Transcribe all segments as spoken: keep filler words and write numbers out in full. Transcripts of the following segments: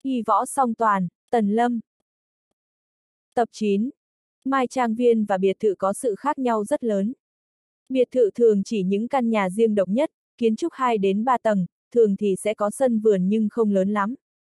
Y võ song toàn, Tần Lâm. Tập chín. Mai Trang Viên và biệt thự có sự khác nhau rất lớn. Biệt thự thường chỉ những căn nhà riêng độc nhất, kiến trúc hai đến ba tầng, thường thì sẽ có sân vườn nhưng không lớn lắm.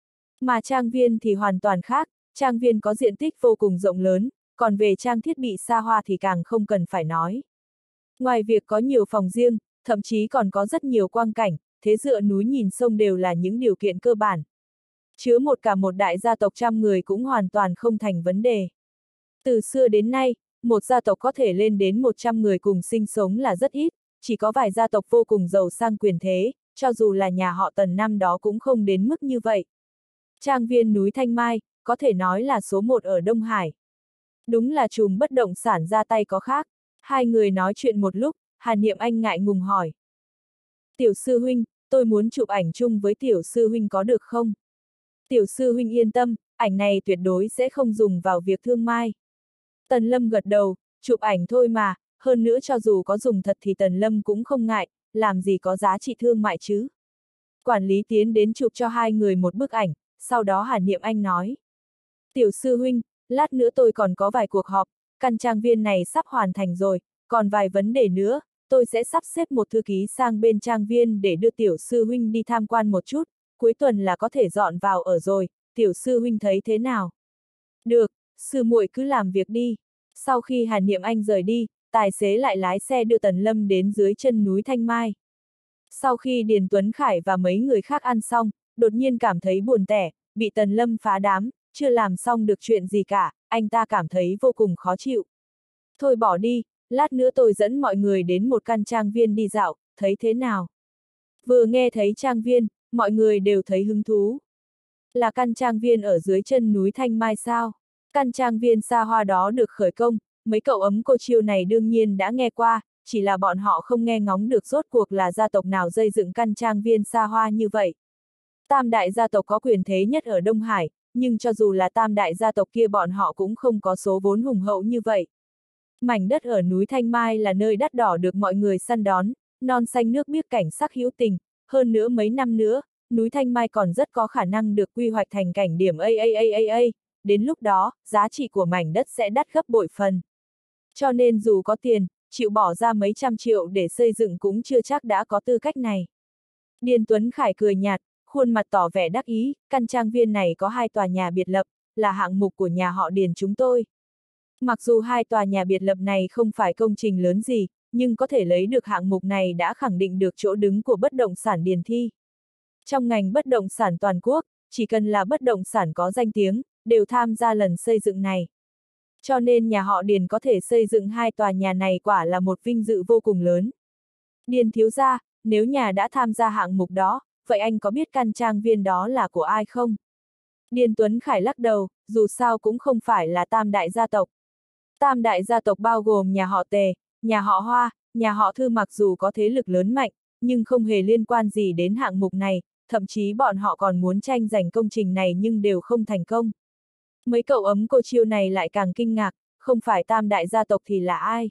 Mà Trang Viên thì hoàn toàn khác, Trang Viên có diện tích vô cùng rộng lớn, còn về trang thiết bị xa hoa thì càng không cần phải nói. Ngoài việc có nhiều phòng riêng, thậm chí còn có rất nhiều quang cảnh, thế dựa núi nhìn sông đều là những điều kiện cơ bản. Chứa một cả một đại gia tộc trăm người cũng hoàn toàn không thành vấn đề. Từ xưa đến nay, một gia tộc có thể lên đến một trăm người cùng sinh sống là rất ít, chỉ có vài gia tộc vô cùng giàu sang quyền thế, cho dù là nhà họ Tần năm đó cũng không đến mức như vậy. Trang viên núi Thanh Mai, có thể nói là số một ở Đông Hải. Đúng là trùm bất động sản ra tay có khác. Hai người nói chuyện một lúc, Hà Niệm Anh ngại ngùng hỏi. Tiểu sư huynh, tôi muốn chụp ảnh chung với tiểu sư huynh có được không? Tiểu sư huynh yên tâm, ảnh này tuyệt đối sẽ không dùng vào việc thương mai. Tần Lâm gật đầu, chụp ảnh thôi mà, hơn nữa cho dù có dùng thật thì Tần Lâm cũng không ngại, làm gì có giá trị thương mại chứ. Quản lý tiến đến chụp cho hai người một bức ảnh, sau đó Hà Niệm Anh nói. Tiểu sư huynh, lát nữa tôi còn có vài cuộc họp, căn trang viên này sắp hoàn thành rồi, còn vài vấn đề nữa, tôi sẽ sắp xếp một thư ký sang bên trang viên để đưa tiểu sư huynh đi tham quan một chút, cuối tuần là có thể dọn vào ở rồi, tiểu sư huynh thấy thế nào? Được, sư muội cứ làm việc đi. Sau khi Hà Niệm Anh rời đi, tài xế lại lái xe đưa Tần Lâm đến dưới chân núi Thanh Mai. Sau khi Điền Tuấn Khải và mấy người khác ăn xong, đột nhiên cảm thấy buồn tẻ, bị Tần Lâm phá đám, chưa làm xong được chuyện gì cả, anh ta cảm thấy vô cùng khó chịu. Thôi bỏ đi, lát nữa tôi dẫn mọi người đến một căn trang viên đi dạo, thấy thế nào? Vừa nghe thấy trang viên, mọi người đều thấy hứng thú. Là căn trang viên ở dưới chân núi Thanh Mai sao? Căn trang viên xa hoa đó được khởi công, mấy cậu ấm cô chiêu này đương nhiên đã nghe qua, chỉ là bọn họ không nghe ngóng được rốt cuộc là gia tộc nào xây dựng căn trang viên xa hoa như vậy. Tam đại gia tộc có quyền thế nhất ở Đông Hải, nhưng cho dù là tam đại gia tộc kia bọn họ cũng không có số vốn hùng hậu như vậy. Mảnh đất ở núi Thanh Mai là nơi đắt đỏ được mọi người săn đón, non xanh nước biếc cảnh sắc hữu tình, hơn nữa mấy năm nữa, núi Thanh Mai còn rất có khả năng được quy hoạch thành cảnh điểm a a a a a, đến lúc đó, giá trị của mảnh đất sẽ đắt gấp bội phần. Cho nên dù có tiền, chịu bỏ ra mấy trăm triệu để xây dựng cũng chưa chắc đã có tư cách này. Điền Tuấn Khải cười nhạt, khuôn mặt tỏ vẻ đắc ý, căn trang viên này có hai tòa nhà biệt lập, là hạng mục của nhà họ Điền chúng tôi. Mặc dù hai tòa nhà biệt lập này không phải công trình lớn gì, nhưng có thể lấy được hạng mục này đã khẳng định được chỗ đứng của bất động sản Điền Thi. Trong ngành bất động sản toàn quốc, chỉ cần là bất động sản có danh tiếng, đều tham gia lần xây dựng này. Cho nên nhà họ Điền có thể xây dựng hai tòa nhà này quả là một vinh dự vô cùng lớn. Điền thiếu gia, nếu nhà đã tham gia hạng mục đó, vậy anh có biết căn trang viên đó là của ai không? Điền Tuấn Khải lắc đầu, dù sao cũng không phải là tam đại gia tộc. Tam đại gia tộc bao gồm nhà họ Tề, nhà họ Hoa, nhà họ Thư mặc dù có thế lực lớn mạnh, nhưng không hề liên quan gì đến hạng mục này, thậm chí bọn họ còn muốn tranh giành công trình này nhưng đều không thành công. Mấy cậu ấm cô chiêu này lại càng kinh ngạc, không phải tam đại gia tộc thì là ai?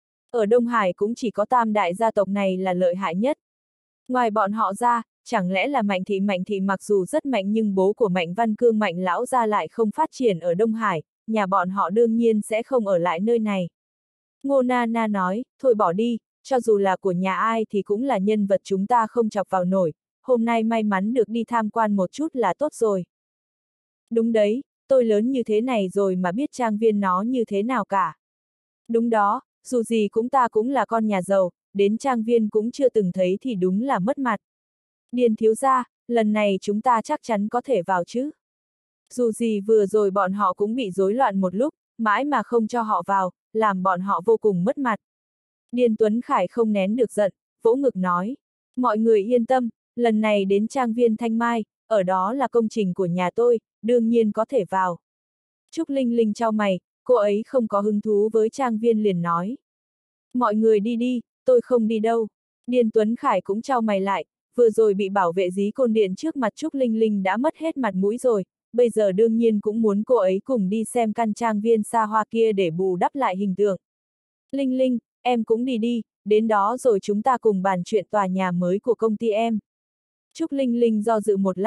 Ở Đông Hải cũng chỉ có tam đại gia tộc này là lợi hại nhất. Ngoài bọn họ ra, chẳng lẽ là Mạnh Thị Mạnh Thị mặc dù rất mạnh nhưng bố của Mạnh Văn Cương Mạnh lão gia lại không phát triển ở Đông Hải, nhà bọn họ đương nhiên sẽ không ở lại nơi này. Ngô Na Na nói, thôi bỏ đi, cho dù là của nhà ai thì cũng là nhân vật chúng ta không chọc vào nổi, hôm nay may mắn được đi tham quan một chút là tốt rồi. Đúng đấy, tôi lớn như thế này rồi mà biết trang viên nó như thế nào cả. Đúng đó, dù gì cũng ta cũng là con nhà giàu, đến trang viên cũng chưa từng thấy thì đúng là mất mặt. Điền thiếu gia, lần này chúng ta chắc chắn có thể vào chứ. Dù gì vừa rồi bọn họ cũng bị rối loạn một lúc, mãi mà không cho họ vào, làm bọn họ vô cùng mất mặt. Điền Tuấn Khải không nén được giận, vỗ ngực nói. Mọi người yên tâm, lần này đến trang viên Thanh Mai, ở đó là công trình của nhà tôi, đương nhiên có thể vào. Trúc Linh Linh chau mày, cô ấy không có hứng thú với trang viên liền nói. Mọi người đi đi, tôi không đi đâu. Điền Tuấn Khải cũng chau mày lại, vừa rồi bị bảo vệ dí côn điện trước mặt Trúc Linh Linh đã mất hết mặt mũi rồi, bây giờ đương nhiên cũng muốn cô ấy cùng đi xem căn trang viên xa hoa kia để bù đắp lại hình tượng. Linh Linh, em cũng đi đi, đến đó rồi chúng ta cùng bàn chuyện tòa nhà mới của công ty em. Trúc Linh Linh do dự một lát,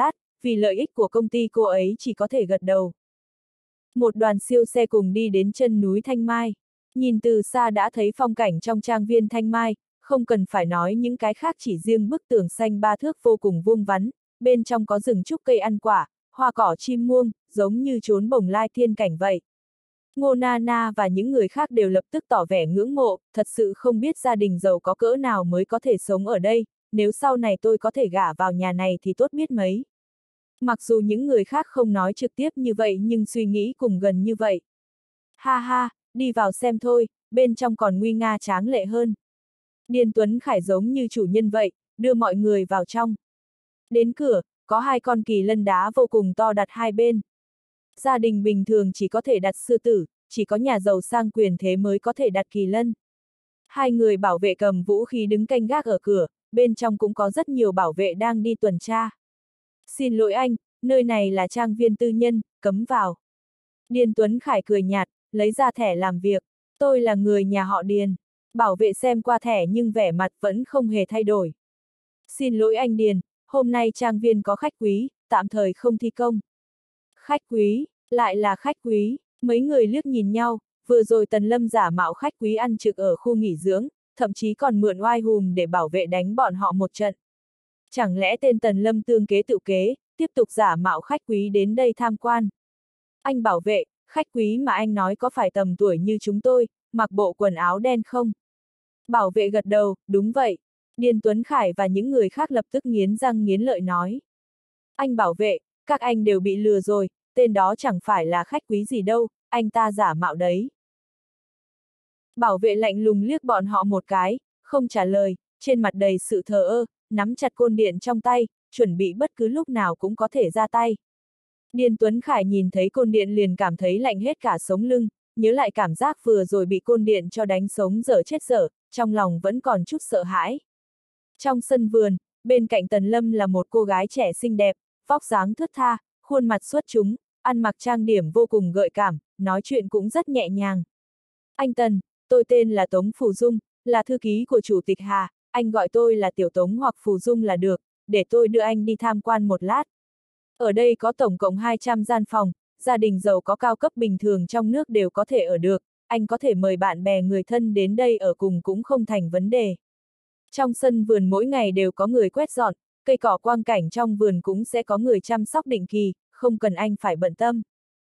vì lợi ích của công ty cô ấy chỉ có thể gật đầu. Một đoàn siêu xe cùng đi đến chân núi Thanh Mai. Nhìn từ xa đã thấy phong cảnh trong trang viên Thanh Mai, không cần phải nói những cái khác, chỉ riêng bức tường xanh ba thước vô cùng vuông vắn, bên trong có rừng trúc cây ăn quả, hoa cỏ chim muông, giống như chốn bồng lai thiên cảnh vậy. Ngô Nana và những người khác đều lập tức tỏ vẻ ngưỡng mộ, thật sự không biết gia đình giàu có cỡ nào mới có thể sống ở đây, nếu sau này tôi có thể gả vào nhà này thì tốt biết mấy. Mặc dù những người khác không nói trực tiếp như vậy nhưng suy nghĩ cùng gần như vậy. Ha ha, đi vào xem thôi, bên trong còn nguy nga tráng lệ hơn. Điền Tuấn Khải giống như chủ nhân vậy, đưa mọi người vào trong. Đến cửa, có hai con kỳ lân đá vô cùng to đặt hai bên. Gia đình bình thường chỉ có thể đặt sư tử, chỉ có nhà giàu sang quyền thế mới có thể đặt kỳ lân. Hai người bảo vệ cầm vũ khí đứng canh gác ở cửa, bên trong cũng có rất nhiều bảo vệ đang đi tuần tra. Xin lỗi anh, nơi này là trang viên tư nhân, cấm vào. Điền Tuấn Khải cười nhạt, lấy ra thẻ làm việc. Tôi là người nhà họ Điền. Bảo vệ xem qua thẻ nhưng vẻ mặt vẫn không hề thay đổi. Xin lỗi anh Điền, hôm nay trang viên có khách quý, tạm thời không thi công. Khách quý, lại là khách quý, mấy người liếc nhìn nhau, vừa rồi Tần Lâm giả mạo khách quý ăn trực ở khu nghỉ dưỡng, thậm chí còn mượn oai hùm để bảo vệ đánh bọn họ một trận. Chẳng lẽ tên Tần Lâm tương kế tự kế, tiếp tục giả mạo khách quý đến đây tham quan? Anh bảo vệ, khách quý mà anh nói có phải tầm tuổi như chúng tôi, mặc bộ quần áo đen không? Bảo vệ gật đầu, đúng vậy. Điền Tuấn Khải và những người khác lập tức nghiến răng nghiến lợi nói. Anh bảo vệ, các anh đều bị lừa rồi, tên đó chẳng phải là khách quý gì đâu, anh ta giả mạo đấy. Bảo vệ lạnh lùng liếc bọn họ một cái, không trả lời, trên mặt đầy sự thờ ơ, nắm chặt côn điện trong tay, chuẩn bị bất cứ lúc nào cũng có thể ra tay. Điền Tuấn Khải nhìn thấy côn điện liền cảm thấy lạnh hết cả sống lưng, nhớ lại cảm giác vừa rồi bị côn điện cho đánh sống dở chết dở, trong lòng vẫn còn chút sợ hãi. Trong sân vườn, bên cạnh Tần Lâm là một cô gái trẻ xinh đẹp, vóc dáng thướt tha, khuôn mặt xuất chúng, ăn mặc trang điểm vô cùng gợi cảm, nói chuyện cũng rất nhẹ nhàng. Anh Tần, tôi tên là Tống Phù Dung, là thư ký của Chủ tịch Hà, anh gọi tôi là Tiểu Tống hoặc Phù Dung là được, để tôi đưa anh đi tham quan một lát. Ở đây có tổng cộng hai trăm gian phòng, gia đình giàu có cao cấp bình thường trong nước đều có thể ở được, anh có thể mời bạn bè người thân đến đây ở cùng cũng không thành vấn đề. Trong sân vườn mỗi ngày đều có người quét dọn, cây cỏ quang cảnh trong vườn cũng sẽ có người chăm sóc định kỳ, không cần anh phải bận tâm.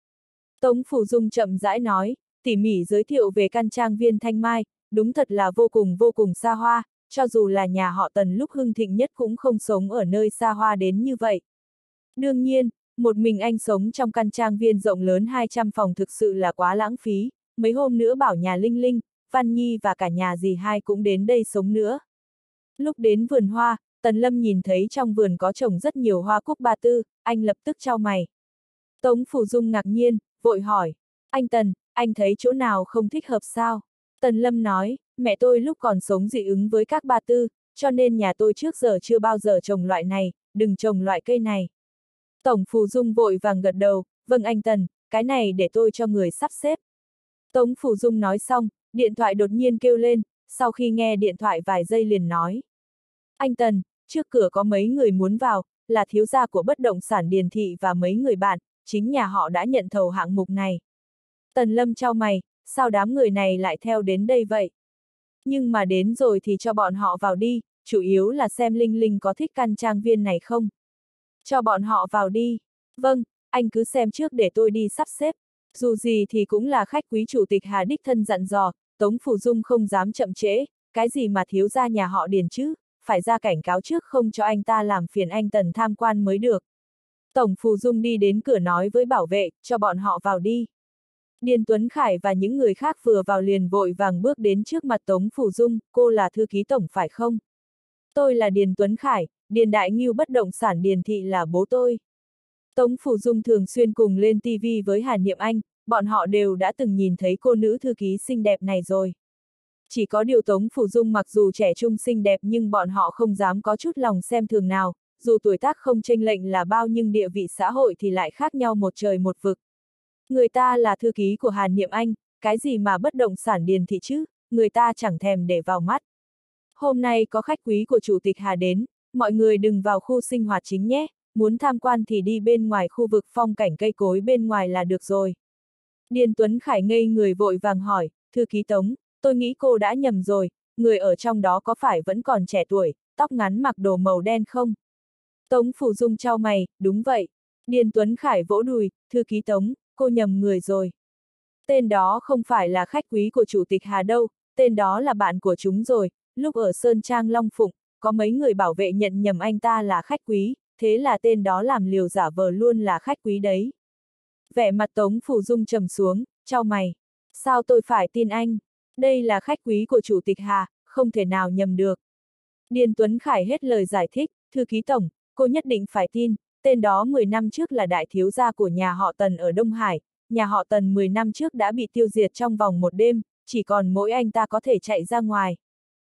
Tống Phù Dung chậm rãi nói, tỉ mỉ giới thiệu về căn trang viên Thanh Mai, đúng thật là vô cùng vô cùng xa hoa, cho dù là nhà họ Tần lúc hưng thịnh nhất cũng không sống ở nơi xa hoa đến như vậy. Đương nhiên, một mình anh sống trong căn trang viên rộng lớn hai trăm phòng thực sự là quá lãng phí, mấy hôm nữa bảo nhà Linh Linh, Văn Nhi và cả nhà dì hai cũng đến đây sống nữa. Lúc đến vườn hoa, Tần Lâm nhìn thấy trong vườn có trồng rất nhiều hoa cúc ba tư, anh lập tức chau mày. Tống Phù Dung ngạc nhiên, vội hỏi, anh Tần, anh thấy chỗ nào không thích hợp sao? Tần Lâm nói, mẹ tôi lúc còn sống dị ứng với các ba tư, cho nên nhà tôi trước giờ chưa bao giờ trồng loại này, đừng trồng loại cây này. Tổng Phù Dung vội vàng gật đầu, vâng anh Tần, cái này để tôi cho người sắp xếp. Tống Phù Dung nói xong, điện thoại đột nhiên kêu lên, sau khi nghe điện thoại vài giây liền nói. Anh Tần, trước cửa có mấy người muốn vào, là thiếu gia của bất động sản Điền Thị và mấy người bạn, chính nhà họ đã nhận thầu hạng mục này. Tần Lâm chau mày, sao đám người này lại theo đến đây vậy? Nhưng mà đến rồi thì cho bọn họ vào đi, chủ yếu là xem Linh Linh có thích căn trang viên này không. Cho bọn họ vào đi. Vâng, anh cứ xem trước để tôi đi sắp xếp. Dù gì thì cũng là khách quý Chủ tịch Hà đích thân dặn dò, Tống Phù Dung không dám chậm trễ, cái gì mà thiếu gia nhà họ Điền chứ, phải ra cảnh cáo trước không cho anh ta làm phiền anh Tần tham quan mới được. Tổng Phù Dung đi đến cửa nói với bảo vệ, cho bọn họ vào đi. Điền Tuấn Khải và những người khác vừa vào liền vội vàng bước đến trước mặt Tống Phù Dung, cô là thư ký tổng phải không? Tôi là Điền Tuấn Khải, Điền Đại Ngưu bất động sản Điền Thị là bố tôi. Tống Phù Dung thường xuyên cùng lên ti vi với Hà Niệm Anh, bọn họ đều đã từng nhìn thấy cô nữ thư ký xinh đẹp này rồi. Chỉ có điều Tống Phù Dung mặc dù trẻ trung xinh đẹp nhưng bọn họ không dám có chút lòng xem thường nào, dù tuổi tác không chênh lệch là bao nhưng địa vị xã hội thì lại khác nhau một trời một vực. Người ta là thư ký của Hà Niệm Anh, cái gì mà bất động sản Điền Thị chứ, người ta chẳng thèm để vào mắt. Hôm nay có khách quý của Chủ tịch Hà đến, mọi người đừng vào khu sinh hoạt chính nhé, muốn tham quan thì đi bên ngoài khu vực phong cảnh cây cối bên ngoài là được rồi. Điền Tuấn Khải ngây người vội vàng hỏi, thư ký Tống, tôi nghĩ cô đã nhầm rồi, người ở trong đó có phải vẫn còn trẻ tuổi, tóc ngắn mặc đồ màu đen không? Tống Phủ Dung chau mày, đúng vậy. Điền Tuấn Khải vỗ đùi, thư ký Tống, cô nhầm người rồi. Tên đó không phải là khách quý của Chủ tịch Hà đâu, tên đó là bạn của chúng rồi, lúc ở Sơn Trang Long Phụng, có mấy người bảo vệ nhận nhầm anh ta là khách quý, thế là tên đó làm liều giả vờ luôn là khách quý đấy. Vẻ mặt Tống Phủ Dung trầm xuống, chau mày. Sao tôi phải tin anh? Đây là khách quý của Chủ tịch Hà, không thể nào nhầm được. Điền Tuấn Khải hết lời giải thích, thư ký Tổng, cô nhất định phải tin, tên đó mười năm trước là đại thiếu gia của nhà họ Tần ở Đông Hải, nhà họ Tần mười năm trước đã bị tiêu diệt trong vòng một đêm, chỉ còn mỗi anh ta có thể chạy ra ngoài.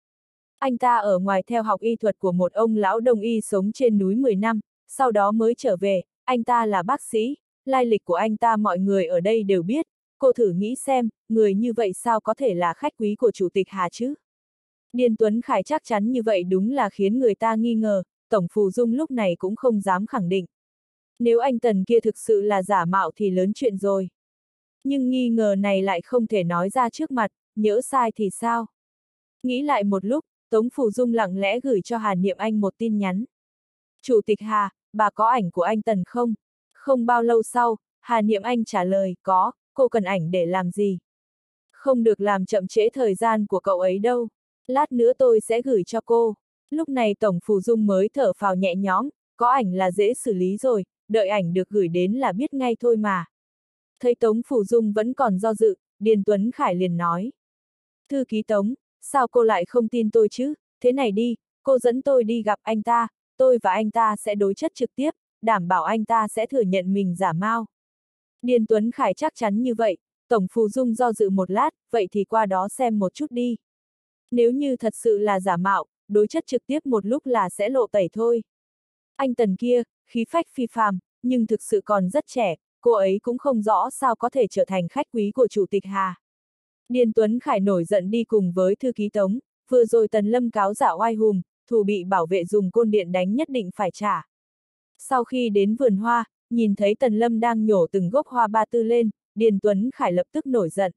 Anh ta ở ngoài theo học y thuật của một ông lão đông y sống trên núi mười năm, sau đó mới trở về, anh ta là bác sĩ, lai lịch của anh ta mọi người ở đây đều biết, cô thử nghĩ xem, người như vậy sao có thể là khách quý của Chủ tịch Hà chứ? Điền Tuấn Khải chắc chắn như vậy đúng là khiến người ta nghi ngờ, Tổng Phù Dung lúc này cũng không dám khẳng định. Nếu anh Tần kia thực sự là giả mạo thì lớn chuyện rồi. Nhưng nghi ngờ này lại không thể nói ra trước mặt, nhỡ sai thì sao? Nghĩ lại một lúc, Tống Phù Dung lặng lẽ gửi cho Hà Niệm Anh một tin nhắn. Chủ tịch Hà, bà có ảnh của anh Tần không? Không bao lâu sau, Hà Niệm Anh trả lời, có, cô cần ảnh để làm gì? Không được làm chậm trễ thời gian của cậu ấy đâu. Lát nữa tôi sẽ gửi cho cô. Lúc này Tổng Phù Dung mới thở phào nhẹ nhõm, có ảnh là dễ xử lý rồi, đợi ảnh được gửi đến là biết ngay thôi mà. Thấy Tống Phù Dung vẫn còn do dự, Điền Tuấn Khải liền nói. Thư ký Tống, sao cô lại không tin tôi chứ? Thế này đi, cô dẫn tôi đi gặp anh ta, tôi và anh ta sẽ đối chất trực tiếp, đảm bảo anh ta sẽ thừa nhận mình giả mạo. Điền Tuấn Khải chắc chắn như vậy, Tổng Phù Dung do dự một lát, vậy thì qua đó xem một chút đi. Nếu như thật sự là giả mạo, đối chất trực tiếp một lúc là sẽ lộ tẩy thôi. Anh Tần kia, khí phách phi phàm, nhưng thực sự còn rất trẻ, cô ấy cũng không rõ sao có thể trở thành khách quý của Chủ tịch Hà. Điền Tuấn Khải nổi giận đi cùng với thư ký Tống, vừa rồi Tần Lâm cáo giả oai hùng, thù bị bảo vệ dùng côn điện đánh nhất định phải trả. Sau khi đến vườn hoa, nhìn thấy Tần Lâm đang nhổ từng gốc hoa ba tư lên, Điền Tuấn Khải lập tức nổi giận.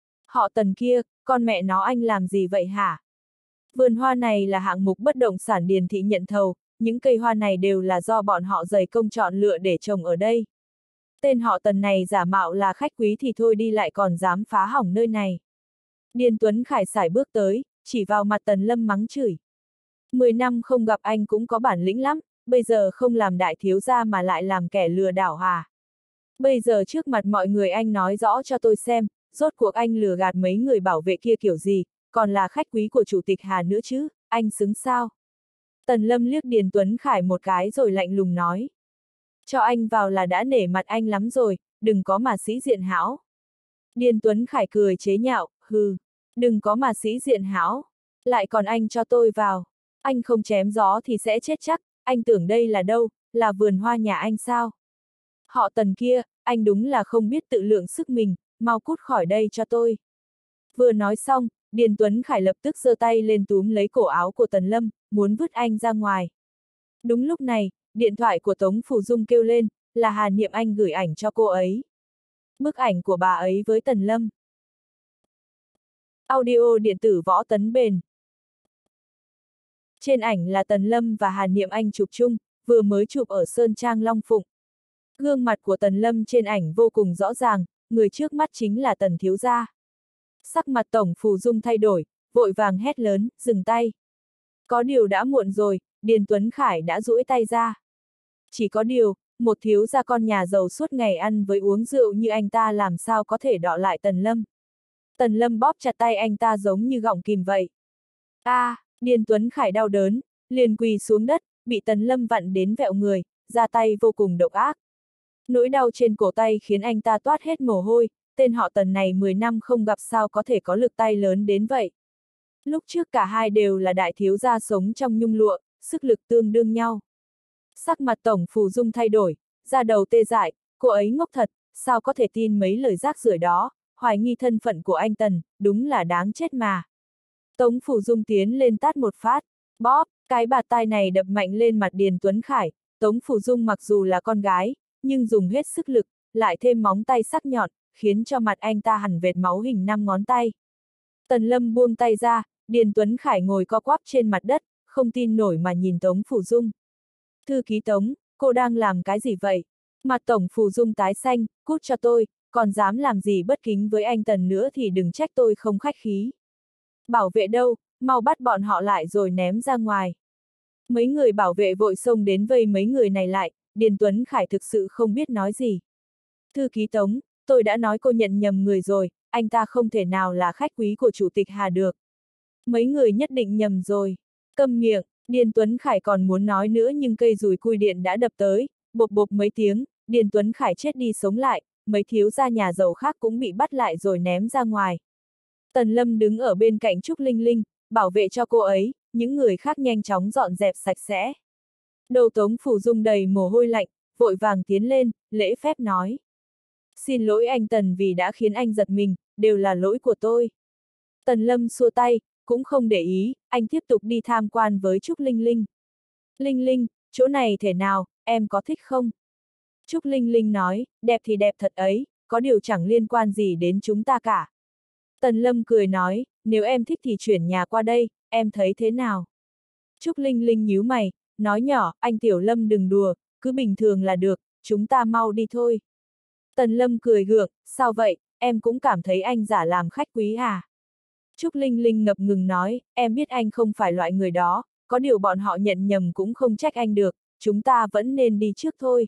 Họ Tần kia, con mẹ nó anh làm gì vậy hả? Vườn hoa này là hạng mục bất động sản Điền thị nhận thầu, những cây hoa này đều là do bọn họ dày công chọn lựa để trồng ở đây. Tên họ Tần này giả mạo là khách quý thì thôi đi lại còn dám phá hỏng nơi này. Điền Tuấn Khải sải bước tới, chỉ vào mặt Tần Lâm mắng chửi. Mười năm không gặp anh cũng có bản lĩnh lắm, bây giờ không làm đại thiếu gia mà lại làm kẻ lừa đảo hả? Bây giờ trước mặt mọi người anh nói rõ cho tôi xem, rốt cuộc anh lừa gạt mấy người bảo vệ kia kiểu gì, còn là khách quý của Chủ tịch Hà nữa chứ, anh xứng sao? Tần Lâm liếc Điền Tuấn Khải một cái rồi lạnh lùng nói. Cho anh vào là đã nể mặt anh lắm rồi, đừng có mà sĩ diện hão. Điền Tuấn Khải cười chế nhạo, hừ, đừng có mà sĩ diện hão, lại còn anh cho tôi vào. Anh không chém gió thì sẽ chết chắc, anh tưởng đây là đâu, là vườn hoa nhà anh sao? Họ Tần kia, anh đúng là không biết tự lượng sức mình, mau cút khỏi đây cho tôi. Vừa nói xong, Điền Tuấn Khải lập tức giơ tay lên túm lấy cổ áo của Tần Lâm, muốn vứt anh ra ngoài. Đúng lúc này, điện thoại của Tống Phù Dung kêu lên, là Hà Niệm Anh gửi ảnh cho cô ấy. Bức ảnh của bà ấy với Tần Lâm. Audio điện tử Võ Tấn Bền. Trên ảnh là Tần Lâm và Hà Niệm Anh chụp chung, vừa mới chụp ở Sơn Trang Long Phụng. Gương mặt của Tần Lâm trên ảnh vô cùng rõ ràng, người trước mắt chính là Tần thiếu gia. Sắc mặt Tổng Phù Dung thay đổi, vội vàng hét lớn, dừng tay. Có điều đã muộn rồi, Điền Tuấn Khải đã duỗi tay ra. Chỉ có điều, một thiếu gia con nhà giàu suốt ngày ăn với uống rượu như anh ta làm sao có thể đọ lại Tần Lâm. Tần Lâm bóp chặt tay anh ta giống như gọng kìm vậy. A, à, Điền Tuấn Khải đau đớn, liền quỳ xuống đất, bị Tần Lâm vặn đến vẹo người, ra tay vô cùng độc ác. Nỗi đau trên cổ tay khiến anh ta toát hết mồ hôi, tên họ Tần này mười năm không gặp sao có thể có lực tay lớn đến vậy. Lúc trước cả hai đều là đại thiếu gia sống trong nhung lụa, sức lực tương đương nhau. Sắc mặt Tổng Phù Dung thay đổi, da đầu tê dại, cô ấy ngốc thật, sao có thể tin mấy lời rác rưởi đó, hoài nghi thân phận của anh Tần, đúng là đáng chết mà. Tống Phù Dung tiến lên tát một phát, bóp, cái bạt tai này đập mạnh lên mặt Điền Tuấn Khải, Tống Phủ Dung mặc dù là con gái, nhưng dùng hết sức lực, lại thêm móng tay sắc nhọn, khiến cho mặt anh ta hằn vệt máu hình năm ngón tay. Tần Lâm buông tay ra, Điền Tuấn Khải ngồi co quắp trên mặt đất, không tin nổi mà nhìn Tống Phủ Dung. Thư ký Tống, cô đang làm cái gì vậy? Mặt Tổng Phủ Dung tái xanh, cút cho tôi, còn dám làm gì bất kính với anh Tần nữa thì đừng trách tôi không khách khí. Bảo vệ đâu, mau bắt bọn họ lại rồi ném ra ngoài. Mấy người bảo vệ vội xông đến vây mấy người này lại, Điền Tuấn Khải thực sự không biết nói gì. Thư ký Tống, tôi đã nói cô nhận nhầm người rồi, anh ta không thể nào là khách quý của Chủ tịch Hà được. Mấy người nhất định nhầm rồi. Câm miệng, Điền Tuấn Khải còn muốn nói nữa nhưng cây dùi cui điện đã đập tới, bộp bộp mấy tiếng, Điền Tuấn Khải chết đi sống lại, mấy thiếu gia nhà giàu khác cũng bị bắt lại rồi ném ra ngoài. Tần Lâm đứng ở bên cạnh Trúc Linh Linh, bảo vệ cho cô ấy, những người khác nhanh chóng dọn dẹp sạch sẽ. Đầu Tống Phủ Dung đầy mồ hôi lạnh, vội vàng tiến lên, lễ phép nói. Xin lỗi anh Tần vì đã khiến anh giật mình, đều là lỗi của tôi. Tần Lâm xua tay, cũng không để ý, anh tiếp tục đi tham quan với Trúc Linh Linh. Linh Linh, chỗ này thế nào, em có thích không? Trúc Linh Linh nói, đẹp thì đẹp thật ấy, có điều chẳng liên quan gì đến chúng ta cả. Tần Lâm cười nói, nếu em thích thì chuyển nhà qua đây, em thấy thế nào? Trúc Linh Linh nhíu mày, nói nhỏ, anh Tiểu Lâm đừng đùa, cứ bình thường là được, chúng ta mau đi thôi. Tần Lâm cười gượng, sao vậy, em cũng cảm thấy anh giả làm khách quý à? Trúc Linh Linh ngập ngừng nói, em biết anh không phải loại người đó, có điều bọn họ nhận nhầm cũng không trách anh được, chúng ta vẫn nên đi trước thôi.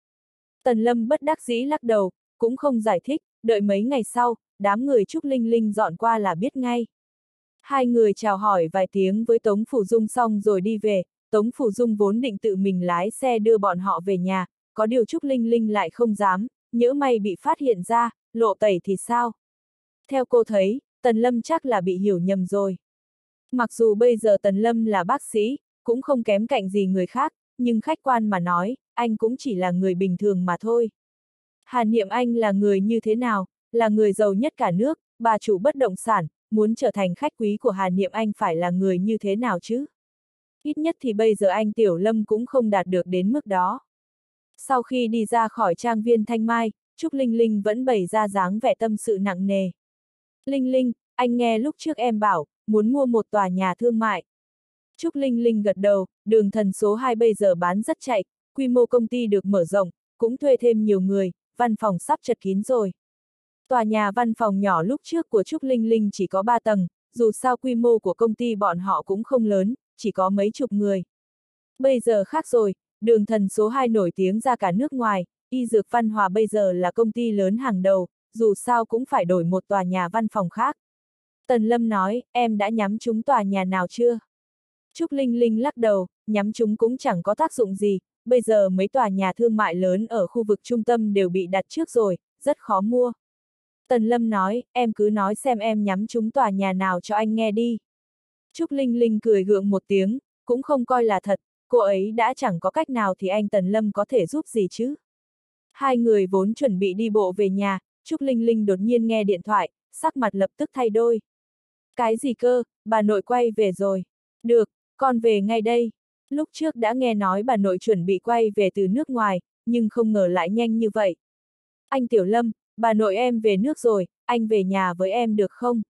Tần Lâm bất đắc dĩ lắc đầu, cũng không giải thích, đợi mấy ngày sau, đám người Trúc Linh Linh dọn qua là biết ngay. Hai người chào hỏi vài tiếng với Tống Phủ Dung xong rồi đi về, Tống Phủ Dung vốn định tự mình lái xe đưa bọn họ về nhà, có điều Trúc Linh Linh lại không dám, nhỡ may bị phát hiện ra, lộ tẩy thì sao? Theo cô thấy, Tần Lâm chắc là bị hiểu nhầm rồi. Mặc dù bây giờ Tần Lâm là bác sĩ, cũng không kém cạnh gì người khác, nhưng khách quan mà nói, anh cũng chỉ là người bình thường mà thôi. Hà Niệm Anh là người như thế nào, là người giàu nhất cả nước, bà chủ bất động sản, muốn trở thành khách quý của Hà Niệm Anh phải là người như thế nào chứ? Ít nhất thì bây giờ anh Tiểu Lâm cũng không đạt được đến mức đó. Sau khi đi ra khỏi trang viên Thanh Mai, Trúc Linh Linh vẫn bày ra dáng vẻ tâm sự nặng nề. Linh Linh, anh nghe lúc trước em bảo, muốn mua một tòa nhà thương mại. Trúc Linh Linh gật đầu, đường thần số hai bây giờ bán rất chạy, quy mô công ty được mở rộng, cũng thuê thêm nhiều người, văn phòng sắp chật kín rồi. Tòa nhà văn phòng nhỏ lúc trước của Trúc Linh Linh chỉ có ba tầng, dù sao quy mô của công ty bọn họ cũng không lớn, chỉ có mấy chục người. Bây giờ khác rồi, đường thần số hai nổi tiếng ra cả nước ngoài, Y Dược Văn Hòa bây giờ là công ty lớn hàng đầu, dù sao cũng phải đổi một tòa nhà văn phòng khác. Tần Lâm nói, em đã nhắm trúng tòa nhà nào chưa? Trúc Linh Linh lắc đầu, nhắm trúng cũng chẳng có tác dụng gì, bây giờ mấy tòa nhà thương mại lớn ở khu vực trung tâm đều bị đặt trước rồi, rất khó mua. Tần Lâm nói, em cứ nói xem em nhắm trúng tòa nhà nào cho anh nghe đi. Trúc Linh Linh cười gượng một tiếng, cũng không coi là thật, cô ấy đã chẳng có cách nào thì anh Tần Lâm có thể giúp gì chứ. Hai người vốn chuẩn bị đi bộ về nhà, Trúc Linh Linh đột nhiên nghe điện thoại, sắc mặt lập tức thay đổi. Cái gì cơ, bà nội quay về rồi. Được, con về ngay đây. Lúc trước đã nghe nói bà nội chuẩn bị quay về từ nước ngoài, nhưng không ngờ lại nhanh như vậy. Anh Tiểu Lâm, bà nội em về nước rồi, anh về nhà với em được không?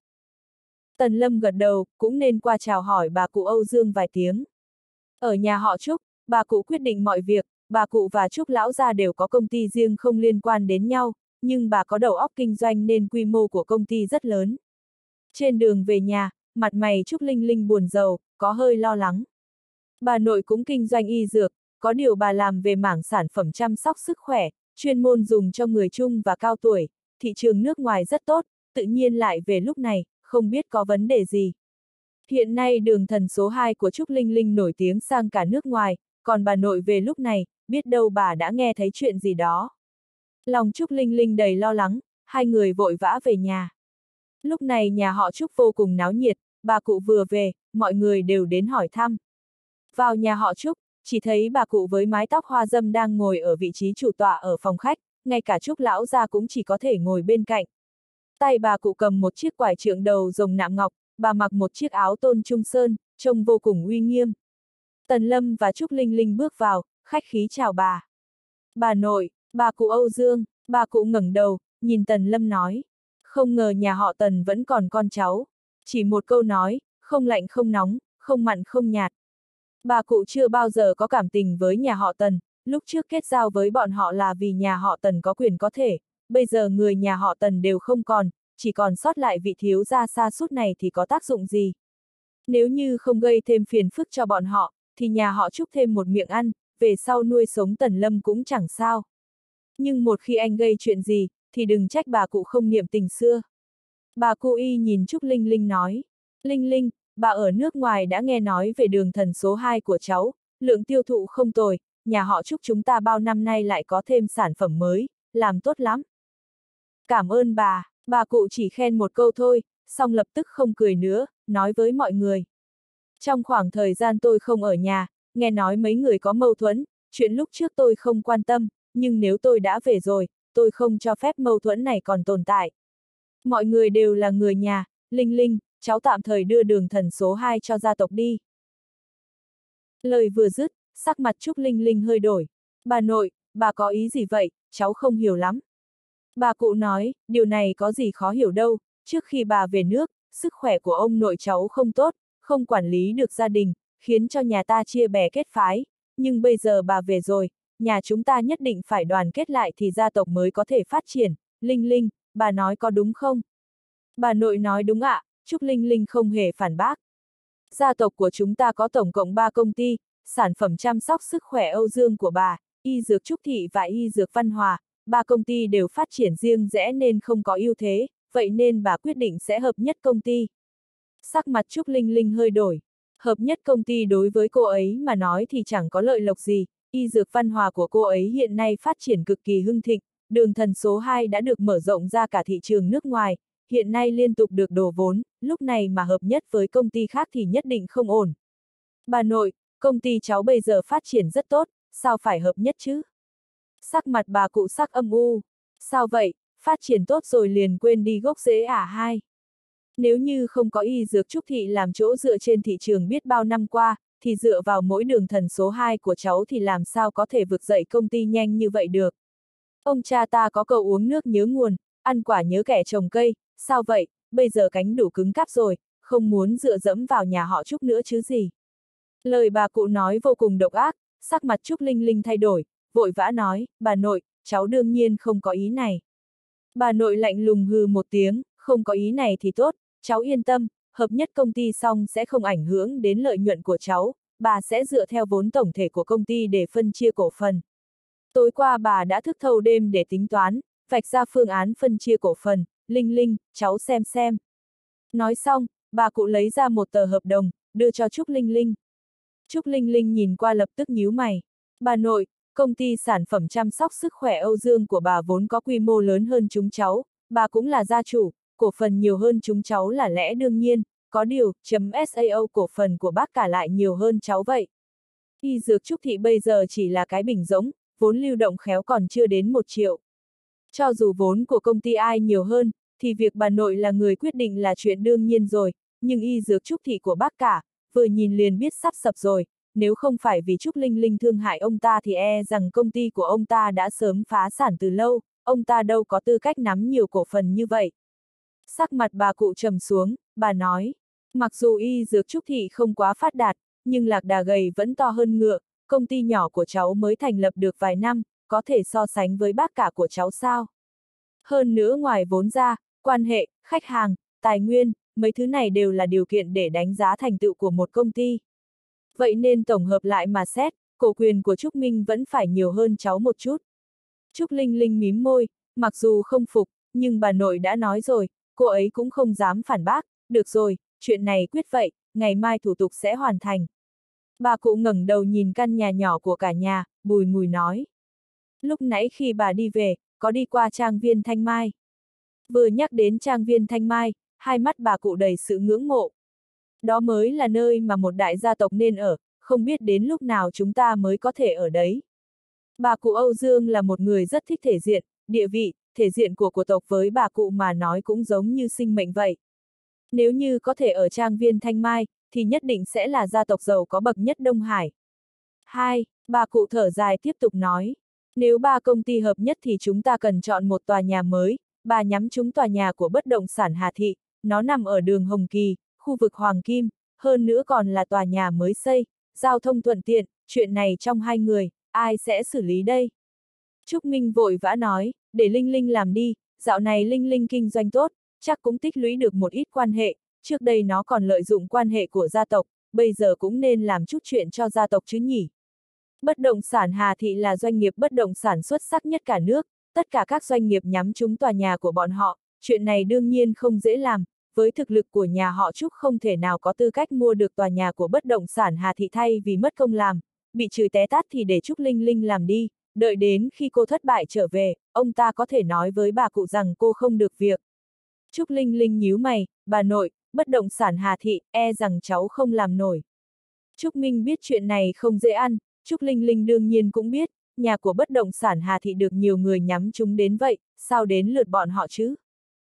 Tần Lâm gật đầu, cũng nên qua chào hỏi bà cụ Âu Dương vài tiếng. Ở nhà họ Trúc, bà cụ quyết định mọi việc, bà cụ và Trúc lão gia đều có công ty riêng không liên quan đến nhau, nhưng bà có đầu óc kinh doanh nên quy mô của công ty rất lớn. Trên đường về nhà, mặt mày Trúc Linh Linh buồn rầu, có hơi lo lắng. Bà nội cũng kinh doanh y dược, có điều bà làm về mảng sản phẩm chăm sóc sức khỏe, chuyên môn dùng cho người trung và cao tuổi, thị trường nước ngoài rất tốt, tự nhiên lại về lúc này, không biết có vấn đề gì. Hiện nay đường thần số hai của Trúc Linh Linh nổi tiếng sang cả nước ngoài, còn bà nội về lúc này, biết đâu bà đã nghe thấy chuyện gì đó. Lòng Trúc Linh Linh đầy lo lắng, hai người vội vã về nhà. Lúc này nhà họ Trúc vô cùng náo nhiệt, bà cụ vừa về, mọi người đều đến hỏi thăm. Vào nhà họ Trúc, chỉ thấy bà cụ với mái tóc hoa dâm đang ngồi ở vị trí chủ tọa ở phòng khách, ngay cả Trúc lão gia cũng chỉ có thể ngồi bên cạnh. Tay bà cụ cầm một chiếc quải trượng đầu rồng nạm ngọc, bà mặc một chiếc áo tôn trung sơn, trông vô cùng uy nghiêm. Tần Lâm và Trúc Linh Linh bước vào, khách khí chào bà. Bà nội, bà cụ Âu Dương, bà cụ ngẩng đầu, nhìn Tần Lâm nói. Không ngờ nhà họ Tần vẫn còn con cháu. Chỉ một câu nói, không lạnh không nóng, không mặn không nhạt. Bà cụ chưa bao giờ có cảm tình với nhà họ Tần, lúc trước kết giao với bọn họ là vì nhà họ Tần có quyền có thể, bây giờ người nhà họ Tần đều không còn, chỉ còn sót lại vị thiếu gia sa sút này thì có tác dụng gì? Nếu như không gây thêm phiền phức cho bọn họ, thì nhà họ Trúc thêm một miệng ăn, về sau nuôi sống Tần Lâm cũng chẳng sao. Nhưng một khi anh gây chuyện gì, thì đừng trách bà cụ không niệm tình xưa. Bà cụ y nhìn Trúc Linh Linh nói, Linh Linh, bà ở nước ngoài đã nghe nói về đường thần số hai của cháu, lượng tiêu thụ không tồi, nhà họ Trúc chúng ta bao năm nay lại có thêm sản phẩm mới, làm tốt lắm. Cảm ơn bà, bà cụ chỉ khen một câu thôi, xong lập tức không cười nữa, nói với mọi người. Trong khoảng thời gian tôi không ở nhà, nghe nói mấy người có mâu thuẫn, chuyện lúc trước tôi không quan tâm, nhưng nếu tôi đã về rồi, tôi không cho phép mâu thuẫn này còn tồn tại. Mọi người đều là người nhà, Linh Linh, cháu tạm thời đưa đường thần số hai cho gia tộc đi. Lời vừa dứt, sắc mặt Trúc Linh Linh hơi đổi. Bà nội, bà có ý gì vậy, cháu không hiểu lắm. Bà cụ nói, điều này có gì khó hiểu đâu, trước khi bà về nước, sức khỏe của ông nội cháu không tốt, không quản lý được gia đình, khiến cho nhà ta chia bè kết phái, nhưng bây giờ bà về rồi, nhà chúng ta nhất định phải đoàn kết lại thì gia tộc mới có thể phát triển. Linh Linh, bà nói có đúng không? Bà nội nói đúng ạ, Trúc Linh Linh không hề phản bác. Gia tộc của chúng ta có tổng cộng ba công ty, sản phẩm chăm sóc sức khỏe Âu Dương của bà, y dược Trúc Thị và y dược Văn Hòa, ba công ty đều phát triển riêng rẽ nên không có ưu thế, vậy nên bà quyết định sẽ hợp nhất công ty. Sắc mặt Trúc Linh Linh hơi đổi. Hợp nhất công ty đối với cô ấy mà nói thì chẳng có lợi lộc gì, y dược Văn Hòa của cô ấy hiện nay phát triển cực kỳ hưng thịnh, đường thần số hai đã được mở rộng ra cả thị trường nước ngoài, hiện nay liên tục được đổ vốn, lúc này mà hợp nhất với công ty khác thì nhất định không ổn. Bà nội, công ty cháu bây giờ phát triển rất tốt, sao phải hợp nhất chứ? Sắc mặt bà cụ sắc âm u. Sao vậy, phát triển tốt rồi liền quên đi gốc rễ à hai? Nếu như không có y dược Trúc Thị làm chỗ dựa trên thị trường biết bao năm qua, thì dựa vào mỗi đường thần số hai của cháu thì làm sao có thể vực dậy công ty nhanh như vậy được. Ông cha ta có câu uống nước nhớ nguồn, ăn quả nhớ kẻ trồng cây, sao vậy, bây giờ cánh đủ cứng cáp rồi, không muốn dựa dẫm vào nhà họ Trúc nữa chứ gì. Lời bà cụ nói vô cùng độc ác, sắc mặt Trúc Linh Linh thay đổi, vội vã nói, bà nội, cháu đương nhiên không có ý này. Bà nội lạnh lùng hừ một tiếng, không có ý này thì tốt, cháu yên tâm, hợp nhất công ty xong sẽ không ảnh hưởng đến lợi nhuận của cháu, bà sẽ dựa theo vốn tổng thể của công ty để phân chia cổ phần. Tối qua bà đã thức thâu đêm để tính toán, vạch ra phương án phân chia cổ phần, Linh Linh, cháu xem xem. Nói xong, bà cụ lấy ra một tờ hợp đồng, đưa cho Trúc Linh Linh. Trúc Linh Linh nhìn qua lập tức nhíu mày. Bà nội, công ty sản phẩm chăm sóc sức khỏe Âu Dương của bà vốn có quy mô lớn hơn chúng cháu, bà cũng là gia chủ, cổ phần nhiều hơn chúng cháu là lẽ đương nhiên, có điều, chấm sao cổ phần của bác cả lại nhiều hơn cháu vậy. Y dược Trúc Thị bây giờ chỉ là cái bình rỗng, vốn lưu động khéo còn chưa đến một triệu. Cho dù vốn của công ty ai nhiều hơn, thì việc bà nội là người quyết định là chuyện đương nhiên rồi, nhưng y dược Trúc Thị của bác cả, vừa nhìn liền biết sắp sập rồi, nếu không phải vì Trúc Linh Linh thương hại ông ta thì e rằng công ty của ông ta đã sớm phá sản từ lâu, ông ta đâu có tư cách nắm nhiều cổ phần như vậy. Sắc mặt bà cụ trầm xuống, bà nói, mặc dù y dược Trúc Thị không quá phát đạt, nhưng lạc đà gầy vẫn to hơn ngựa, công ty nhỏ của cháu mới thành lập được vài năm, có thể so sánh với bác cả của cháu sao? Hơn nữa ngoài vốn ra, quan hệ, khách hàng, tài nguyên, mấy thứ này đều là điều kiện để đánh giá thành tựu của một công ty. Vậy nên tổng hợp lại mà xét, cổ quyền của Trúc Minh vẫn phải nhiều hơn cháu một chút. Trúc Linh Linh mím môi, mặc dù không phục, nhưng bà nội đã nói rồi, cô ấy cũng không dám phản bác, được rồi, chuyện này quyết vậy, ngày mai thủ tục sẽ hoàn thành. Bà cụ ngẩng đầu nhìn căn nhà nhỏ của cả nhà, bùi ngùi nói. Lúc nãy khi bà đi về, có đi qua trang viên Thanh Mai. Vừa nhắc đến trang viên Thanh Mai, hai mắt bà cụ đầy sự ngưỡng mộ. Đó mới là nơi mà một đại gia tộc nên ở, không biết đến lúc nào chúng ta mới có thể ở đấy. Bà cụ Âu Dương là một người rất thích thể diện, địa vị, thể diện của của tộc với bà cụ mà nói cũng giống như sinh mệnh vậy. Nếu như có thể ở trang viên Thanh Mai, thì nhất định sẽ là gia tộc giàu có bậc nhất Đông Hải. Hai, bà cụ thở dài tiếp tục nói. Nếu ba công ty hợp nhất thì chúng ta cần chọn một tòa nhà mới, bà nhắm trúng tòa nhà của bất động sản Hà Thị, nó nằm ở đường Hồng Kỳ, khu vực Hoàng Kim, hơn nữa còn là tòa nhà mới xây, giao thông thuận tiện, chuyện này trong hai người, ai sẽ xử lý đây? Trúc Minh vội vã nói, để Linh Linh làm đi, dạo này Linh Linh kinh doanh tốt, chắc cũng tích lũy được một ít quan hệ, trước đây nó còn lợi dụng quan hệ của gia tộc, bây giờ cũng nên làm chút chuyện cho gia tộc chứ nhỉ. Bất động sản Hà Thị là doanh nghiệp bất động sản xuất sắc nhất cả nước, tất cả các doanh nghiệp nhắm trúng tòa nhà của bọn họ, chuyện này đương nhiên không dễ làm, với thực lực của nhà họ Trúc không thể nào có tư cách mua được tòa nhà của bất động sản Hà Thị thay vì mất công làm, bị chửi té tát thì để Trúc Linh Linh làm đi, đợi đến khi cô thất bại trở về, ông ta có thể nói với bà cụ rằng cô không được việc. Trúc Linh Linh nhíu mày, bà nội, bất động sản Hà Thị, e rằng cháu không làm nổi. Trúc Minh biết chuyện này không dễ ăn, Trúc Linh Linh đương nhiên cũng biết, nhà của bất động sản Hà Thị được nhiều người nhắm chúng đến vậy, sao đến lượt bọn họ chứ?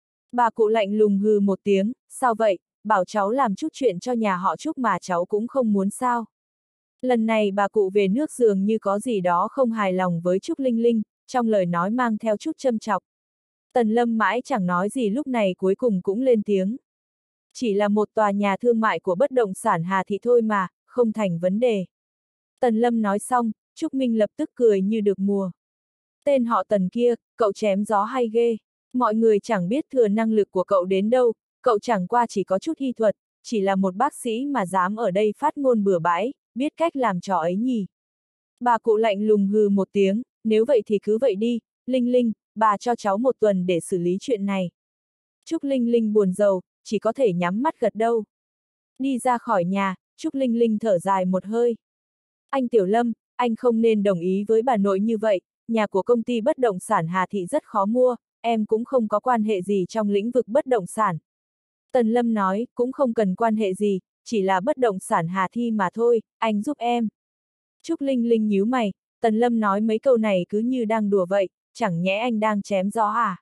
Bà cụ lạnh lùng hừ một tiếng, sao vậy, bảo cháu làm chút chuyện cho nhà họ Trúc mà cháu cũng không muốn sao? Lần này bà cụ về nước dường như có gì đó không hài lòng với Trúc Linh Linh, trong lời nói mang theo chút châm chọc. Tần Lâm mãi chẳng nói gì lúc này cuối cùng cũng lên tiếng. Chỉ là một tòa nhà thương mại của bất động sản Hà Thị thôi mà, không thành vấn đề. Tần Lâm nói xong, Trúc Minh lập tức cười như được mùa. Tên họ Tần kia, cậu chém gió hay ghê. Mọi người chẳng biết thừa năng lực của cậu đến đâu, cậu chẳng qua chỉ có chút y thuật, chỉ là một bác sĩ mà dám ở đây phát ngôn bừa bãi, biết cách làm trò ấy nhỉ. Bà cụ lạnh lùng hừ một tiếng, nếu vậy thì cứ vậy đi, Linh Linh, bà cho cháu một tuần để xử lý chuyện này. Trúc Linh Linh buồn rầu, chỉ có thể nhắm mắt gật đầu. Đi ra khỏi nhà, Trúc Linh Linh thở dài một hơi. Anh Tiểu Lâm, anh không nên đồng ý với bà nội như vậy, nhà của công ty bất động sản Hà Thị rất khó mua, em cũng không có quan hệ gì trong lĩnh vực bất động sản. Tần Lâm nói, cũng không cần quan hệ gì, chỉ là bất động sản Hà Thị mà thôi, anh giúp em. Trúc Linh Linh nhíu mày, Tần Lâm nói mấy câu này cứ như đang đùa vậy, chẳng nhẽ anh đang chém gió à?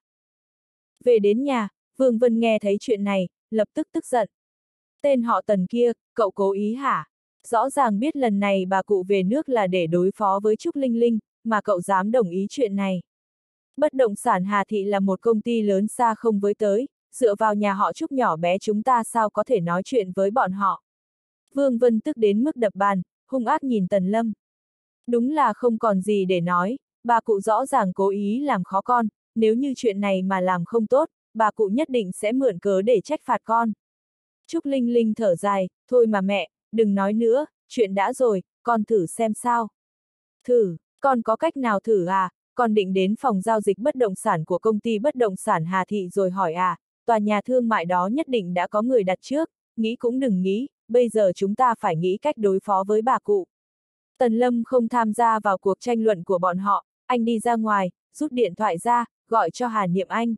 Về đến nhà, Vương Vân nghe thấy chuyện này, lập tức tức giận. Tên họ Tần kia, cậu cố ý hả? Rõ ràng biết lần này bà cụ về nước là để đối phó với Trúc Linh Linh, mà cậu dám đồng ý chuyện này. Bất động sản Hà Thị là một công ty lớn xa không với tới, dựa vào nhà họ Trúc nhỏ bé chúng ta sao có thể nói chuyện với bọn họ. Vương Vân tức đến mức đập bàn, hung ác nhìn Tần Lâm. Đúng là không còn gì để nói, bà cụ rõ ràng cố ý làm khó con, nếu như chuyện này mà làm không tốt, bà cụ nhất định sẽ mượn cớ để trách phạt con. Trúc Linh Linh thở dài, thôi mà mẹ, đừng nói nữa, chuyện đã rồi, con thử xem sao. Thử, con có cách nào thử à, con định đến phòng giao dịch bất động sản của công ty bất động sản Hà Thị rồi hỏi à, tòa nhà thương mại đó nhất định đã có người đặt trước, nghĩ cũng đừng nghĩ, bây giờ chúng ta phải nghĩ cách đối phó với bà cụ. Tần Lâm không tham gia vào cuộc tranh luận của bọn họ, anh đi ra ngoài, rút điện thoại ra, gọi cho Hà Niệm Anh.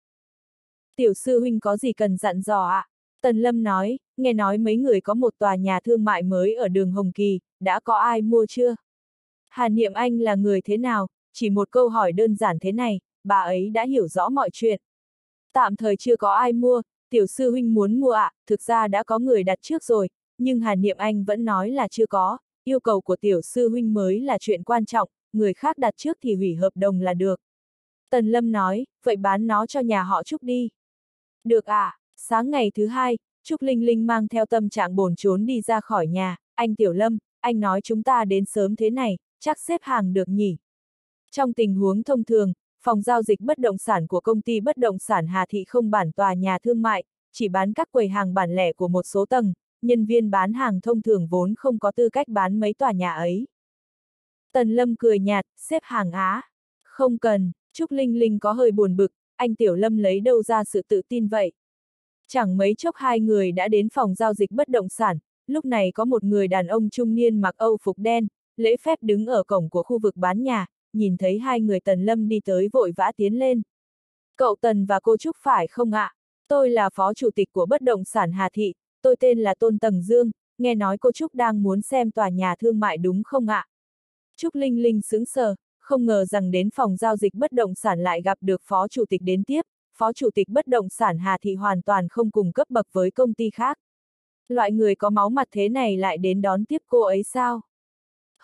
Tiểu sư huynh có gì cần dặn dò ạ? À? Tần Lâm nói, nghe nói mấy người có một tòa nhà thương mại mới ở đường Hồng Kỳ, đã có ai mua chưa? Hà Niệm Anh là người thế nào? Chỉ một câu hỏi đơn giản thế này, bà ấy đã hiểu rõ mọi chuyện. Tạm thời chưa có ai mua, tiểu sư huynh muốn mua ạ, à, thực ra đã có người đặt trước rồi, nhưng Hà Niệm Anh vẫn nói là chưa có, yêu cầu của tiểu sư huynh mới là chuyện quan trọng, người khác đặt trước thì hủy hợp đồng là được. Tần Lâm nói, vậy bán nó cho nhà họ Trúc đi. Được à, sáng ngày thứ hai, Trúc Linh Linh mang theo tâm trạng bồn chồn đi ra khỏi nhà, anh Tiểu Lâm, anh nói chúng ta đến sớm thế này, chắc xếp hàng được nhỉ. Trong tình huống thông thường, phòng giao dịch bất động sản của công ty bất động sản Hà Thị không bản tòa nhà thương mại, chỉ bán các quầy hàng bản lẻ của một số tầng, nhân viên bán hàng thông thường vốn không có tư cách bán mấy tòa nhà ấy. Tần Lâm cười nhạt, xếp hàng á. Không cần, Trúc Linh Linh có hơi buồn bực, anh Tiểu Lâm lấy đâu ra sự tự tin vậy. Chẳng mấy chốc hai người đã đến phòng giao dịch bất động sản, lúc này có một người đàn ông trung niên mặc âu phục đen, lễ phép đứng ở cổng của khu vực bán nhà, nhìn thấy hai người Tần Lâm đi tới vội vã tiến lên. Cậu Tần và cô Trúc phải không ạ? Tôi là phó chủ tịch của bất động sản Hà Thị, tôi tên là Tôn Tầng Dương, nghe nói cô Trúc đang muốn xem tòa nhà thương mại đúng không ạ? Trúc Linh Linh sững sờ, không ngờ rằng đến phòng giao dịch bất động sản lại gặp được phó chủ tịch đến tiếp, phó chủ tịch bất động sản Hà Thị hoàn toàn không cùng cấp bậc với công ty khác. Loại người có máu mặt thế này lại đến đón tiếp cô ấy sao?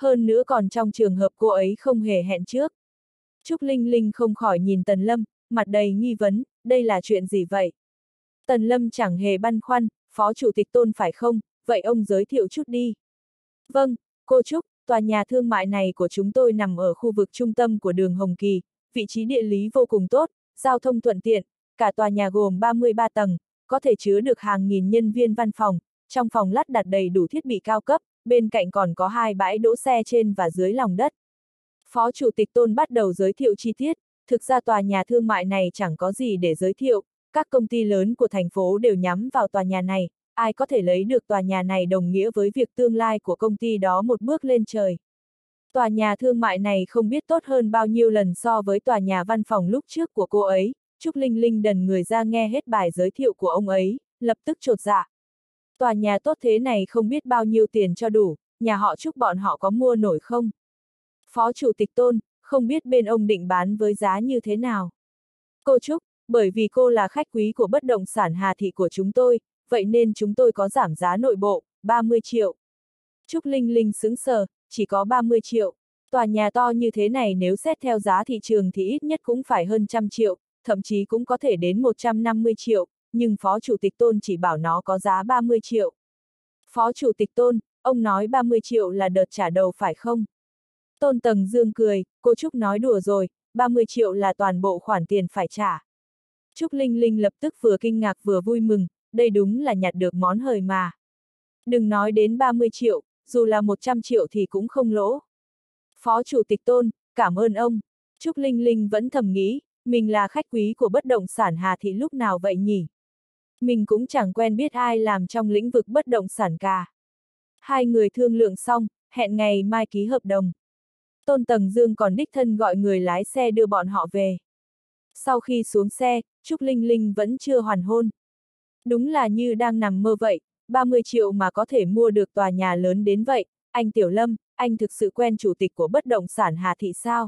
hơn nữa còn trong trường hợp cô ấy không hề hẹn trước. Trúc Linh Linh không khỏi nhìn Tần Lâm, mặt đầy nghi vấn, đây là chuyện gì vậy? Tần Lâm chẳng hề băn khoăn, Phó Chủ tịch Tôn phải không, vậy ông giới thiệu chút đi. Vâng, cô Trúc, tòa nhà thương mại này của chúng tôi nằm ở khu vực trung tâm của đường Hồng Kỳ, vị trí địa lý vô cùng tốt, giao thông thuận tiện, cả tòa nhà gồm ba mươi ba tầng, có thể chứa được hàng nghìn nhân viên văn phòng, trong phòng lắp đặt đầy đủ thiết bị cao cấp, bên cạnh còn có hai bãi đỗ xe trên và dưới lòng đất. Phó Chủ tịch Tôn bắt đầu giới thiệu chi tiết, thực ra tòa nhà thương mại này chẳng có gì để giới thiệu, các công ty lớn của thành phố đều nhắm vào tòa nhà này, ai có thể lấy được tòa nhà này đồng nghĩa với việc tương lai của công ty đó một bước lên trời. Tòa nhà thương mại này không biết tốt hơn bao nhiêu lần so với tòa nhà văn phòng lúc trước của cô ấy. Trúc Linh Linh đần người ra nghe hết bài giới thiệu của ông ấy, lập tức chột dạ. Tòa nhà tốt thế này không biết bao nhiêu tiền cho đủ, nhà họ Trúc bọn họ có mua nổi không? Phó Chủ tịch Tôn, không biết bên ông định bán với giá như thế nào? Cô Trúc, bởi vì cô là khách quý của bất động sản Hà Thị của chúng tôi, vậy nên chúng tôi có giảm giá nội bộ, ba mươi triệu. Trúc Linh Linh sững sờ, chỉ có ba mươi triệu. Tòa nhà to như thế này nếu xét theo giá thị trường thì ít nhất cũng phải hơn trăm triệu, thậm chí cũng có thể đến một trăm năm mươi triệu, nhưng Phó Chủ tịch Tôn chỉ bảo nó có giá ba mươi triệu. Phó Chủ tịch Tôn, ông nói ba mươi triệu là đợt trả đầu phải không? Tôn Tầng Dương cười, cô Trúc nói đùa rồi, ba mươi triệu là toàn bộ khoản tiền phải trả. Trúc Linh Linh lập tức vừa kinh ngạc vừa vui mừng, đây đúng là nhặt được món hời mà. Đừng nói đến ba mươi triệu, dù là một trăm triệu thì cũng không lỗ. Phó Chủ tịch Tôn, cảm ơn ông. Trúc Linh Linh vẫn thầm nghĩ, mình là khách quý của bất động sản Hà Thị lúc nào vậy nhỉ? Mình cũng chẳng quen biết ai làm trong lĩnh vực bất động sản cả. Hai người thương lượng xong, hẹn ngày mai ký hợp đồng. Tôn Tầng Dương còn đích thân gọi người lái xe đưa bọn họ về. Sau khi xuống xe, Trúc Linh Linh vẫn chưa hoàn hôn. Đúng là như đang nằm mơ vậy, ba mươi triệu mà có thể mua được tòa nhà lớn đến vậy. Anh Tiểu Lâm, anh thực sự quen chủ tịch của bất động sản Hà Thị sao?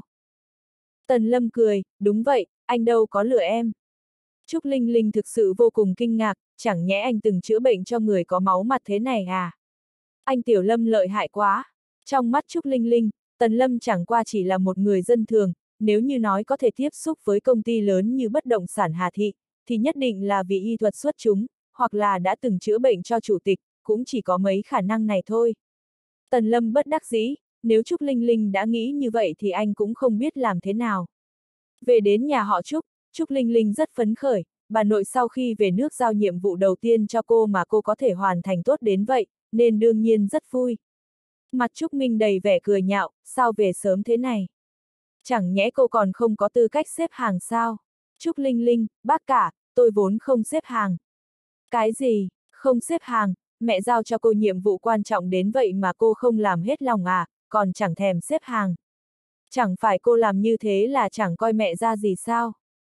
Tần Lâm cười, đúng vậy, anh đâu có lừa em. Trúc Linh Linh thực sự vô cùng kinh ngạc, chẳng nhẽ anh từng chữa bệnh cho người có máu mặt thế này à? Anh Tiểu Lâm lợi hại quá. Trong mắt Trúc Linh Linh, Tần Lâm chẳng qua chỉ là một người dân thường, nếu như nói có thể tiếp xúc với công ty lớn như bất động sản Hà Thị, thì nhất định là vì y thuật xuất chúng, hoặc là đã từng chữa bệnh cho chủ tịch, cũng chỉ có mấy khả năng này thôi. Tần Lâm bất đắc dĩ, nếu Trúc Linh Linh đã nghĩ như vậy thì anh cũng không biết làm thế nào. Về đến nhà họ Trúc, Trúc Linh Linh rất phấn khởi, bà nội sau khi về nước giao nhiệm vụ đầu tiên cho cô mà cô có thể hoàn thành tốt đến vậy, nên đương nhiên rất vui. Mặt Trúc Minh đầy vẻ cười nhạo, sao về sớm thế này? Chẳng nhẽ cô còn không có tư cách xếp hàng sao? Trúc Linh Linh, bác cả, tôi vốn không xếp hàng. Cái gì, không xếp hàng, mẹ giao cho cô nhiệm vụ quan trọng đến vậy mà cô không làm hết lòng à, còn chẳng thèm xếp hàng. Chẳng phải cô làm như thế là chẳng coi mẹ ra gì sao?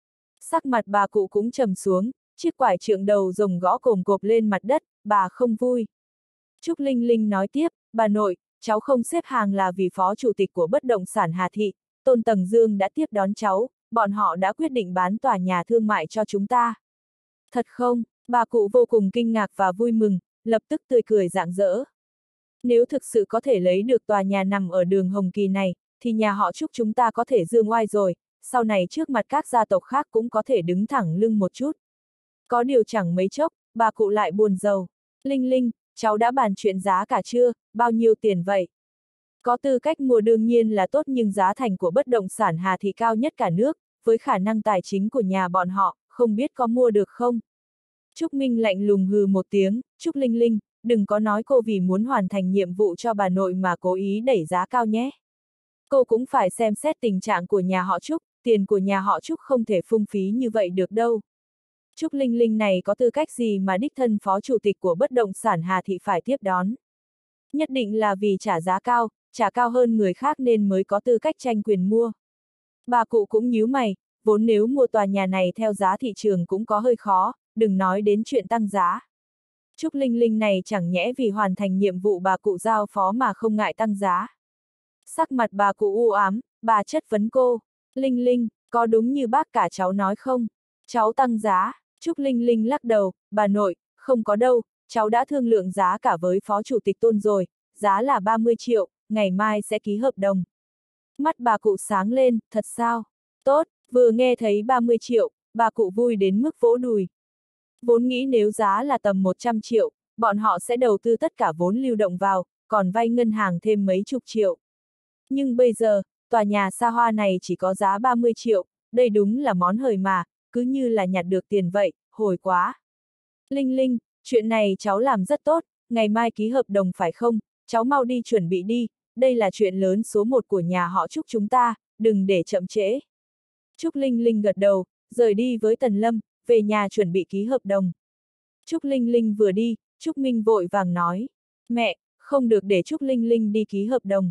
Sắc mặt bà cụ cũng trầm xuống, chiếc quải trượng đầu rồng gõ cồm cộp lên mặt đất, bà không vui. Trúc Linh Linh nói tiếp, bà nội, cháu không xếp hàng là vì phó chủ tịch của bất động sản Hà Thị, Tôn Tầng Dương đã tiếp đón cháu, bọn họ đã quyết định bán tòa nhà thương mại cho chúng ta. Thật không? Bà cụ vô cùng kinh ngạc và vui mừng, lập tức tươi cười rạng rỡ. Nếu thực sự có thể lấy được tòa nhà nằm ở đường Hồng Kỳ này, thì nhà họ Trúc chúng ta có thể dương oai rồi, sau này trước mặt các gia tộc khác cũng có thể đứng thẳng lưng một chút. Có điều chẳng mấy chốc, bà cụ lại buồn rầu. Linh Linh, cháu đã bàn chuyện giá cả chưa, bao nhiêu tiền vậy? Có tư cách mua đương nhiên là tốt nhưng giá thành của bất động sản Hà Thị cao nhất cả nước, với khả năng tài chính của nhà bọn họ, không biết có mua được không? Trúc Minh lạnh lùng hừ một tiếng, Trúc Linh Linh, đừng có nói cô vì muốn hoàn thành nhiệm vụ cho bà nội mà cố ý đẩy giá cao nhé. Cô cũng phải xem xét tình trạng của nhà họ Trúc, tiền của nhà họ Trúc không thể phung phí như vậy được đâu. Trúc Linh Linh này có tư cách gì mà đích thân phó chủ tịch của bất động sản Hà Thị phải tiếp đón? Nhất định là vì trả giá cao, trả cao hơn người khác nên mới có tư cách tranh quyền mua. Bà cụ cũng nhíu mày, vốn nếu mua tòa nhà này theo giá thị trường cũng có hơi khó, đừng nói đến chuyện tăng giá. Trúc Linh Linh này chẳng nhẽ vì hoàn thành nhiệm vụ bà cụ giao phó mà không ngại tăng giá. Sắc mặt bà cụ u ám, bà chất vấn cô, Linh Linh, có đúng như bác cả cháu nói không? Cháu tăng giá, Trúc Linh Linh lắc đầu, bà nội, không có đâu, cháu đã thương lượng giá cả với phó chủ tịch Tôn rồi, giá là ba mươi triệu, ngày mai sẽ ký hợp đồng. Mắt bà cụ sáng lên, thật sao? Tốt, vừa nghe thấy ba mươi triệu, bà cụ vui đến mức vỗ đùi. Vốn nghĩ nếu giá là tầm một trăm triệu, bọn họ sẽ đầu tư tất cả vốn lưu động vào, còn vay ngân hàng thêm mấy chục triệu. Nhưng bây giờ, tòa nhà xa hoa này chỉ có giá ba mươi triệu, đây đúng là món hời mà, cứ như là nhặt được tiền vậy, hồi quá. Linh Linh, chuyện này cháu làm rất tốt, ngày mai ký hợp đồng phải không, cháu mau đi chuẩn bị đi, đây là chuyện lớn số một của nhà họ Trúc chúng ta, đừng để chậm trễ. Trúc Linh Linh gật đầu, rời đi với Tần Lâm, về nhà chuẩn bị ký hợp đồng. Trúc Linh Linh vừa đi, Trúc Minh vội vàng nói, mẹ, không được để Trúc Linh Linh đi ký hợp đồng.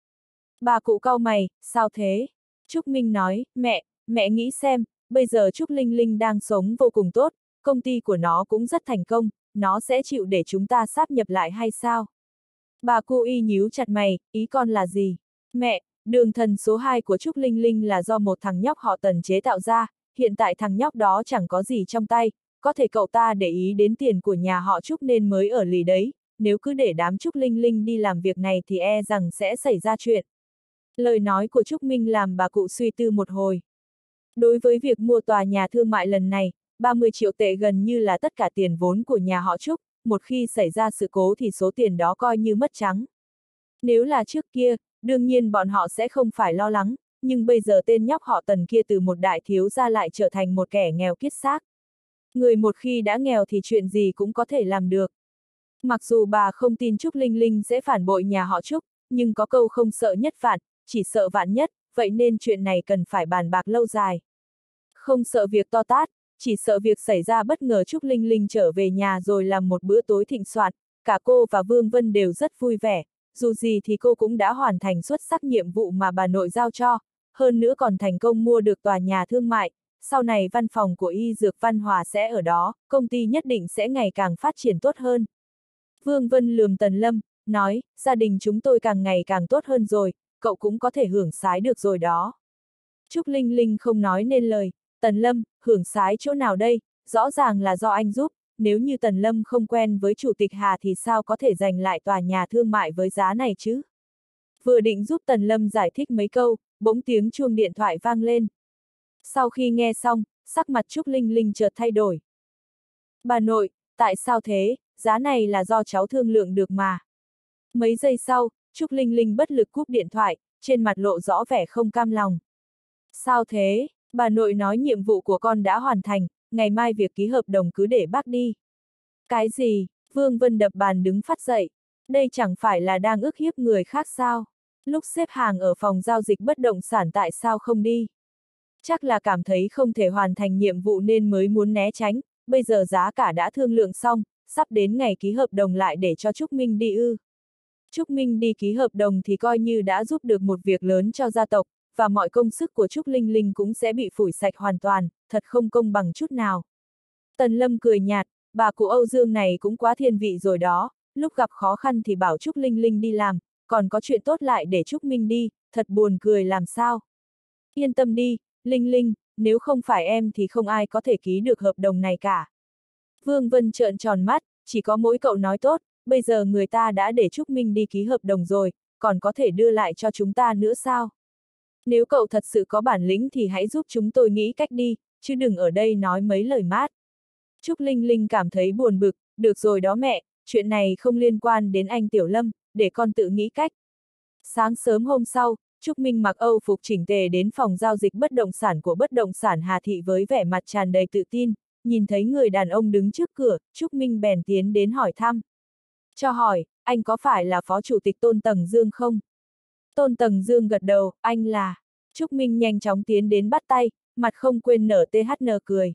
Bà cụ cau mày, sao thế? Trúc Minh nói, mẹ, mẹ nghĩ xem, bây giờ Trúc Linh Linh đang sống vô cùng tốt, công ty của nó cũng rất thành công, nó sẽ chịu để chúng ta sáp nhập lại hay sao? Bà cụ y nhíu chặt mày, ý con là gì? Mẹ, đường thần số hai của Trúc Linh Linh là do một thằng nhóc họ Tần chế tạo ra, hiện tại thằng nhóc đó chẳng có gì trong tay, có thể cậu ta để ý đến tiền của nhà họ Trúc nên mới ở lì đấy, nếu cứ để đám Trúc Linh Linh đi làm việc này thì e rằng sẽ xảy ra chuyện. Lời nói của Trúc Minh làm bà cụ suy tư một hồi. Đối với việc mua tòa nhà thương mại lần này, ba mươi triệu tệ gần như là tất cả tiền vốn của nhà họ Trúc, một khi xảy ra sự cố thì số tiền đó coi như mất trắng. Nếu là trước kia, đương nhiên bọn họ sẽ không phải lo lắng, nhưng bây giờ tên nhóc họ Tần kia từ một đại thiếu gia lại trở thành một kẻ nghèo kiết xác. Người một khi đã nghèo thì chuyện gì cũng có thể làm được. Mặc dù bà không tin Trúc Linh Linh sẽ phản bội nhà họ Trúc, nhưng có câu không sợ nhất vạn, chỉ sợ vạn nhất, vậy nên chuyện này cần phải bàn bạc lâu dài. Không sợ việc to tát, chỉ sợ việc xảy ra bất ngờ Trúc Linh Linh trở về nhà rồi làm một bữa tối thịnh soạn, cả cô và Vương Vân đều rất vui vẻ, dù gì thì cô cũng đã hoàn thành xuất sắc nhiệm vụ mà bà nội giao cho, hơn nữa còn thành công mua được tòa nhà thương mại, sau này văn phòng của Y Dược Văn Hòa sẽ ở đó, công ty nhất định sẽ ngày càng phát triển tốt hơn. Vương Vân lườm Tần Lâm, nói, gia đình chúng tôi càng ngày càng tốt hơn rồi, cậu cũng có thể hưởng sái được rồi đó. Trúc Linh Linh không nói nên lời, Tần Lâm, hưởng sái chỗ nào đây, rõ ràng là do anh giúp, nếu như Tần Lâm không quen với Chủ tịch Hà thì sao có thể giành lại tòa nhà thương mại với giá này chứ? Vừa định giúp Tần Lâm giải thích mấy câu, bỗng tiếng chuông điện thoại vang lên. Sau khi nghe xong, sắc mặt Trúc Linh Linh chợt thay đổi. Bà nội, tại sao thế, giá này là do cháu thương lượng được mà. Mấy giây sau, Trúc Linh Linh bất lực cúp điện thoại, trên mặt lộ rõ vẻ không cam lòng. Sao thế, bà nội nói nhiệm vụ của con đã hoàn thành, ngày mai việc ký hợp đồng cứ để bác đi. Cái gì, Vương Vân đập bàn đứng phát dậy, đây chẳng phải là đang ức hiếp người khác sao? Lúc xếp hàng ở phòng giao dịch bất động sản tại sao không đi? Chắc là cảm thấy không thể hoàn thành nhiệm vụ nên mới muốn né tránh, bây giờ giá cả đã thương lượng xong, sắp đến ngày ký hợp đồng lại để cho Trúc Minh đi ư. Trúc Minh đi ký hợp đồng thì coi như đã giúp được một việc lớn cho gia tộc, và mọi công sức của Trúc Linh Linh cũng sẽ bị phủi sạch hoàn toàn, thật không công bằng chút nào. Tần Lâm cười nhạt, bà cụ Âu Dương này cũng quá thiên vị rồi đó, lúc gặp khó khăn thì bảo Trúc Linh Linh đi làm, còn có chuyện tốt lại để Trúc Minh đi, thật buồn cười làm sao. Yên tâm đi, Linh Linh, nếu không phải em thì không ai có thể ký được hợp đồng này cả. Vương Vân trợn tròn mắt, chỉ có mỗi cậu nói tốt, bây giờ người ta đã để Trúc Minh đi ký hợp đồng rồi, còn có thể đưa lại cho chúng ta nữa sao? Nếu cậu thật sự có bản lĩnh thì hãy giúp chúng tôi nghĩ cách đi, chứ đừng ở đây nói mấy lời mát. Trúc Linh Linh cảm thấy buồn bực, được rồi đó mẹ, chuyện này không liên quan đến anh Tiểu Lâm, để con tự nghĩ cách. Sáng sớm hôm sau, Trúc Minh mặc Âu phục chỉnh tề đến phòng giao dịch bất động sản của bất động sản Hà Thị với vẻ mặt tràn đầy tự tin, nhìn thấy người đàn ông đứng trước cửa, Trúc Minh bèn tiến đến hỏi thăm. Cho hỏi, anh có phải là phó chủ tịch Tôn Tầng Dương không? Tôn Tầng Dương gật đầu, anh là. Trúc Minh nhanh chóng tiến đến bắt tay, mặt không quên nở tê hát en cười.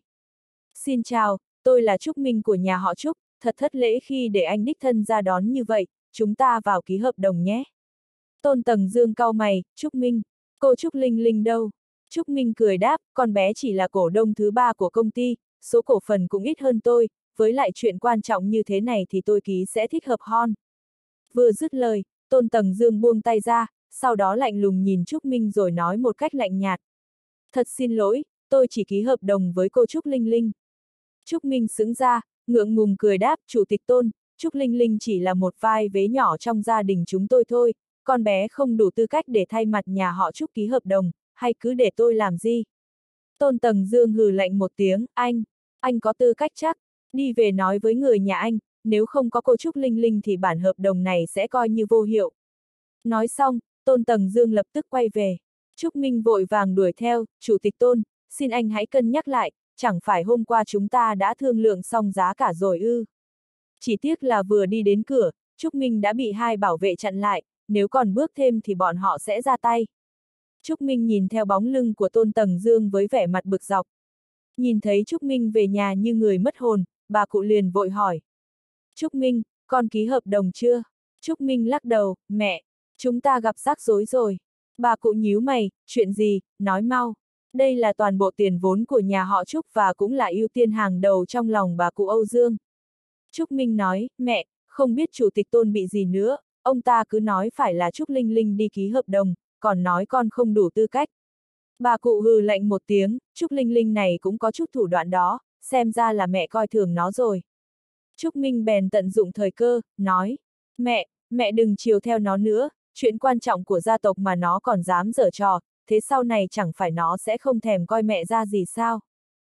Xin chào, tôi là Trúc Minh của nhà họ Trúc, thật thất lễ khi để anh đích thân ra đón như vậy, chúng ta vào ký hợp đồng nhé. Tôn Tầng Dương cau mày, Trúc Minh, cô Trúc Linh Linh đâu? Trúc Minh cười đáp, con bé chỉ là cổ đông thứ ba của công ty, số cổ phần cũng ít hơn tôi, với lại chuyện quan trọng như thế này thì tôi ký sẽ thích hợp hơn. Vừa dứt lời, Tôn Tầng Dương buông tay ra, sau đó lạnh lùng nhìn Trúc Minh rồi nói một cách lạnh nhạt. Thật xin lỗi, tôi chỉ ký hợp đồng với cô Trúc Linh Linh. Trúc Minh sững ra, ngượng ngùng cười đáp, Chủ tịch Tôn, Trúc Linh Linh chỉ là một vai vế nhỏ trong gia đình chúng tôi thôi, con bé không đủ tư cách để thay mặt nhà họ Trúc ký hợp đồng, hay cứ để tôi làm gì? Tôn Tầng Dương hừ lạnh một tiếng, anh, anh có tư cách chắc, đi về nói với người nhà anh, nếu không có cô Trúc Linh Linh thì bản hợp đồng này sẽ coi như vô hiệu. Nói xong, Tôn Tầng Dương lập tức quay về. Trúc Minh vội vàng đuổi theo, Chủ tịch Tôn, xin anh hãy cân nhắc lại, chẳng phải hôm qua chúng ta đã thương lượng xong giá cả rồi ư. Chỉ tiếc là vừa đi đến cửa, Trúc Minh đã bị hai bảo vệ chặn lại, nếu còn bước thêm thì bọn họ sẽ ra tay. Trúc Minh nhìn theo bóng lưng của Tôn Tầng Dương với vẻ mặt bực dọc. Nhìn thấy Trúc Minh về nhà như người mất hồn, bà cụ liền vội hỏi. Trúc Minh, con ký hợp đồng chưa? Trúc Minh lắc đầu, mẹ, chúng ta gặp rắc rối rồi. Bà cụ nhíu mày, chuyện gì, nói mau. Đây là toàn bộ tiền vốn của nhà họ Trúc và cũng là ưu tiên hàng đầu trong lòng bà cụ Âu Dương. Trúc Minh nói, mẹ, không biết Chủ tịch Tôn bị gì nữa, ông ta cứ nói phải là Trúc Linh Linh đi ký hợp đồng, còn nói con không đủ tư cách. Bà cụ hừ lạnh một tiếng, Trúc Linh Linh này cũng có chút thủ đoạn đó, xem ra là mẹ coi thường nó rồi. Trúc Minh bèn tận dụng thời cơ, nói, mẹ, mẹ đừng chiều theo nó nữa, chuyện quan trọng của gia tộc mà nó còn dám giở trò, thế sau này chẳng phải nó sẽ không thèm coi mẹ ra gì sao.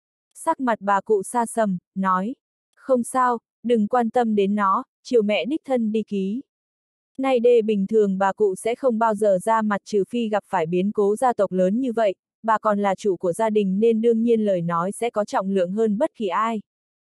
Sắc mặt bà cụ sa sầm, nói, không sao, đừng quan tâm đến nó, chiều mẹ đích thân đi ký. Nay đê bình thường bà cụ sẽ không bao giờ ra mặt trừ phi gặp phải biến cố gia tộc lớn như vậy, bà còn là chủ của gia đình nên đương nhiên lời nói sẽ có trọng lượng hơn bất kỳ ai.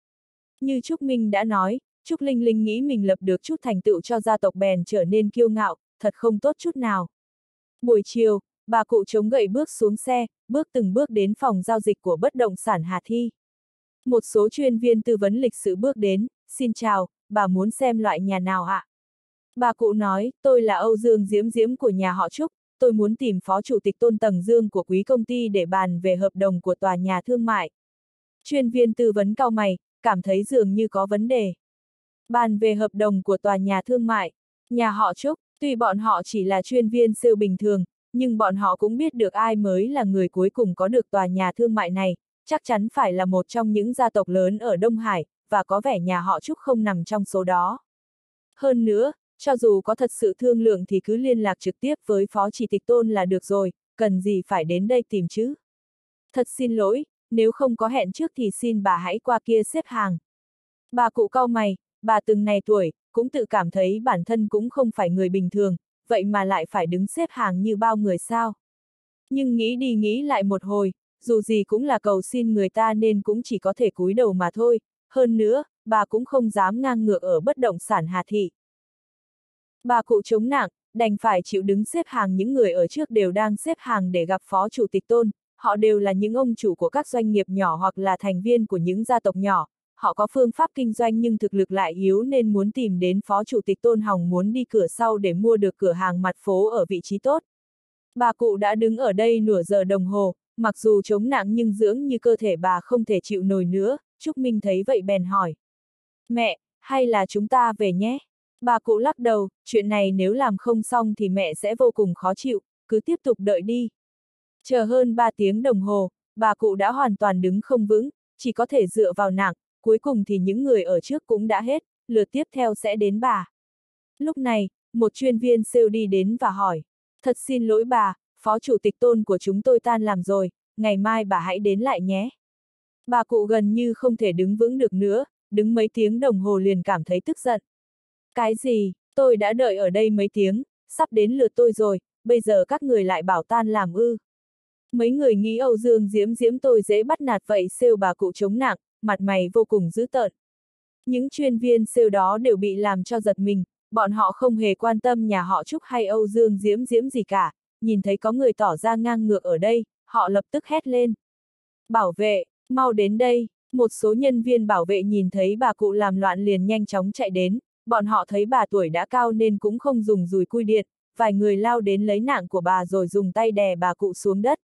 Như Trúc Minh đã nói, Trúc Linh Linh nghĩ mình lập được chút thành tựu cho gia tộc bèn trở nên kiêu ngạo, thật không tốt chút nào. Buổi chiều, bà cụ chống gậy bước xuống xe, bước từng bước đến phòng giao dịch của bất động sản Hà Thi. Một số chuyên viên tư vấn lịch sử bước đến, xin chào, bà muốn xem loại nhà nào ạ? Bà cụ nói, tôi là Âu Dương Diễm Diễm của nhà họ Trúc, tôi muốn tìm phó chủ tịch Tôn Tầng Dương của quý công ty để bàn về hợp đồng của tòa nhà thương mại. Chuyên viên tư vấn cau mày, cảm thấy dường như có vấn đề. Bàn về hợp đồng của tòa nhà thương mại, nhà họ Trúc, tuy bọn họ chỉ là chuyên viên sale bình thường, nhưng bọn họ cũng biết được ai mới là người cuối cùng có được tòa nhà thương mại này, chắc chắn phải là một trong những gia tộc lớn ở Đông Hải, và có vẻ nhà họ Trúc không nằm trong số đó. Hơn nữa, cho dù có thật sự thương lượng thì cứ liên lạc trực tiếp với phó chủ tịch Tôn là được rồi, cần gì phải đến đây tìm chứ. Thật xin lỗi, nếu không có hẹn trước thì xin bà hãy qua kia xếp hàng. Bà cụ cau mày, bà từng này tuổi, cũng tự cảm thấy bản thân cũng không phải người bình thường, vậy mà lại phải đứng xếp hàng như bao người sao. Nhưng nghĩ đi nghĩ lại một hồi, dù gì cũng là cầu xin người ta nên cũng chỉ có thể cúi đầu mà thôi, hơn nữa, bà cũng không dám ngang ngược ở bất động sản Hà Thị. Bà cụ chống nặng, đành phải chịu đứng xếp hàng. Những người ở trước đều đang xếp hàng để gặp phó chủ tịch Tôn, họ đều là những ông chủ của các doanh nghiệp nhỏ hoặc là thành viên của những gia tộc nhỏ, họ có phương pháp kinh doanh nhưng thực lực lại yếu nên muốn tìm đến phó chủ tịch Tôn hòng muốn đi cửa sau để mua được cửa hàng mặt phố ở vị trí tốt. Bà cụ đã đứng ở đây nửa giờ đồng hồ, mặc dù chống nặng nhưng dưỡng như cơ thể bà không thể chịu nổi nữa. Trúc Minh thấy vậy bèn hỏi. Mẹ, hay là chúng ta về nhé? Bà cụ lắc đầu, chuyện này nếu làm không xong thì mẹ sẽ vô cùng khó chịu, cứ tiếp tục đợi đi. Chờ hơn ba tiếng đồng hồ, bà cụ đã hoàn toàn đứng không vững, chỉ có thể dựa vào nạng, cuối cùng thì những người ở trước cũng đã hết, lượt tiếp theo sẽ đến bà. Lúc này, một chuyên viên sale đi đến và hỏi, thật xin lỗi bà, phó chủ tịch Tôn của chúng tôi tan làm rồi, ngày mai bà hãy đến lại nhé. Bà cụ gần như không thể đứng vững được nữa, đứng mấy tiếng đồng hồ liền cảm thấy tức giận. Cái gì, tôi đã đợi ở đây mấy tiếng, sắp đến lượt tôi rồi, bây giờ các người lại bảo tan làm ư. Mấy người nghĩ Âu Dương Diễm Diễm tôi dễ bắt nạt vậy sale bà cụ chống nặng, mặt mày vô cùng dữ tợn. Những chuyên viên sale đó đều bị làm cho giật mình, bọn họ không hề quan tâm nhà họ Trúc hay Âu Dương Diễm Diễm gì cả, nhìn thấy có người tỏ ra ngang ngược ở đây, họ lập tức hét lên. Bảo vệ, mau đến đây, một số nhân viên bảo vệ nhìn thấy bà cụ làm loạn liền nhanh chóng chạy đến, bọn họ thấy bà tuổi đã cao nên cũng không dùng dùi cui điện, vài người lao đến lấy nạng của bà rồi dùng tay đè bà cụ xuống đất.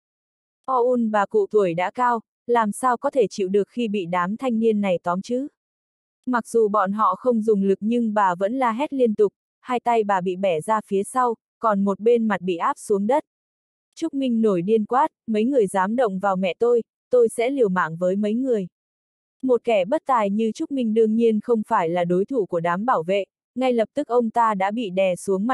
Oun bà cụ tuổi đã cao, làm sao có thể chịu được khi bị đám thanh niên này tóm chứ? Mặc dù bọn họ không dùng lực nhưng bà vẫn la hét liên tục, hai tay bà bị bẻ ra phía sau, còn một bên mặt bị áp xuống đất. Trúc Minh nổi điên quát, mấy người dám động vào mẹ tôi, tôi sẽ liều mạng với mấy người. Một kẻ bất tài như Trúc Minh đương nhiên không phải là đối thủ của đám bảo vệ, ngay lập tức ông ta đã bị đè xuống mặt đất,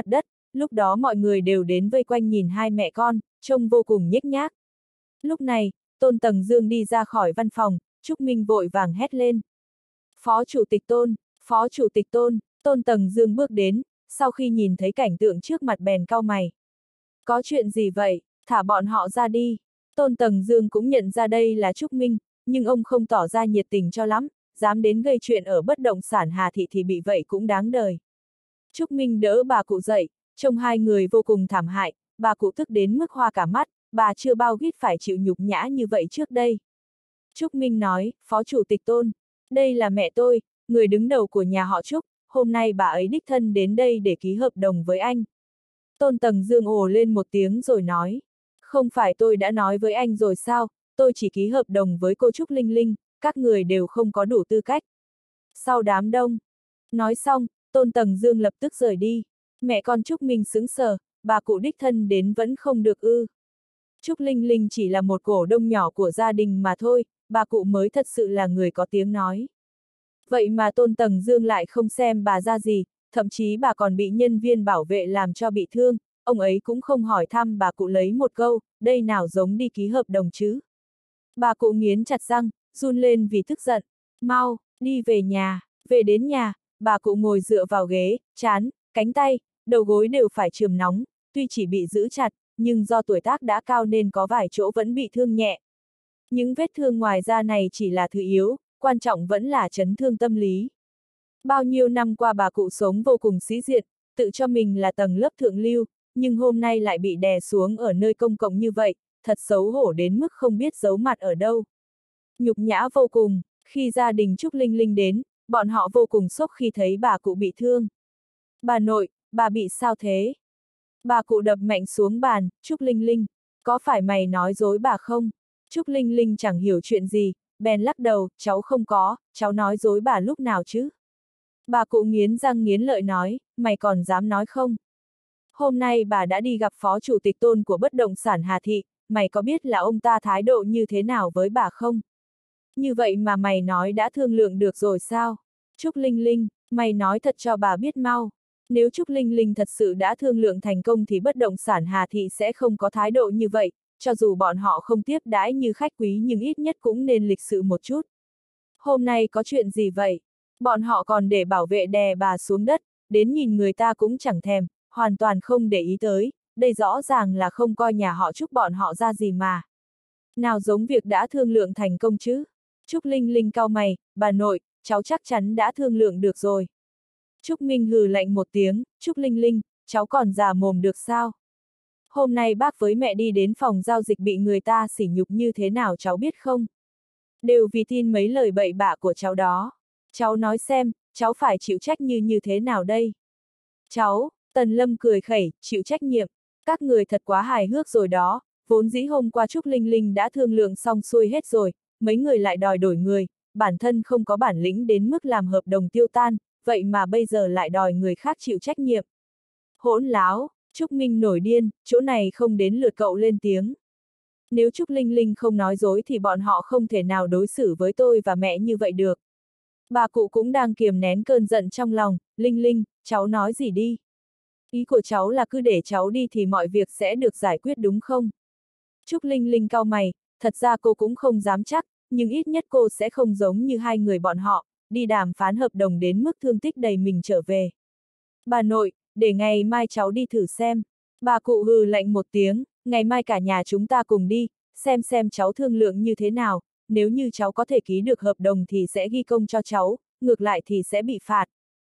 lúc đó mọi người đều đến vây quanh nhìn hai mẹ con, trông vô cùng nhếch nhác. Lúc này, Tôn Tầng Dương đi ra khỏi văn phòng, Trúc Minh vội vàng hét lên. Phó Chủ tịch Tôn, Phó Chủ tịch Tôn, Tôn Tầng Dương bước đến, sau khi nhìn thấy cảnh tượng trước mặt bèn cau mày. Có chuyện gì vậy, thả bọn họ ra đi. Tôn Tầng Dương cũng nhận ra đây là Trúc Minh, nhưng ông không tỏ ra nhiệt tình cho lắm, dám đến gây chuyện ở bất động sản Hà Thị thì bị vậy cũng đáng đời. Trúc Minh đỡ bà cụ dậy, trông hai người vô cùng thảm hại, bà cụ tức đến mức hoa cả mắt, bà chưa bao gít phải chịu nhục nhã như vậy trước đây. Trúc Minh nói, Phó Chủ tịch Tôn, đây là mẹ tôi, người đứng đầu của nhà họ Trúc, hôm nay bà ấy đích thân đến đây để ký hợp đồng với anh. Tôn Tầng Dương ồ lên một tiếng rồi nói, không phải tôi đã nói với anh rồi sao, tôi chỉ ký hợp đồng với cô Trúc Linh Linh, các người đều không có đủ tư cách. Sau đám đông. Nói xong, Tôn Tầng Dương lập tức rời đi. Mẹ con Trúc Minh sững sờ, bà cụ đích thân đến vẫn không được ư. Trúc Linh Linh chỉ là một cổ đông nhỏ của gia đình mà thôi, bà cụ mới thật sự là người có tiếng nói. Vậy mà Tôn Tầng Dương lại không xem bà ra gì, thậm chí bà còn bị nhân viên bảo vệ làm cho bị thương, ông ấy cũng không hỏi thăm bà cụ lấy một câu, đây nào giống đi ký hợp đồng chứ. Bà cụ nghiến chặt răng, run lên vì tức giận. Mau, đi về nhà, về đến nhà, bà cụ ngồi dựa vào ghế, trán, cánh tay, đầu gối đều phải chườm nóng, tuy chỉ bị giữ chặt, nhưng do tuổi tác đã cao nên có vài chỗ vẫn bị thương nhẹ. Những vết thương ngoài da này chỉ là thứ yếu, quan trọng vẫn là chấn thương tâm lý. Bao nhiêu năm qua bà cụ sống vô cùng sĩ diện, tự cho mình là tầng lớp thượng lưu, nhưng hôm nay lại bị đè xuống ở nơi công cộng như vậy, thật xấu hổ đến mức không biết giấu mặt ở đâu. Nhục nhã vô cùng, khi gia đình Trúc Linh Linh đến, bọn họ vô cùng sốc khi thấy bà cụ bị thương. Bà nội, bà bị sao thế? Bà cụ đập mạnh xuống bàn, Trúc Linh Linh, có phải mày nói dối bà không? Trúc Linh Linh chẳng hiểu chuyện gì, bèn lắc đầu, cháu không có, cháu nói dối bà lúc nào chứ? Bà cụ nghiến răng nghiến lợi nói, mày còn dám nói không? Hôm nay bà đã đi gặp Phó Chủ tịch Tôn của bất động sản Hà Thị, mày có biết là ông ta thái độ như thế nào với bà không? Như vậy mà mày nói đã thương lượng được rồi sao? Trúc Linh Linh, mày nói thật cho bà biết mau. Nếu Trúc Linh Linh thật sự đã thương lượng thành công thì bất động sản Hà Thị sẽ không có thái độ như vậy, cho dù bọn họ không tiếp đãi như khách quý nhưng ít nhất cũng nên lịch sự một chút. Hôm nay có chuyện gì vậy? Bọn họ còn để bảo vệ đè bà xuống đất, đến nhìn người ta cũng chẳng thèm, hoàn toàn không để ý tới, đây rõ ràng là không coi nhà họ Trúc bọn họ ra gì mà. Nào giống việc đã thương lượng thành công chứ? Trúc Linh Linh cau mày, bà nội, cháu chắc chắn đã thương lượng được rồi. Trúc Minh hừ lạnh một tiếng, Trúc Linh Linh, cháu còn già mồm được sao? Hôm nay bác với mẹ đi đến phòng giao dịch bị người ta sỉ nhục như thế nào cháu biết không? Đều vì tin mấy lời bậy bạ của cháu đó. Cháu nói xem, cháu phải chịu trách như như thế nào đây? Cháu, Tần Lâm cười khẩy, chịu trách nhiệm. Các người thật quá hài hước rồi đó, vốn dĩ hôm qua Trúc Linh Linh đã thương lượng xong xuôi hết rồi, mấy người lại đòi đổi người, bản thân không có bản lĩnh đến mức làm hợp đồng tiêu tan, vậy mà bây giờ lại đòi người khác chịu trách nhiệm. Hỗn láo, Trúc Minh nổi điên, chỗ này không đến lượt cậu lên tiếng. Nếu Trúc Linh Linh không nói dối thì bọn họ không thể nào đối xử với tôi và mẹ như vậy được. Bà cụ cũng đang kiềm nén cơn giận trong lòng, Linh Linh, cháu nói gì đi? Ý của cháu là cứ để cháu đi thì mọi việc sẽ được giải quyết đúng không? Trúc Linh Linh cau mày, thật ra cô cũng không dám chắc, nhưng ít nhất cô sẽ không giống như hai người bọn họ, đi đàm phán hợp đồng đến mức thương tích đầy mình trở về. Bà nội, để ngày mai cháu đi thử xem. Bà cụ hừ lạnh một tiếng, ngày mai cả nhà chúng ta cùng đi, xem xem cháu thương lượng như thế nào, nếu như cháu có thể ký được hợp đồng thì sẽ ghi công cho cháu, ngược lại thì sẽ bị phạt.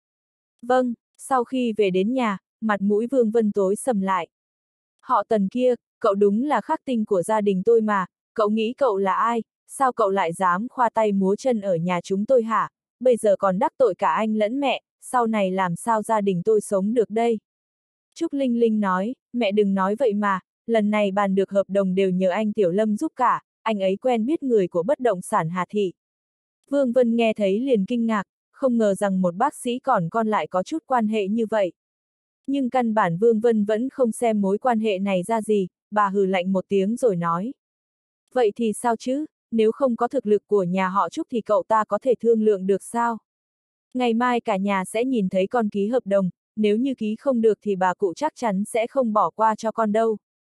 Vâng, sau khi về đến nhà, mặt mũi Vương Vân tối sầm lại. Họ Tần kia, cậu đúng là khắc tinh của gia đình tôi mà, cậu nghĩ cậu là ai, sao cậu lại dám khoa tay múa chân ở nhà chúng tôi hả? Bây giờ còn đắc tội cả anh lẫn mẹ, sau này làm sao gia đình tôi sống được đây? Trúc Linh Linh nói, mẹ đừng nói vậy mà, lần này bàn được hợp đồng đều nhờ anh Tiểu Lâm giúp cả, anh ấy quen biết người của bất động sản Hà Thị. Vương Vân nghe thấy liền kinh ngạc, không ngờ rằng một bác sĩ còn con lại có chút quan hệ như vậy. Nhưng căn bản Vương Vân vẫn không xem mối quan hệ này ra gì, bà hừ lạnh một tiếng rồi nói. Vậy thì sao chứ, nếu không có thực lực của nhà họ Trúc thì cậu ta có thể thương lượng được sao? Ngày mai cả nhà sẽ nhìn thấy con ký hợp đồng, nếu như ký không được thì bà cụ chắc chắn sẽ không bỏ qua cho con đâu.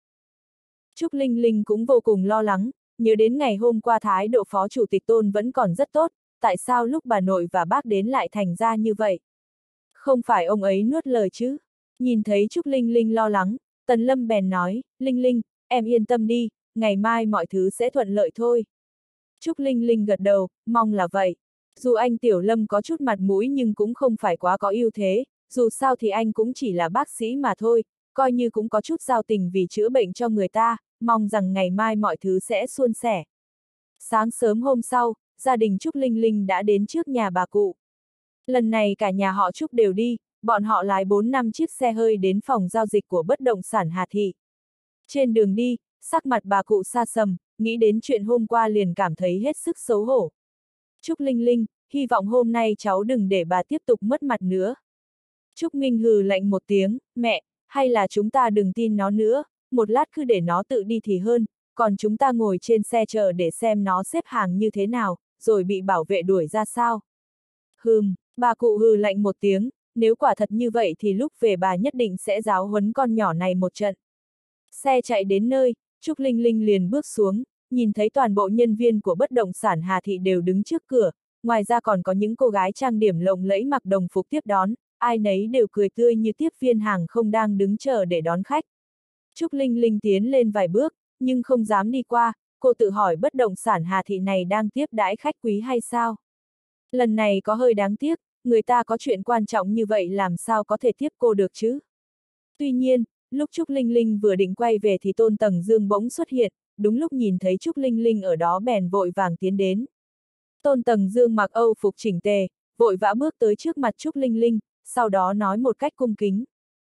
Trúc Linh Linh cũng vô cùng lo lắng, nhớ đến ngày hôm qua thái độ phó chủ tịch Tôn vẫn còn rất tốt, tại sao lúc bà nội và bác đến lại thành ra như vậy? Không phải ông ấy nuốt lời chứ? Nhìn thấy Trúc Linh Linh lo lắng, Tần Lâm bèn nói, Linh Linh, em yên tâm đi, ngày mai mọi thứ sẽ thuận lợi thôi. Trúc Linh Linh gật đầu, mong là vậy. Dù anh Tiểu Lâm có chút mặt mũi nhưng cũng không phải quá có ưu thế, dù sao thì anh cũng chỉ là bác sĩ mà thôi, coi như cũng có chút giao tình vì chữa bệnh cho người ta, mong rằng ngày mai mọi thứ sẽ suôn sẻ. Sáng sớm hôm sau, gia đình Trúc Linh Linh đã đến trước nhà bà cụ. Lần này cả nhà họ Trúc đều đi, bọn họ lái bốn năm chiếc xe hơi đến phòng giao dịch của bất động sản Hà Thị. Trên đường đi, sắc mặt bà cụ xa sầm, nghĩ đến chuyện hôm qua liền cảm thấy hết sức xấu hổ. Trúc Linh Linh, hy vọng hôm nay cháu đừng để bà tiếp tục mất mặt nữa. Trúc Minh hừ lạnh một tiếng, mẹ, hay là chúng ta đừng tin nó nữa, một lát cứ để nó tự đi thì hơn, còn chúng ta ngồi trên xe chờ để xem nó xếp hàng như thế nào, rồi bị bảo vệ đuổi ra sao. Hừm, bà cụ hừ lạnh một tiếng, nếu quả thật như vậy thì lúc về bà nhất định sẽ giáo huấn con nhỏ này một trận. Xe chạy đến nơi, Trúc Linh Linh liền bước xuống, nhìn thấy toàn bộ nhân viên của bất động sản Hà Thị đều đứng trước cửa, ngoài ra còn có những cô gái trang điểm lộng lẫy mặc đồng phục tiếp đón, ai nấy đều cười tươi như tiếp viên hàng không đang đứng chờ để đón khách. Trúc Linh Linh tiến lên vài bước, nhưng không dám đi qua, cô tự hỏi bất động sản Hà Thị này đang tiếp đãi khách quý hay sao? Lần này có hơi đáng tiếc, người ta có chuyện quan trọng như vậy làm sao có thể tiếp cô được chứ? Tuy nhiên, lúc Trúc Linh Linh vừa định quay về thì Tôn Tầng Dương bỗng xuất hiện, đúng lúc nhìn thấy Trúc Linh Linh ở đó bèn vội vàng tiến đến. Tôn Tầng Dương mặc âu phục chỉnh tề, vội vã bước tới trước mặt Trúc Linh Linh, sau đó nói một cách cung kính.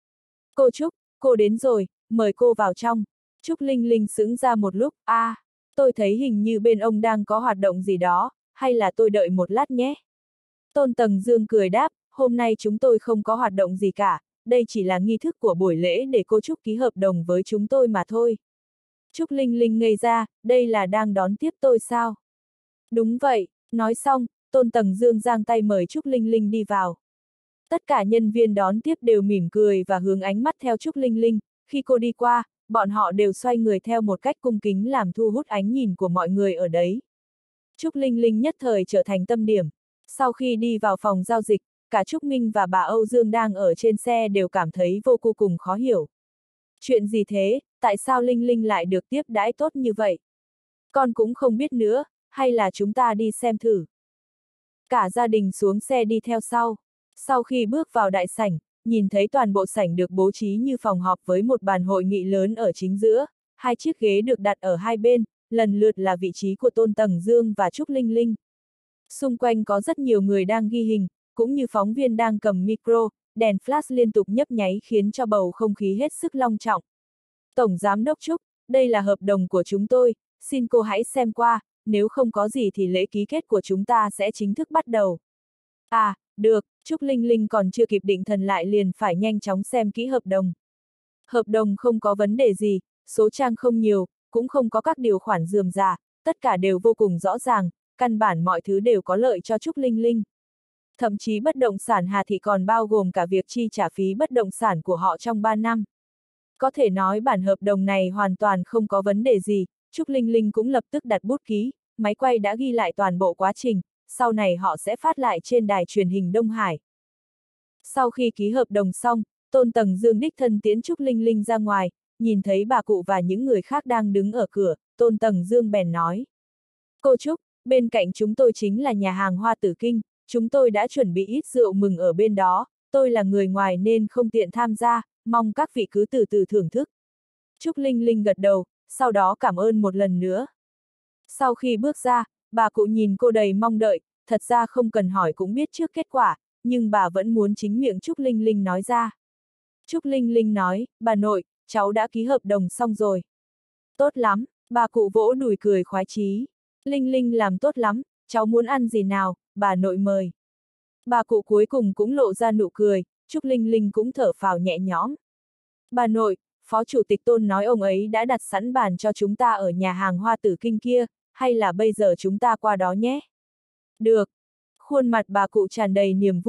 Cô Trúc, cô đến rồi, mời cô vào trong. Trúc Linh Linh sững ra một lúc, a, à, tôi thấy hình như bên ông đang có hoạt động gì đó, hay là tôi đợi một lát nhé. Tôn Tầng Dương cười đáp, hôm nay chúng tôi không có hoạt động gì cả, đây chỉ là nghi thức của buổi lễ để cô Trúc ký hợp đồng với chúng tôi mà thôi. Trúc Linh Linh ngây ra, đây là đang đón tiếp tôi sao? Đúng vậy, nói xong, Tôn Tầng Dương giang tay mời Trúc Linh Linh đi vào. Tất cả nhân viên đón tiếp đều mỉm cười và hướng ánh mắt theo Trúc Linh Linh, khi cô đi qua, bọn họ đều xoay người theo một cách cung kính làm thu hút ánh nhìn của mọi người ở đấy. Trúc Linh Linh nhất thời trở thành tâm điểm. Sau khi đi vào phòng giao dịch, cả Trúc Minh và bà Âu Dương đang ở trên xe đều cảm thấy vô cùng khó hiểu. Chuyện gì thế, tại sao Linh Linh lại được tiếp đãi tốt như vậy? Con cũng không biết nữa, hay là chúng ta đi xem thử. Cả gia đình xuống xe đi theo sau. Sau khi bước vào đại sảnh, nhìn thấy toàn bộ sảnh được bố trí như phòng họp với một bàn hội nghị lớn ở chính giữa, hai chiếc ghế được đặt ở hai bên, lần lượt là vị trí của Tôn Tầng Dương và Trúc Linh Linh. Xung quanh có rất nhiều người đang ghi hình, cũng như phóng viên đang cầm micro, đèn flash liên tục nhấp nháy khiến cho bầu không khí hết sức long trọng. Tổng Giám đốc Trúc, đây là hợp đồng của chúng tôi, xin cô hãy xem qua, nếu không có gì thì lễ ký kết của chúng ta sẽ chính thức bắt đầu. À, được, Trúc Linh Linh còn chưa kịp định thần lại liền phải nhanh chóng xem kỹ hợp đồng. Hợp đồng không có vấn đề gì, số trang không nhiều, cũng không có các điều khoản rườm rà, tất cả đều vô cùng rõ ràng, căn bản mọi thứ đều có lợi cho Trúc Linh Linh. Thậm chí bất động sản Hà Thị còn bao gồm cả việc chi trả phí bất động sản của họ trong ba năm. Có thể nói bản hợp đồng này hoàn toàn không có vấn đề gì, Trúc Linh Linh cũng lập tức đặt bút ký, máy quay đã ghi lại toàn bộ quá trình, sau này họ sẽ phát lại trên đài truyền hình Đông Hải. Sau khi ký hợp đồng xong, Tôn Tầng Dương đích thân tiễn Trúc Linh Linh ra ngoài, nhìn thấy bà cụ và những người khác đang đứng ở cửa, Tôn Tầng Dương bèn nói. Cô Trúc, bên cạnh chúng tôi chính là nhà hàng Hoa Tử Kinh, chúng tôi đã chuẩn bị ít rượu mừng ở bên đó, tôi là người ngoài nên không tiện tham gia, mong các vị cứ từ từ thưởng thức. Trúc Linh Linh gật đầu, sau đó cảm ơn một lần nữa. Sau khi bước ra, bà cụ nhìn cô đầy mong đợi, thật ra không cần hỏi cũng biết trước kết quả, nhưng bà vẫn muốn chính miệng Trúc Linh Linh nói ra. Trúc Linh Linh nói, bà nội, cháu đã ký hợp đồng xong rồi. Tốt lắm, bà cụ vỗ đùi cười khoái chí. Linh Linh làm tốt lắm, cháu muốn ăn gì nào, bà nội mời. Bà cụ cuối cùng cũng lộ ra nụ cười, Trúc Linh Linh cũng thở phào nhẹ nhõm. Bà nội, Phó Chủ tịch Tôn nói ông ấy đã đặt sẵn bàn cho chúng ta ở nhà hàng Hoa Tử Kinh kia, hay là bây giờ chúng ta qua đó nhé? Được. Khuôn mặt bà cụ tràn đầy niềm vui,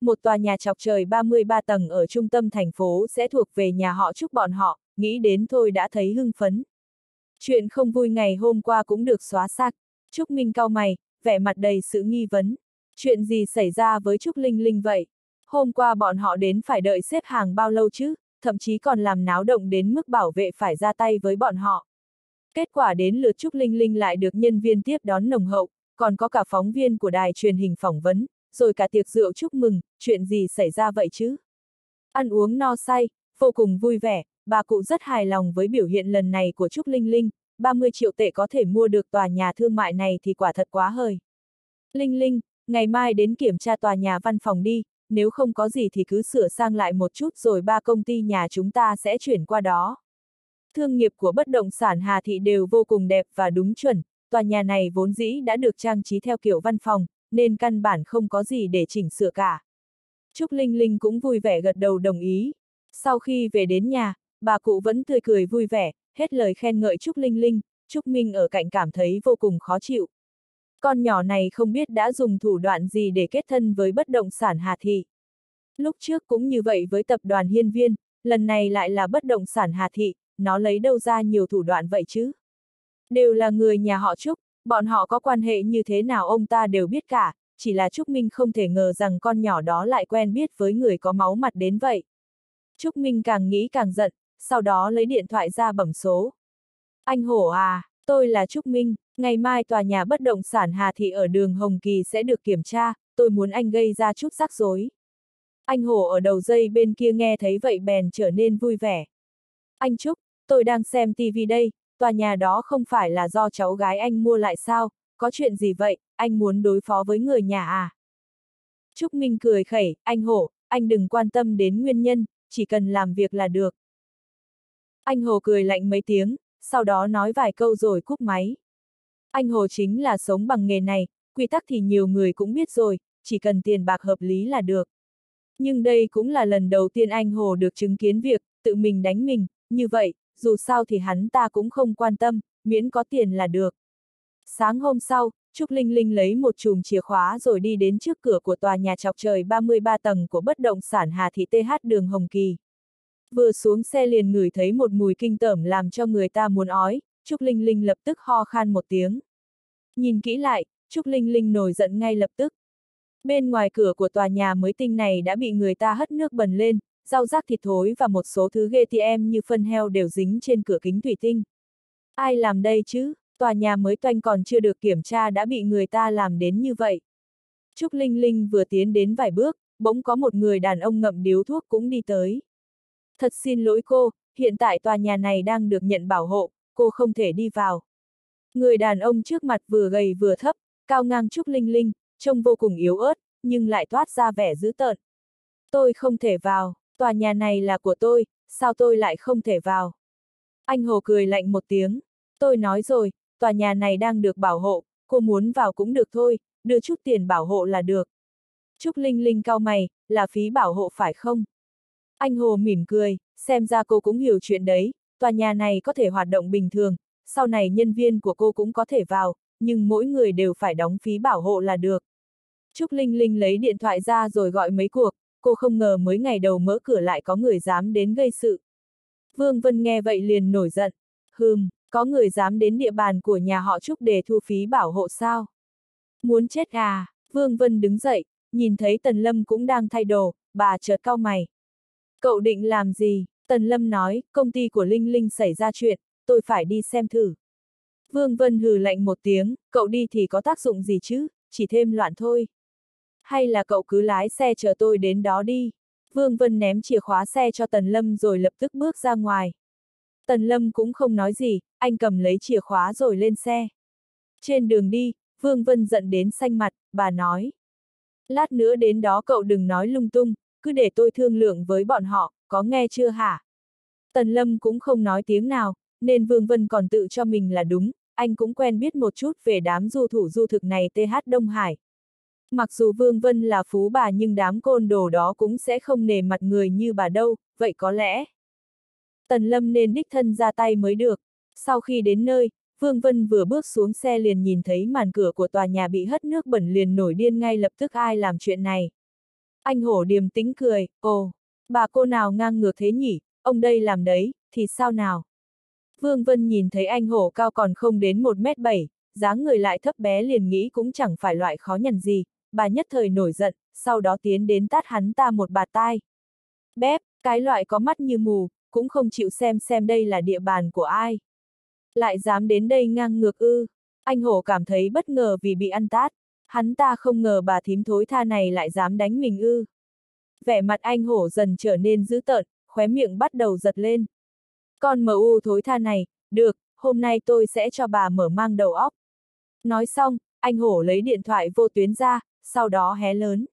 một tòa nhà chọc trời ba mươi ba tầng ở trung tâm thành phố sẽ thuộc về nhà họ Trúc bọn họ, nghĩ đến thôi đã thấy hưng phấn. Chuyện không vui ngày hôm qua cũng được xóa sạch. Trúc Minh cau mày, vẻ mặt đầy sự nghi vấn. Chuyện gì xảy ra với Trúc Linh Linh vậy? Hôm qua bọn họ đến phải đợi xếp hàng bao lâu chứ, thậm chí còn làm náo động đến mức bảo vệ phải ra tay với bọn họ. Kết quả đến lượt Trúc Linh Linh lại được nhân viên tiếp đón nồng hậu, còn có cả phóng viên của đài truyền hình phỏng vấn, rồi cả tiệc rượu chúc mừng, chuyện gì xảy ra vậy chứ? Ăn uống no say, vô cùng vui vẻ, bà cụ rất hài lòng với biểu hiện lần này của Trúc Linh Linh, ba mươi triệu tệ có thể mua được tòa nhà thương mại này thì quả thật quá hời. Linh Linh, ngày mai đến kiểm tra tòa nhà văn phòng đi, nếu không có gì thì cứ sửa sang lại một chút rồi ba công ty nhà chúng ta sẽ chuyển qua đó. Thương nghiệp của bất động sản Hà Thị đều vô cùng đẹp và đúng chuẩn, tòa nhà này vốn dĩ đã được trang trí theo kiểu văn phòng, nên căn bản không có gì để chỉnh sửa cả. Trúc Linh Linh cũng vui vẻ gật đầu đồng ý. Sau khi về đến nhà, bà cụ vẫn tươi cười vui vẻ, hết lời khen ngợi Trúc Linh Linh, Trúc Minh ở cạnh cảm thấy vô cùng khó chịu. Con nhỏ này không biết đã dùng thủ đoạn gì để kết thân với bất động sản Hà Thị. Lúc trước cũng như vậy với tập đoàn Hiên Viên, lần này lại là bất động sản Hà Thị, nó lấy đâu ra nhiều thủ đoạn vậy chứ? Đều là người nhà họ Trúc, bọn họ có quan hệ như thế nào ông ta đều biết cả, chỉ là Trúc Minh không thể ngờ rằng con nhỏ đó lại quen biết với người có máu mặt đến vậy. Trúc Minh càng nghĩ càng giận, sau đó lấy điện thoại ra bấm số. Anh Hổ à, tôi là Trúc Minh, ngày mai tòa nhà bất động sản Hà Thị ở đường Hồng Kỳ sẽ được kiểm tra, tôi muốn anh gây ra chút rắc rối. Anh Hổ ở đầu dây bên kia nghe thấy vậy bèn trở nên vui vẻ. Anh Trúc, tôi đang xem tivi đây, tòa nhà đó không phải là do cháu gái anh mua lại sao, có chuyện gì vậy, anh muốn đối phó với người nhà à? Trúc Minh cười khẩy, anh Hổ, anh đừng quan tâm đến nguyên nhân, chỉ cần làm việc là được. Anh Hồ cười lạnh mấy tiếng, sau đó nói vài câu rồi cúp máy. Anh Hồ chính là sống bằng nghề này, quy tắc thì nhiều người cũng biết rồi, chỉ cần tiền bạc hợp lý là được. Nhưng đây cũng là lần đầu tiên anh Hồ được chứng kiến việc tự mình đánh mình, như vậy, dù sao thì hắn ta cũng không quan tâm, miễn có tiền là được. Sáng hôm sau, Trúc Linh Linh lấy một chùm chìa khóa rồi đi đến trước cửa của tòa nhà chọc trời ba mươi ba tầng của bất động sản Hà Thị tê hát đường Hồng Kỳ. Vừa xuống xe liền ngửi thấy một mùi kinh tởm làm cho người ta muốn ói, Trúc Linh Linh lập tức ho khan một tiếng. Nhìn kỹ lại, Trúc Linh Linh nổi giận ngay lập tức. Bên ngoài cửa của tòa nhà mới tinh này đã bị người ta hất nước bẩn lên, rau rác thịt thối và một số thứ ghê tởm như phân heo đều dính trên cửa kính thủy tinh. Ai làm đây chứ, tòa nhà mới toanh còn chưa được kiểm tra đã bị người ta làm đến như vậy. Trúc Linh Linh vừa tiến đến vài bước, bỗng có một người đàn ông ngậm điếu thuốc cũng đi tới. Thật xin lỗi cô, hiện tại tòa nhà này đang được nhận bảo hộ, cô không thể đi vào. Người đàn ông trước mặt vừa gầy vừa thấp, cao ngang Trúc Linh Linh, trông vô cùng yếu ớt, nhưng lại toát ra vẻ dữ tợn. Tôi không thể vào, tòa nhà này là của tôi, sao tôi lại không thể vào? Anh Hồ cười lạnh một tiếng, tôi nói rồi, tòa nhà này đang được bảo hộ, cô muốn vào cũng được thôi, đưa chút tiền bảo hộ là được. Trúc Linh Linh cau mày, là phí bảo hộ phải không? Anh Hồ mỉm cười, xem ra cô cũng hiểu chuyện đấy, tòa nhà này có thể hoạt động bình thường, sau này nhân viên của cô cũng có thể vào, nhưng mỗi người đều phải đóng phí bảo hộ là được. Trúc Linh Linh lấy điện thoại ra rồi gọi mấy cuộc, cô không ngờ mới ngày đầu mở cửa lại có người dám đến gây sự. Vương Vân nghe vậy liền nổi giận, hừm, có người dám đến địa bàn của nhà họ Trúc để thu phí bảo hộ sao? Muốn chết à? Vương Vân đứng dậy, nhìn thấy Tần Lâm cũng đang thay đồ, bà chợt cau mày. Cậu định làm gì? Tần Lâm nói, công ty của Linh Linh xảy ra chuyện, tôi phải đi xem thử. Vương Vân hừ lạnh một tiếng, cậu đi thì có tác dụng gì chứ, chỉ thêm loạn thôi. Hay là cậu cứ lái xe chờ tôi đến đó đi. Vương Vân ném chìa khóa xe cho Tần Lâm rồi lập tức bước ra ngoài. Tần Lâm cũng không nói gì, anh cầm lấy chìa khóa rồi lên xe. Trên đường đi, Vương Vân giận đến xanh mặt, bà nói. Lát nữa đến đó cậu đừng nói lung tung, cứ để tôi thương lượng với bọn họ, có nghe chưa hả? Tần Lâm cũng không nói tiếng nào, nên Vương Vân còn tự cho mình là đúng, anh cũng quen biết một chút về đám du thủ du thực này tê hát Đông Hải. Mặc dù Vương Vân là phú bà nhưng đám côn đồ đó cũng sẽ không nể mặt người như bà đâu, vậy có lẽ Tần Lâm nên đích thân ra tay mới được. Sau khi đến nơi, Vương Vân vừa bước xuống xe liền nhìn thấy màn cửa của tòa nhà bị hất nước bẩn liền nổi điên ngay lập tức ai làm chuyện này. Anh hổ điềm tĩnh cười, ồ, bà cô nào ngang ngược thế nhỉ, ông đây làm đấy, thì sao nào? Vương Vân nhìn thấy anh hổ cao còn không đến một mét bảy, dáng người lại thấp bé liền nghĩ cũng chẳng phải loại khó nhằn gì, bà nhất thời nổi giận, sau đó tiến đến tát hắn ta một bạt tai. Bép, cái loại có mắt như mù, cũng không chịu xem xem đây là địa bàn của ai. Lại dám đến đây ngang ngược ư, anh hổ cảm thấy bất ngờ vì bị ăn tát, hắn ta không ngờ bà thím thối tha này lại dám đánh mình ư. Vẻ mặt anh hổ dần trở nên dữ tợn, khóe miệng bắt đầu giật lên. Con em u thối tha này, được, hôm nay tôi sẽ cho bà mở mang đầu óc. Nói xong, anh hổ lấy điện thoại vô tuyến ra, sau đó hé lớn.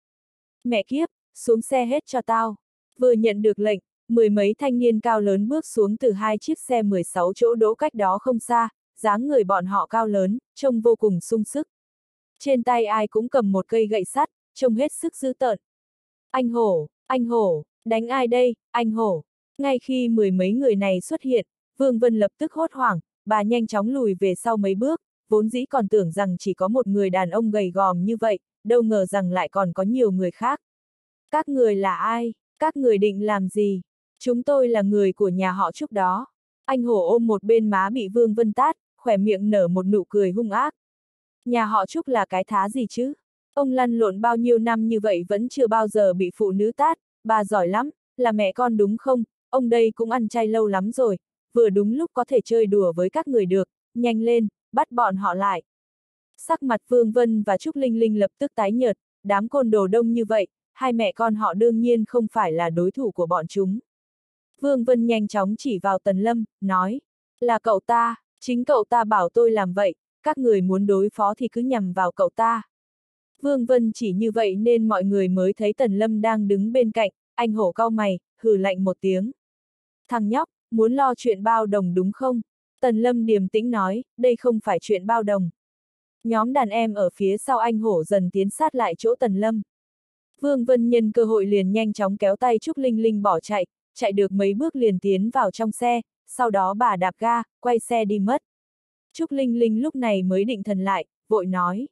Mẹ kiếp, xuống xe hết cho tao. Vừa nhận được lệnh, mười mấy thanh niên cao lớn bước xuống từ hai chiếc xe mười sáu chỗ đỗ cách đó không xa, dáng người bọn họ cao lớn, trông vô cùng sung sức. Trên tay ai cũng cầm một cây gậy sắt, trông hết sức dữ tợn. Anh hổ, anh hổ, đánh ai đây, anh hổ. Ngay khi mười mấy người này xuất hiện, Vương Vân lập tức hốt hoảng, bà nhanh chóng lùi về sau mấy bước, vốn dĩ còn tưởng rằng chỉ có một người đàn ông gầy gòm như vậy, đâu ngờ rằng lại còn có nhiều người khác. Các người là ai? Các người định làm gì? Chúng tôi là người của nhà họ Trúc đó. Anh hổ ôm một bên má bị Vương Vân tát, khỏe miệng nở một nụ cười hung ác. Nhà họ Trúc là cái thá gì chứ? Ông lăn lộn bao nhiêu năm như vậy vẫn chưa bao giờ bị phụ nữ tát, bà giỏi lắm, là mẹ con đúng không? Ông đây cũng ăn chay lâu lắm rồi, vừa đúng lúc có thể chơi đùa với các người được, nhanh lên, bắt bọn họ lại. Sắc mặt Vương Vân và Trúc Linh Linh lập tức tái nhợt, đám côn đồ đông như vậy, hai mẹ con họ đương nhiên không phải là đối thủ của bọn chúng. Vương Vân nhanh chóng chỉ vào Tần Lâm, nói, là cậu ta, chính cậu ta bảo tôi làm vậy, các người muốn đối phó thì cứ nhằm vào cậu ta. Vương Vân chỉ như vậy nên mọi người mới thấy Tần Lâm đang đứng bên cạnh, anh hổ cau mày, hừ lạnh một tiếng. Thằng nhóc, muốn lo chuyện bao đồng đúng không? Tần Lâm điềm tĩnh nói, đây không phải chuyện bao đồng. Nhóm đàn em ở phía sau anh hổ dần tiến sát lại chỗ Tần Lâm. Vương Vân nhân cơ hội liền nhanh chóng kéo tay Trúc Linh Linh bỏ chạy, chạy được mấy bước liền tiến vào trong xe, sau đó bà đạp ga, quay xe đi mất. Trúc Linh Linh lúc này mới định thần lại, vội nói.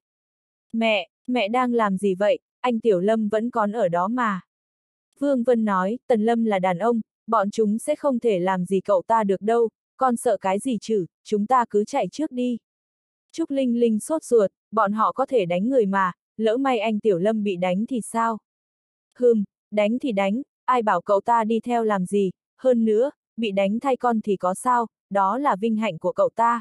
Mẹ, mẹ đang làm gì vậy, anh Tiểu Lâm vẫn còn ở đó mà. Vương Vân nói, Tần Lâm là đàn ông, bọn chúng sẽ không thể làm gì cậu ta được đâu, con sợ cái gì chứ, chúng ta cứ chạy trước đi. Trúc Linh Linh sốt ruột, bọn họ có thể đánh người mà, lỡ may anh Tiểu Lâm bị đánh thì sao? Hừm, đánh thì đánh, ai bảo cậu ta đi theo làm gì, hơn nữa, bị đánh thay con thì có sao, đó là vinh hạnh của cậu ta.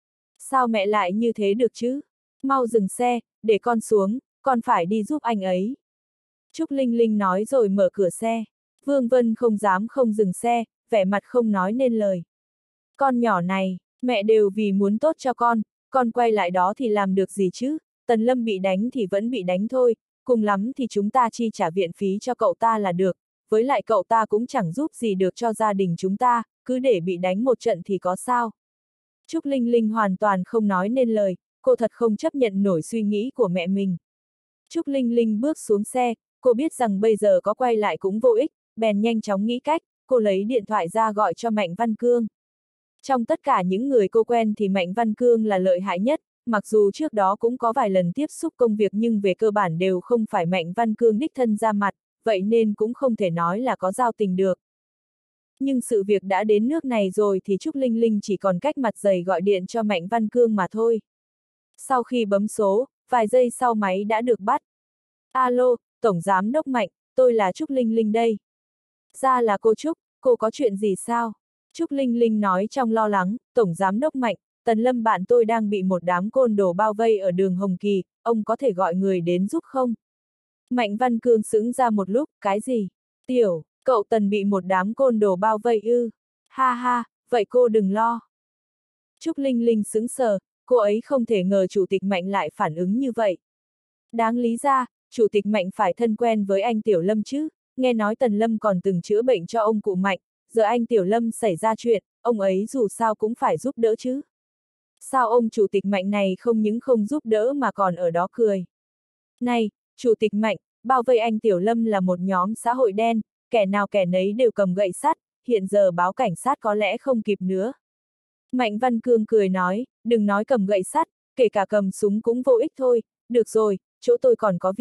Sao mẹ lại như thế được chứ? Mau dừng xe, để con xuống, con phải đi giúp anh ấy. Trúc Linh Linh nói rồi mở cửa xe. Vương Vân không dám không dừng xe, vẻ mặt không nói nên lời. Con nhỏ này, mẹ đều vì muốn tốt cho con, con quay lại đó thì làm được gì chứ? Tần Lâm bị đánh thì vẫn bị đánh thôi, cùng lắm thì chúng ta chi trả viện phí cho cậu ta là được, với lại cậu ta cũng chẳng giúp gì được cho gia đình chúng ta, cứ để bị đánh một trận thì có sao. Trúc Linh Linh hoàn toàn không nói nên lời, cô thật không chấp nhận nổi suy nghĩ của mẹ mình. Trúc Linh Linh bước xuống xe, cô biết rằng bây giờ có quay lại cũng vô ích, bèn nhanh chóng nghĩ cách, cô lấy điện thoại ra gọi cho Mạnh Văn Cương. Trong tất cả những người cô quen thì Mạnh Văn Cương là lợi hại nhất, mặc dù trước đó cũng có vài lần tiếp xúc công việc nhưng về cơ bản đều không phải Mạnh Văn Cương đích thân ra mặt, vậy nên cũng không thể nói là có giao tình được. Nhưng sự việc đã đến nước này rồi thì Trúc Linh Linh chỉ còn cách mặt dày gọi điện cho Mạnh Văn Cương mà thôi. Sau khi bấm số, vài giây sau máy đã được bắt. Alo, Tổng Giám Đốc Mạnh, tôi là Trúc Linh Linh đây. Ra là cô Trúc, cô có chuyện gì sao? Trúc Linh Linh nói trong lo lắng, Tổng Giám Đốc Mạnh, Tần Lâm bạn tôi đang bị một đám côn đồ bao vây ở đường Hồng Kỳ, ông có thể gọi người đến giúp không? Mạnh Văn Cương sững ra một lúc, cái gì? Tiểu, cậu Tần bị một đám côn đồ bao vây ư? Ha ha, vậy cô đừng lo. Trúc Linh Linh sững sờ, cô ấy không thể ngờ Chủ tịch Mạnh lại phản ứng như vậy. Đáng lý ra, Chủ tịch Mạnh phải thân quen với anh Tiểu Lâm chứ, nghe nói Tần Lâm còn từng chữa bệnh cho ông cụ Mạnh, giờ anh Tiểu Lâm xảy ra chuyện, ông ấy dù sao cũng phải giúp đỡ chứ. Sao ông Chủ tịch Mạnh này không những không giúp đỡ mà còn ở đó cười? Này, Chủ tịch Mạnh, bao vây anh Tiểu Lâm là một nhóm xã hội đen, kẻ nào kẻ nấy đều cầm gậy sắt, hiện giờ báo cảnh sát có lẽ không kịp nữa. Mạnh Văn Cương cười nói, đừng nói cầm gậy sắt, kể cả cầm súng cũng vô ích thôi, được rồi, chỗ tôi còn có việc,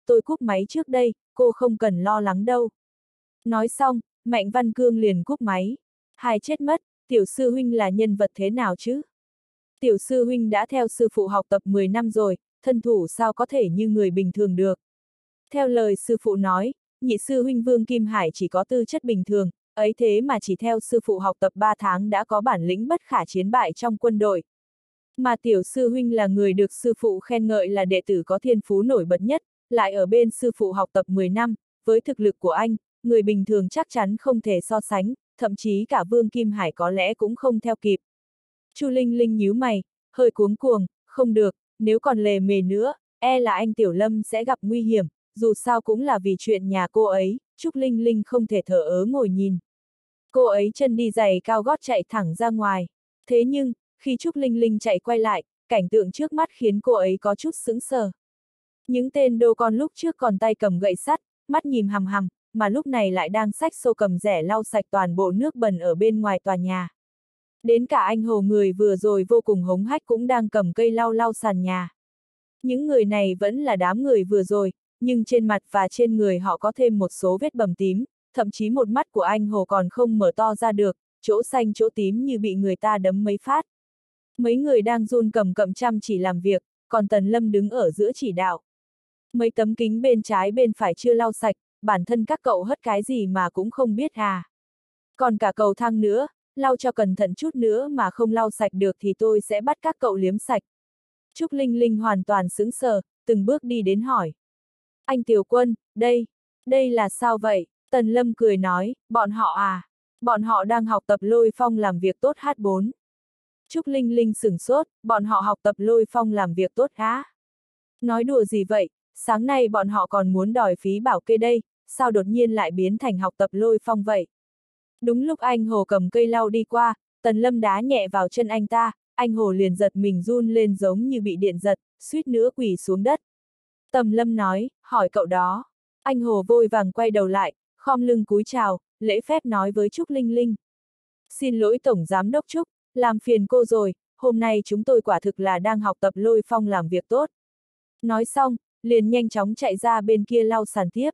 tôi cúp máy trước đây, cô không cần lo lắng đâu. Nói xong, Mạnh Văn Cương liền cúp máy. Hai chết mất, tiểu sư huynh là nhân vật thế nào chứ? Tiểu sư huynh đã theo sư phụ học tập mười năm rồi, thân thủ sao có thể như người bình thường được. Theo lời sư phụ nói, nhị sư huynh Vương Kim Hải chỉ có tư chất bình thường, ấy thế mà chỉ theo sư phụ học tập ba tháng đã có bản lĩnh bất khả chiến bại trong quân đội. Mà tiểu sư huynh là người được sư phụ khen ngợi là đệ tử có thiên phú nổi bật nhất, lại ở bên sư phụ học tập mười năm, với thực lực của anh, người bình thường chắc chắn không thể so sánh, thậm chí cả Vương Kim Hải có lẽ cũng không theo kịp. Chu Linh Linh nhíu mày, hơi cuống cuồng, không được, nếu còn lề mề nữa, e là anh Tiểu Lâm sẽ gặp nguy hiểm, dù sao cũng là vì chuyện nhà cô ấy, Trúc Linh Linh không thể thở ớ ngồi nhìn. Cô ấy chân đi giày cao gót chạy thẳng ra ngoài. Thế nhưng, khi Trúc Linh Linh chạy quay lại, cảnh tượng trước mắt khiến cô ấy có chút sững sờ. Những tên đô con lúc trước còn tay cầm gậy sắt, mắt nhìn hằm hằm, mà lúc này lại đang xách xô cầm rẻ lau sạch toàn bộ nước bẩn ở bên ngoài tòa nhà. Đến cả anh Hồ người vừa rồi vô cùng hống hách cũng đang cầm cây lau lau sàn nhà. Những người này vẫn là đám người vừa rồi, nhưng trên mặt và trên người họ có thêm một số vết bầm tím, thậm chí một mắt của anh Hồ còn không mở to ra được, chỗ xanh chỗ tím như bị người ta đấm mấy phát. Mấy người đang run cầm cậm chăm chỉ làm việc, còn Tần Lâm đứng ở giữa chỉ đạo. Mấy tấm kính bên trái bên phải chưa lau sạch, bản thân các cậu hất cái gì mà cũng không biết à. Còn cả cầu thang nữa, lau cho cẩn thận chút nữa mà không lau sạch được thì tôi sẽ bắt các cậu liếm sạch. Trúc Linh Linh hoàn toàn sững sờ, từng bước đi đến hỏi. Anh Tiểu Quân, đây, đây là sao vậy? Tần Lâm cười nói, bọn họ à, bọn họ đang học tập Lôi Phong làm việc tốt hát bốn. Trúc Linh Linh sửng sốt, bọn họ học tập Lôi Phong làm việc tốt á? Nói đùa gì vậy, sáng nay bọn họ còn muốn đòi phí bảo kê đây, sao đột nhiên lại biến thành học tập Lôi Phong vậy? Đúng lúc anh Hồ cầm cây lau đi qua, Tần Lâm đá nhẹ vào chân anh ta, anh Hồ liền giật mình run lên giống như bị điện giật, suýt nữa quỳ xuống đất. Tần Lâm nói, hỏi cậu đó. Anh Hồ vội vàng quay đầu lại, khom lưng cúi chào, lễ phép nói với Trúc Linh Linh. Xin lỗi Tổng Giám đốc Trúc, làm phiền cô rồi, hôm nay chúng tôi quả thực là đang học tập Lôi Phong làm việc tốt. Nói xong, liền nhanh chóng chạy ra bên kia lau sàn tiếp.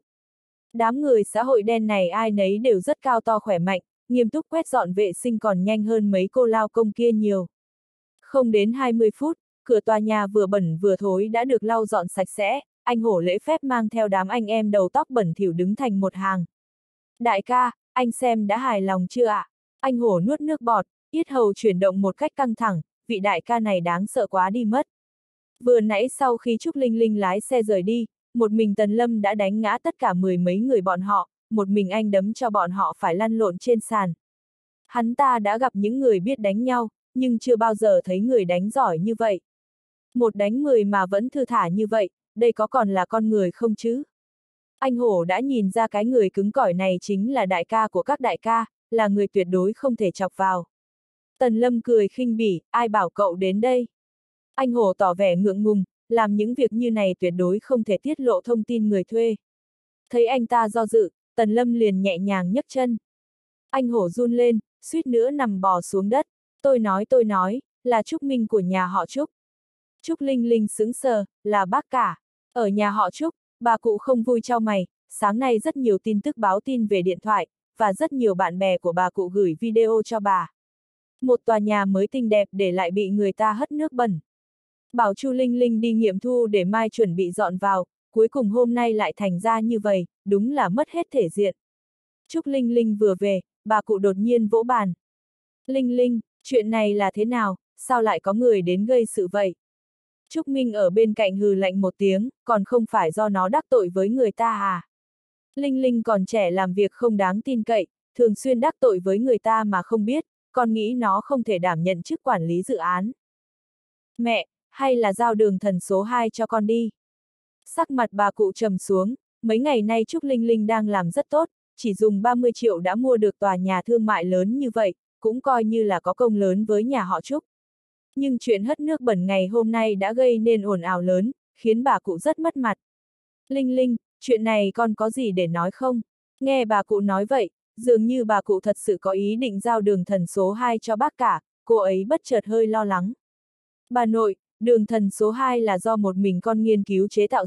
Đám người xã hội đen này ai nấy đều rất cao to khỏe mạnh, nghiêm túc quét dọn vệ sinh còn nhanh hơn mấy cô lao công kia nhiều. Không đến hai mươi phút, cửa tòa nhà vừa bẩn vừa thối đã được lau dọn sạch sẽ, anh Hổ lễ phép mang theo đám anh em đầu tóc bẩn thỉu đứng thành một hàng. Đại ca, anh xem đã hài lòng chưa ạ? À? Anh Hổ nuốt nước bọt, yết hầu chuyển động một cách căng thẳng, vị đại ca này đáng sợ quá đi mất. Vừa nãy sau khi Trúc Linh Linh lái xe rời đi, một mình Tần Lâm đã đánh ngã tất cả mười mấy người bọn họ, một mình anh đấm cho bọn họ phải lăn lộn trên sàn. Hắn ta đã gặp những người biết đánh nhau, nhưng chưa bao giờ thấy người đánh giỏi như vậy. Một đánh mười mà vẫn thư thả như vậy, đây có còn là con người không chứ? Anh Hổ đã nhìn ra cái người cứng cỏi này chính là đại ca của các đại ca, là người tuyệt đối không thể chọc vào. Tần Lâm cười khinh bỉ, ai bảo cậu đến đây? Anh Hổ tỏ vẻ ngượng ngùng, làm những việc như này tuyệt đối không thể tiết lộ thông tin người thuê. Thấy anh ta do dự, Tần Lâm liền nhẹ nhàng nhấc chân. Anh Hổ run lên, suýt nữa nằm bò xuống đất. Tôi nói tôi nói, là Trúc Minh của nhà họ Trúc. Trúc Linh Linh sững sờ, là bác cả. Ở nhà họ Trúc, bà cụ không vui chau mày, sáng nay rất nhiều tin tức báo tin về điện thoại, và rất nhiều bạn bè của bà cụ gửi video cho bà. Một tòa nhà mới tinh đẹp để lại bị người ta hất nước bẩn. Bảo Chu Linh Linh đi nghiệm thu để mai chuẩn bị dọn vào, cuối cùng hôm nay lại thành ra như vậy, đúng là mất hết thể diện. Trúc Linh Linh vừa về, bà cụ đột nhiên vỗ bàn. Linh Linh, chuyện này là thế nào, sao lại có người đến gây sự vậy? Trúc Minh ở bên cạnh hừ lạnh một tiếng, còn không phải do nó đắc tội với người ta à? Linh Linh còn trẻ làm việc không đáng tin cậy, thường xuyên đắc tội với người ta mà không biết, con nghĩ nó không thể đảm nhận chức quản lý dự án. Mẹ, hay là giao đường thần số hai cho con đi. Sắc mặt bà cụ trầm xuống, mấy ngày nay Trúc Linh Linh đang làm rất tốt, chỉ dùng ba mươi triệu đã mua được tòa nhà thương mại lớn như vậy, cũng coi như là có công lớn với nhà họ Trúc. Nhưng chuyện hất nước bẩn ngày hôm nay đã gây nên ồn ào lớn, khiến bà cụ rất mất mặt. Linh Linh, chuyện này con có gì để nói không? Nghe bà cụ nói vậy, dường như bà cụ thật sự có ý định giao đường thần số hai cho bác cả, cô ấy bất chợt hơi lo lắng. Bà nội, đường thần số hai là do một mình con nghiên cứu chế tạo ra,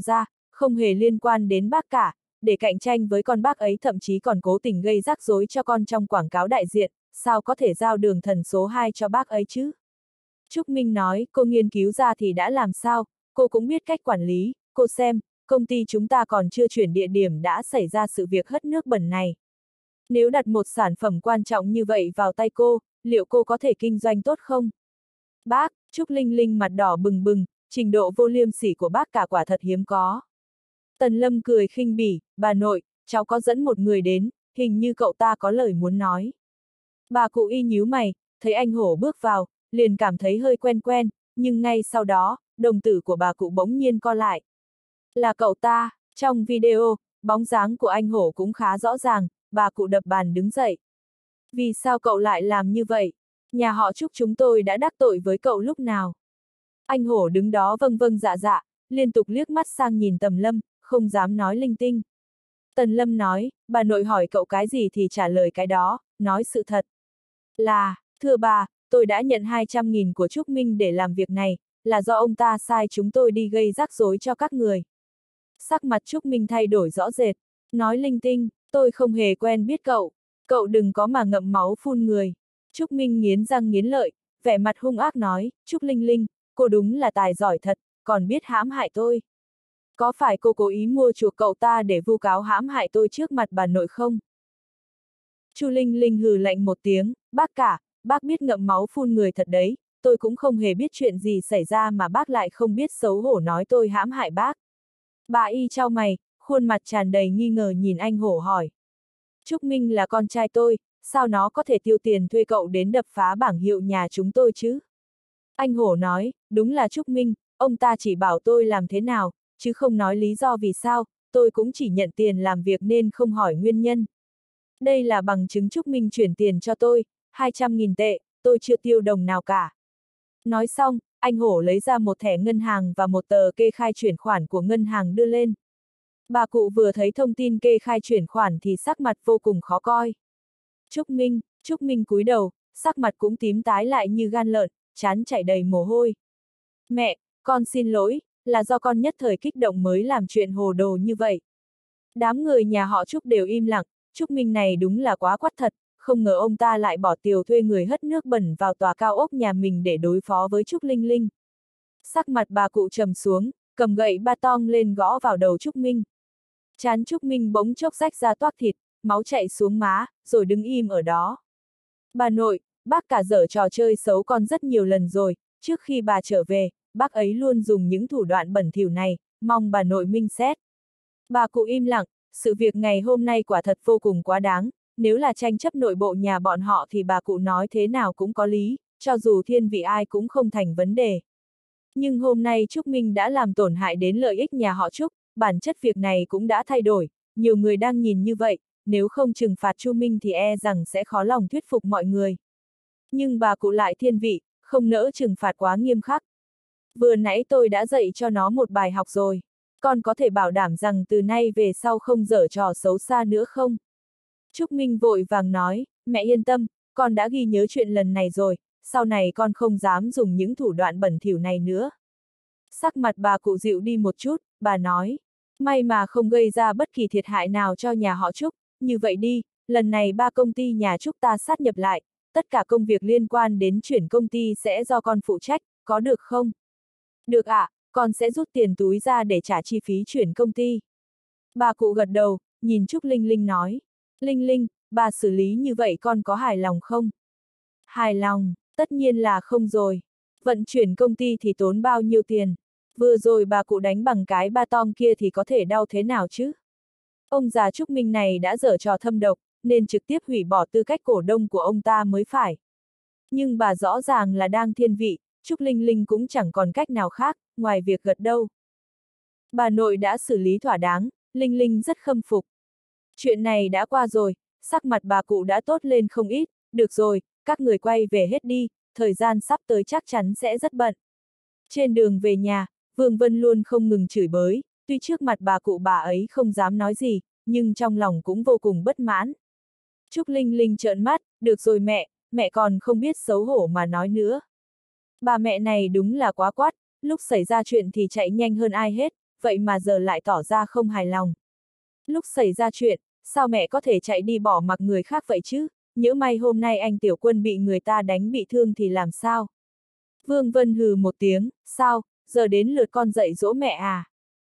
không hề liên quan đến bác cả, để cạnh tranh với con bác ấy thậm chí còn cố tình gây rắc rối cho con trong quảng cáo đại diện, sao có thể giao đường thần số hai cho bác ấy chứ? Trúc Minh nói, cô nghiên cứu ra thì đã làm sao, cô cũng biết cách quản lý, cô xem, công ty chúng ta còn chưa chuyển địa điểm đã xảy ra sự việc hất nước bẩn này. Nếu đặt một sản phẩm quan trọng như vậy vào tay cô, liệu cô có thể kinh doanh tốt không? Bác, Trúc Linh Linh mặt đỏ bừng bừng, trình độ vô liêm sỉ của bác cả quả thật hiếm có. Tần Lâm cười khinh bỉ, bà nội, cháu có dẫn một người đến, hình như cậu ta có lời muốn nói. Bà cụ y nhíu mày, thấy anh Hổ bước vào, liền cảm thấy hơi quen quen, nhưng ngay sau đó, đồng tử của bà cụ bỗng nhiên co lại. Là cậu ta, trong video, bóng dáng của anh Hổ cũng khá rõ ràng, bà cụ đập bàn đứng dậy. Vì sao cậu lại làm như vậy? Nhà họ Trúc chúng tôi đã đắc tội với cậu lúc nào? Anh Hổ đứng đó vâng vâng dạ dạ, liên tục liếc mắt sang nhìn Tần Lâm, không dám nói linh tinh. Tần Lâm nói, bà nội hỏi cậu cái gì thì trả lời cái đó, nói sự thật. Là, thưa bà, tôi đã nhận hai trăm nghìn của Trúc Minh để làm việc này, là do ông ta sai chúng tôi đi gây rắc rối cho các người. Sắc mặt Trúc Minh thay đổi rõ rệt, nói linh tinh, tôi không hề quen biết cậu, cậu đừng có mà ngậm máu phun người. Trúc Minh nghiến răng nghiến lợi, vẻ mặt hung ác nói, Trúc Linh Linh, cô đúng là tài giỏi thật, còn biết hãm hại tôi. Có phải cô cố ý mua chuộc cậu ta để vu cáo hãm hại tôi trước mặt bà nội không? Chu Linh Linh hừ lạnh một tiếng, bác cả, bác biết ngậm máu phun người thật đấy, tôi cũng không hề biết chuyện gì xảy ra mà bác lại không biết xấu hổ nói tôi hãm hại bác. Bà y chau mày, khuôn mặt tràn đầy nghi ngờ nhìn anh Hổ hỏi. Trúc Minh là con trai tôi, sao nó có thể tiêu tiền thuê cậu đến đập phá bảng hiệu nhà chúng tôi chứ? Anh Hổ nói, đúng là Trúc Minh, ông ta chỉ bảo tôi làm thế nào, chứ không nói lý do vì sao, tôi cũng chỉ nhận tiền làm việc nên không hỏi nguyên nhân. Đây là bằng chứng Trúc Minh chuyển tiền cho tôi, hai trăm nghìn tệ, tôi chưa tiêu đồng nào cả. Nói xong, anh Hổ lấy ra một thẻ ngân hàng và một tờ kê khai chuyển khoản của ngân hàng đưa lên. Bà cụ vừa thấy thông tin kê khai chuyển khoản thì sắc mặt vô cùng khó coi. Trúc Minh, Trúc Minh cúi đầu, sắc mặt cũng tím tái lại như gan lợn, trán chảy đầy mồ hôi. Mẹ, con xin lỗi, là do con nhất thời kích động mới làm chuyện hồ đồ như vậy. Đám người nhà họ Trúc đều im lặng, Trúc Minh này đúng là quá quắt thật, không ngờ ông ta lại bỏ tiền thuê người hất nước bẩn vào tòa cao ốc nhà mình để đối phó với Trúc Linh Linh. Sắc mặt bà cụ trầm xuống, cầm gậy ba tong lên gõ vào đầu Trúc Minh. Trán Trúc Minh bỗng chốc rách ra toác thịt, máu chảy xuống má, rồi đứng im ở đó. Bà nội, bác cả dở trò chơi xấu con rất nhiều lần rồi, trước khi bà trở về, bác ấy luôn dùng những thủ đoạn bẩn thỉu này, mong bà nội minh xét. Bà cụ im lặng, sự việc ngày hôm nay quả thật vô cùng quá đáng, nếu là tranh chấp nội bộ nhà bọn họ thì bà cụ nói thế nào cũng có lý, cho dù thiên vị ai cũng không thành vấn đề. Nhưng hôm nay Trúc Minh đã làm tổn hại đến lợi ích nhà họ Trúc, bản chất việc này cũng đã thay đổi, nhiều người đang nhìn như vậy, nếu không trừng phạt Chu Minh thì e rằng sẽ khó lòng thuyết phục mọi người. Nhưng bà cụ lại thiên vị, không nỡ trừng phạt quá nghiêm khắc. Vừa nãy tôi đã dạy cho nó một bài học rồi, con có thể bảo đảm rằng từ nay về sau không dở trò xấu xa nữa không? Trúc Minh vội vàng nói, mẹ yên tâm, con đã ghi nhớ chuyện lần này rồi, sau này con không dám dùng những thủ đoạn bẩn thỉu này nữa. Sắc mặt bà cụ dịu đi một chút, bà nói, may mà không gây ra bất kỳ thiệt hại nào cho nhà họ Trúc, như vậy đi, lần này ba công ty nhà Trúc ta sát nhập lại, tất cả công việc liên quan đến chuyển công ty sẽ do con phụ trách, có được không? Được ạ, à, con sẽ rút tiền túi ra để trả chi phí chuyển công ty. Bà cụ gật đầu, nhìn Trúc Linh Linh nói, Linh Linh, bà xử lý như vậy con có hài lòng không? Hài lòng, tất nhiên là không rồi. Vận chuyển công ty thì tốn bao nhiêu tiền? Vừa rồi bà cụ đánh bằng cái ba tong kia thì có thể đau thế nào chứ? Ông già Trúc Minh này đã dở trò thâm độc, nên trực tiếp hủy bỏ tư cách cổ đông của ông ta mới phải. Nhưng bà rõ ràng là đang thiên vị, Trúc Linh Linh cũng chẳng còn cách nào khác, ngoài việc gật đầu. Bà nội đã xử lý thỏa đáng, Linh Linh rất khâm phục. Chuyện này đã qua rồi, sắc mặt bà cụ đã tốt lên không ít, được rồi, các người quay về hết đi, thời gian sắp tới chắc chắn sẽ rất bận. Trên đường về nhà, Vương Vân luôn không ngừng chửi bới, tuy trước mặt bà cụ bà ấy không dám nói gì, nhưng trong lòng cũng vô cùng bất mãn. Trúc Linh Linh trợn mắt, được rồi mẹ, mẹ còn không biết xấu hổ mà nói nữa. Bà mẹ này đúng là quá quát, lúc xảy ra chuyện thì chạy nhanh hơn ai hết, vậy mà giờ lại tỏ ra không hài lòng. Lúc xảy ra chuyện, sao mẹ có thể chạy đi bỏ mặc người khác vậy chứ, nhỡ may hôm nay anh Tiểu Quân bị người ta đánh bị thương thì làm sao? Vương Vân hừ một tiếng, sao, giờ đến lượt con dạy dỗ mẹ à?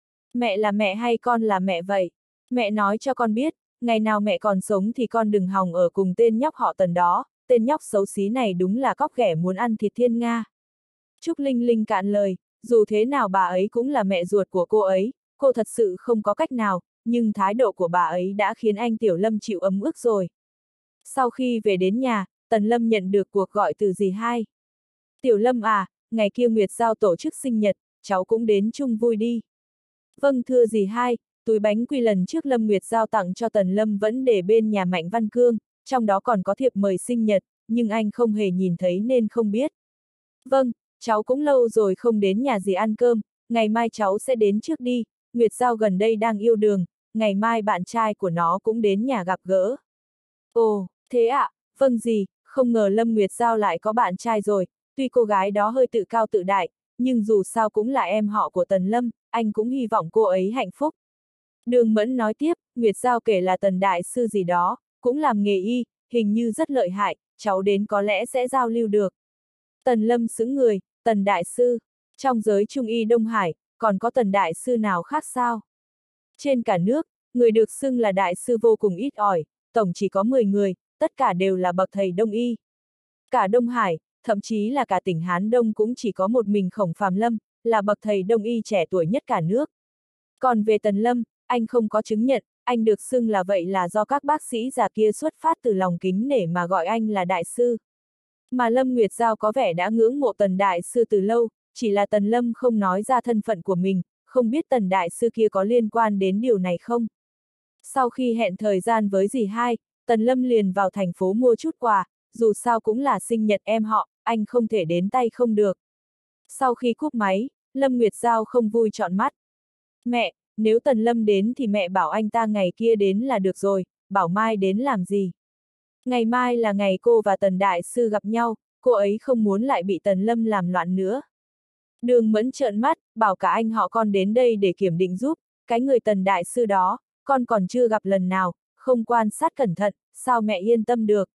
Mẹ là mẹ hay con là mẹ vậy? Mẹ nói cho con biết, ngày nào mẹ còn sống thì con đừng hòng ở cùng tên nhóc họ Tần đó, tên nhóc xấu xí này đúng là cóc ghẻ muốn ăn thịt thiên nga. Trúc Linh Linh cạn lời, dù thế nào bà ấy cũng là mẹ ruột của cô ấy, cô thật sự không có cách nào, nhưng thái độ của bà ấy đã khiến anh Tiểu Lâm chịu ấm ức rồi. Sau khi về đến nhà, Tần Lâm nhận được cuộc gọi từ dì hai. Tiểu Lâm à, ngày kia Nguyệt Giao tổ chức sinh nhật, cháu cũng đến chung vui đi. Vâng thưa dì hai, túi bánh quy lần trước Lâm Nguyệt Giao tặng cho Tần Lâm vẫn để bên nhà Mạnh Văn Cương, trong đó còn có thiệp mời sinh nhật, nhưng anh không hề nhìn thấy nên không biết. Vâng, cháu cũng lâu rồi không đến nhà dì ăn cơm, ngày mai cháu sẽ đến trước đi, Nguyệt Giao gần đây đang yêu đương, ngày mai bạn trai của nó cũng đến nhà gặp gỡ. Ồ, thế ạ, à? Vâng dì, không ngờ Lâm Nguyệt Giao lại có bạn trai rồi, tuy cô gái đó hơi tự cao tự đại, nhưng dù sao cũng là em họ của Tần Lâm, anh cũng hy vọng cô ấy hạnh phúc. Đường Mẫn nói tiếp, Nguyệt Giao kể là Tần Đại Sư gì đó, cũng làm nghề y, hình như rất lợi hại, cháu đến có lẽ sẽ giao lưu được. Tần Lâm sững người, Tần Đại Sư, trong giới Trung y Đông Hải, còn có Tần Đại Sư nào khác sao? Trên cả nước, người được xưng là Đại Sư vô cùng ít ỏi, tổng chỉ có mười người, tất cả đều là bậc thầy Đông y. Cả Đông Hải, thậm chí là cả tỉnh Hán Đông cũng chỉ có một mình Khổng Phàm Lâm, là bậc thầy Đông y trẻ tuổi nhất cả nước. Còn về Tần Lâm, anh không có chứng nhận, anh được xưng là vậy là do các bác sĩ già kia xuất phát từ lòng kính nể mà gọi anh là Đại Sư. Mà Lâm Nguyệt Giao có vẻ đã ngưỡng mộ Tần Đại Sư từ lâu, chỉ là Tần Lâm không nói ra thân phận của mình, không biết Tần Đại Sư kia có liên quan đến điều này không. Sau khi hẹn thời gian với dì hai, Tần Lâm liền vào thành phố mua chút quà, dù sao cũng là sinh nhật em họ, anh không thể đến tay không được. Sau khi cúp máy, Lâm Nguyệt Giao không vui trọn mắt. Mẹ, nếu Tần Lâm đến thì mẹ bảo anh ta ngày kia đến là được rồi, bảo mai đến làm gì. Ngày mai là ngày cô và Tần Đại Sư gặp nhau, cô ấy không muốn lại bị Tần Lâm làm loạn nữa. Đường Mẫn trợn mắt, bảo cả anh họ con đến đây để kiểm định giúp, cái người Tần Đại Sư đó, con còn chưa gặp lần nào, không quan sát cẩn thận, sao mẹ yên tâm được.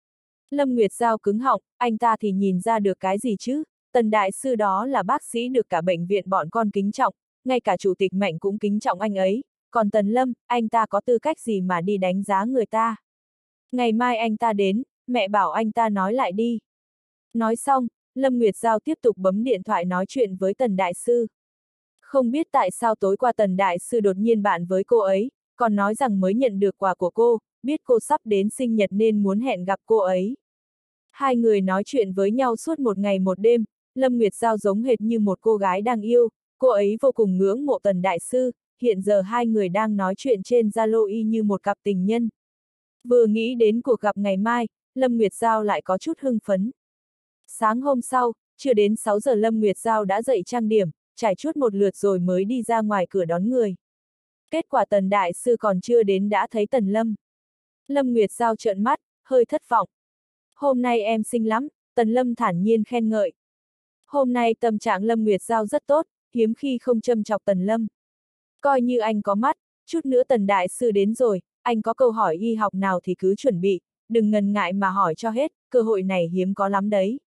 Lâm Nguyệt Giao cứng họng, anh ta thì nhìn ra được cái gì chứ, Tần Đại Sư đó là bác sĩ được cả bệnh viện bọn con kính trọng, ngay cả chủ tịch Mạnh cũng kính trọng anh ấy, còn Tần Lâm, anh ta có tư cách gì mà đi đánh giá người ta. Ngày mai anh ta đến, mẹ bảo anh ta nói lại đi. Nói xong, Lâm Nguyệt Giao tiếp tục bấm điện thoại nói chuyện với Tần Đại Sư. Không biết tại sao tối qua Tần Đại Sư đột nhiên bạn với cô ấy, còn nói rằng mới nhận được quà của cô, biết cô sắp đến sinh nhật nên muốn hẹn gặp cô ấy. Hai người nói chuyện với nhau suốt một ngày một đêm, Lâm Nguyệt Giao giống hệt như một cô gái đang yêu, cô ấy vô cùng ngưỡng mộ Tần Đại Sư, hiện giờ hai người đang nói chuyện trên Zalo y như một cặp tình nhân. Vừa nghĩ đến cuộc gặp ngày mai, Lâm Nguyệt Giao lại có chút hưng phấn. Sáng hôm sau, chưa đến sáu giờ Lâm Nguyệt Giao đã dậy trang điểm, trải chuốt một lượt rồi mới đi ra ngoài cửa đón người. Kết quả Tần Đại Sư còn chưa đến đã thấy Tần Lâm. Lâm Nguyệt Giao trợn mắt, hơi thất vọng. Hôm nay em xinh lắm, Tần Lâm thản nhiên khen ngợi. Hôm nay tâm trạng Lâm Nguyệt Giao rất tốt, hiếm khi không châm chọc Tần Lâm. Coi như anh có mắt, chút nữa Tần Đại Sư đến rồi, anh có câu hỏi y học nào thì cứ chuẩn bị, đừng ngần ngại mà hỏi cho hết, cơ hội này hiếm có lắm đấy.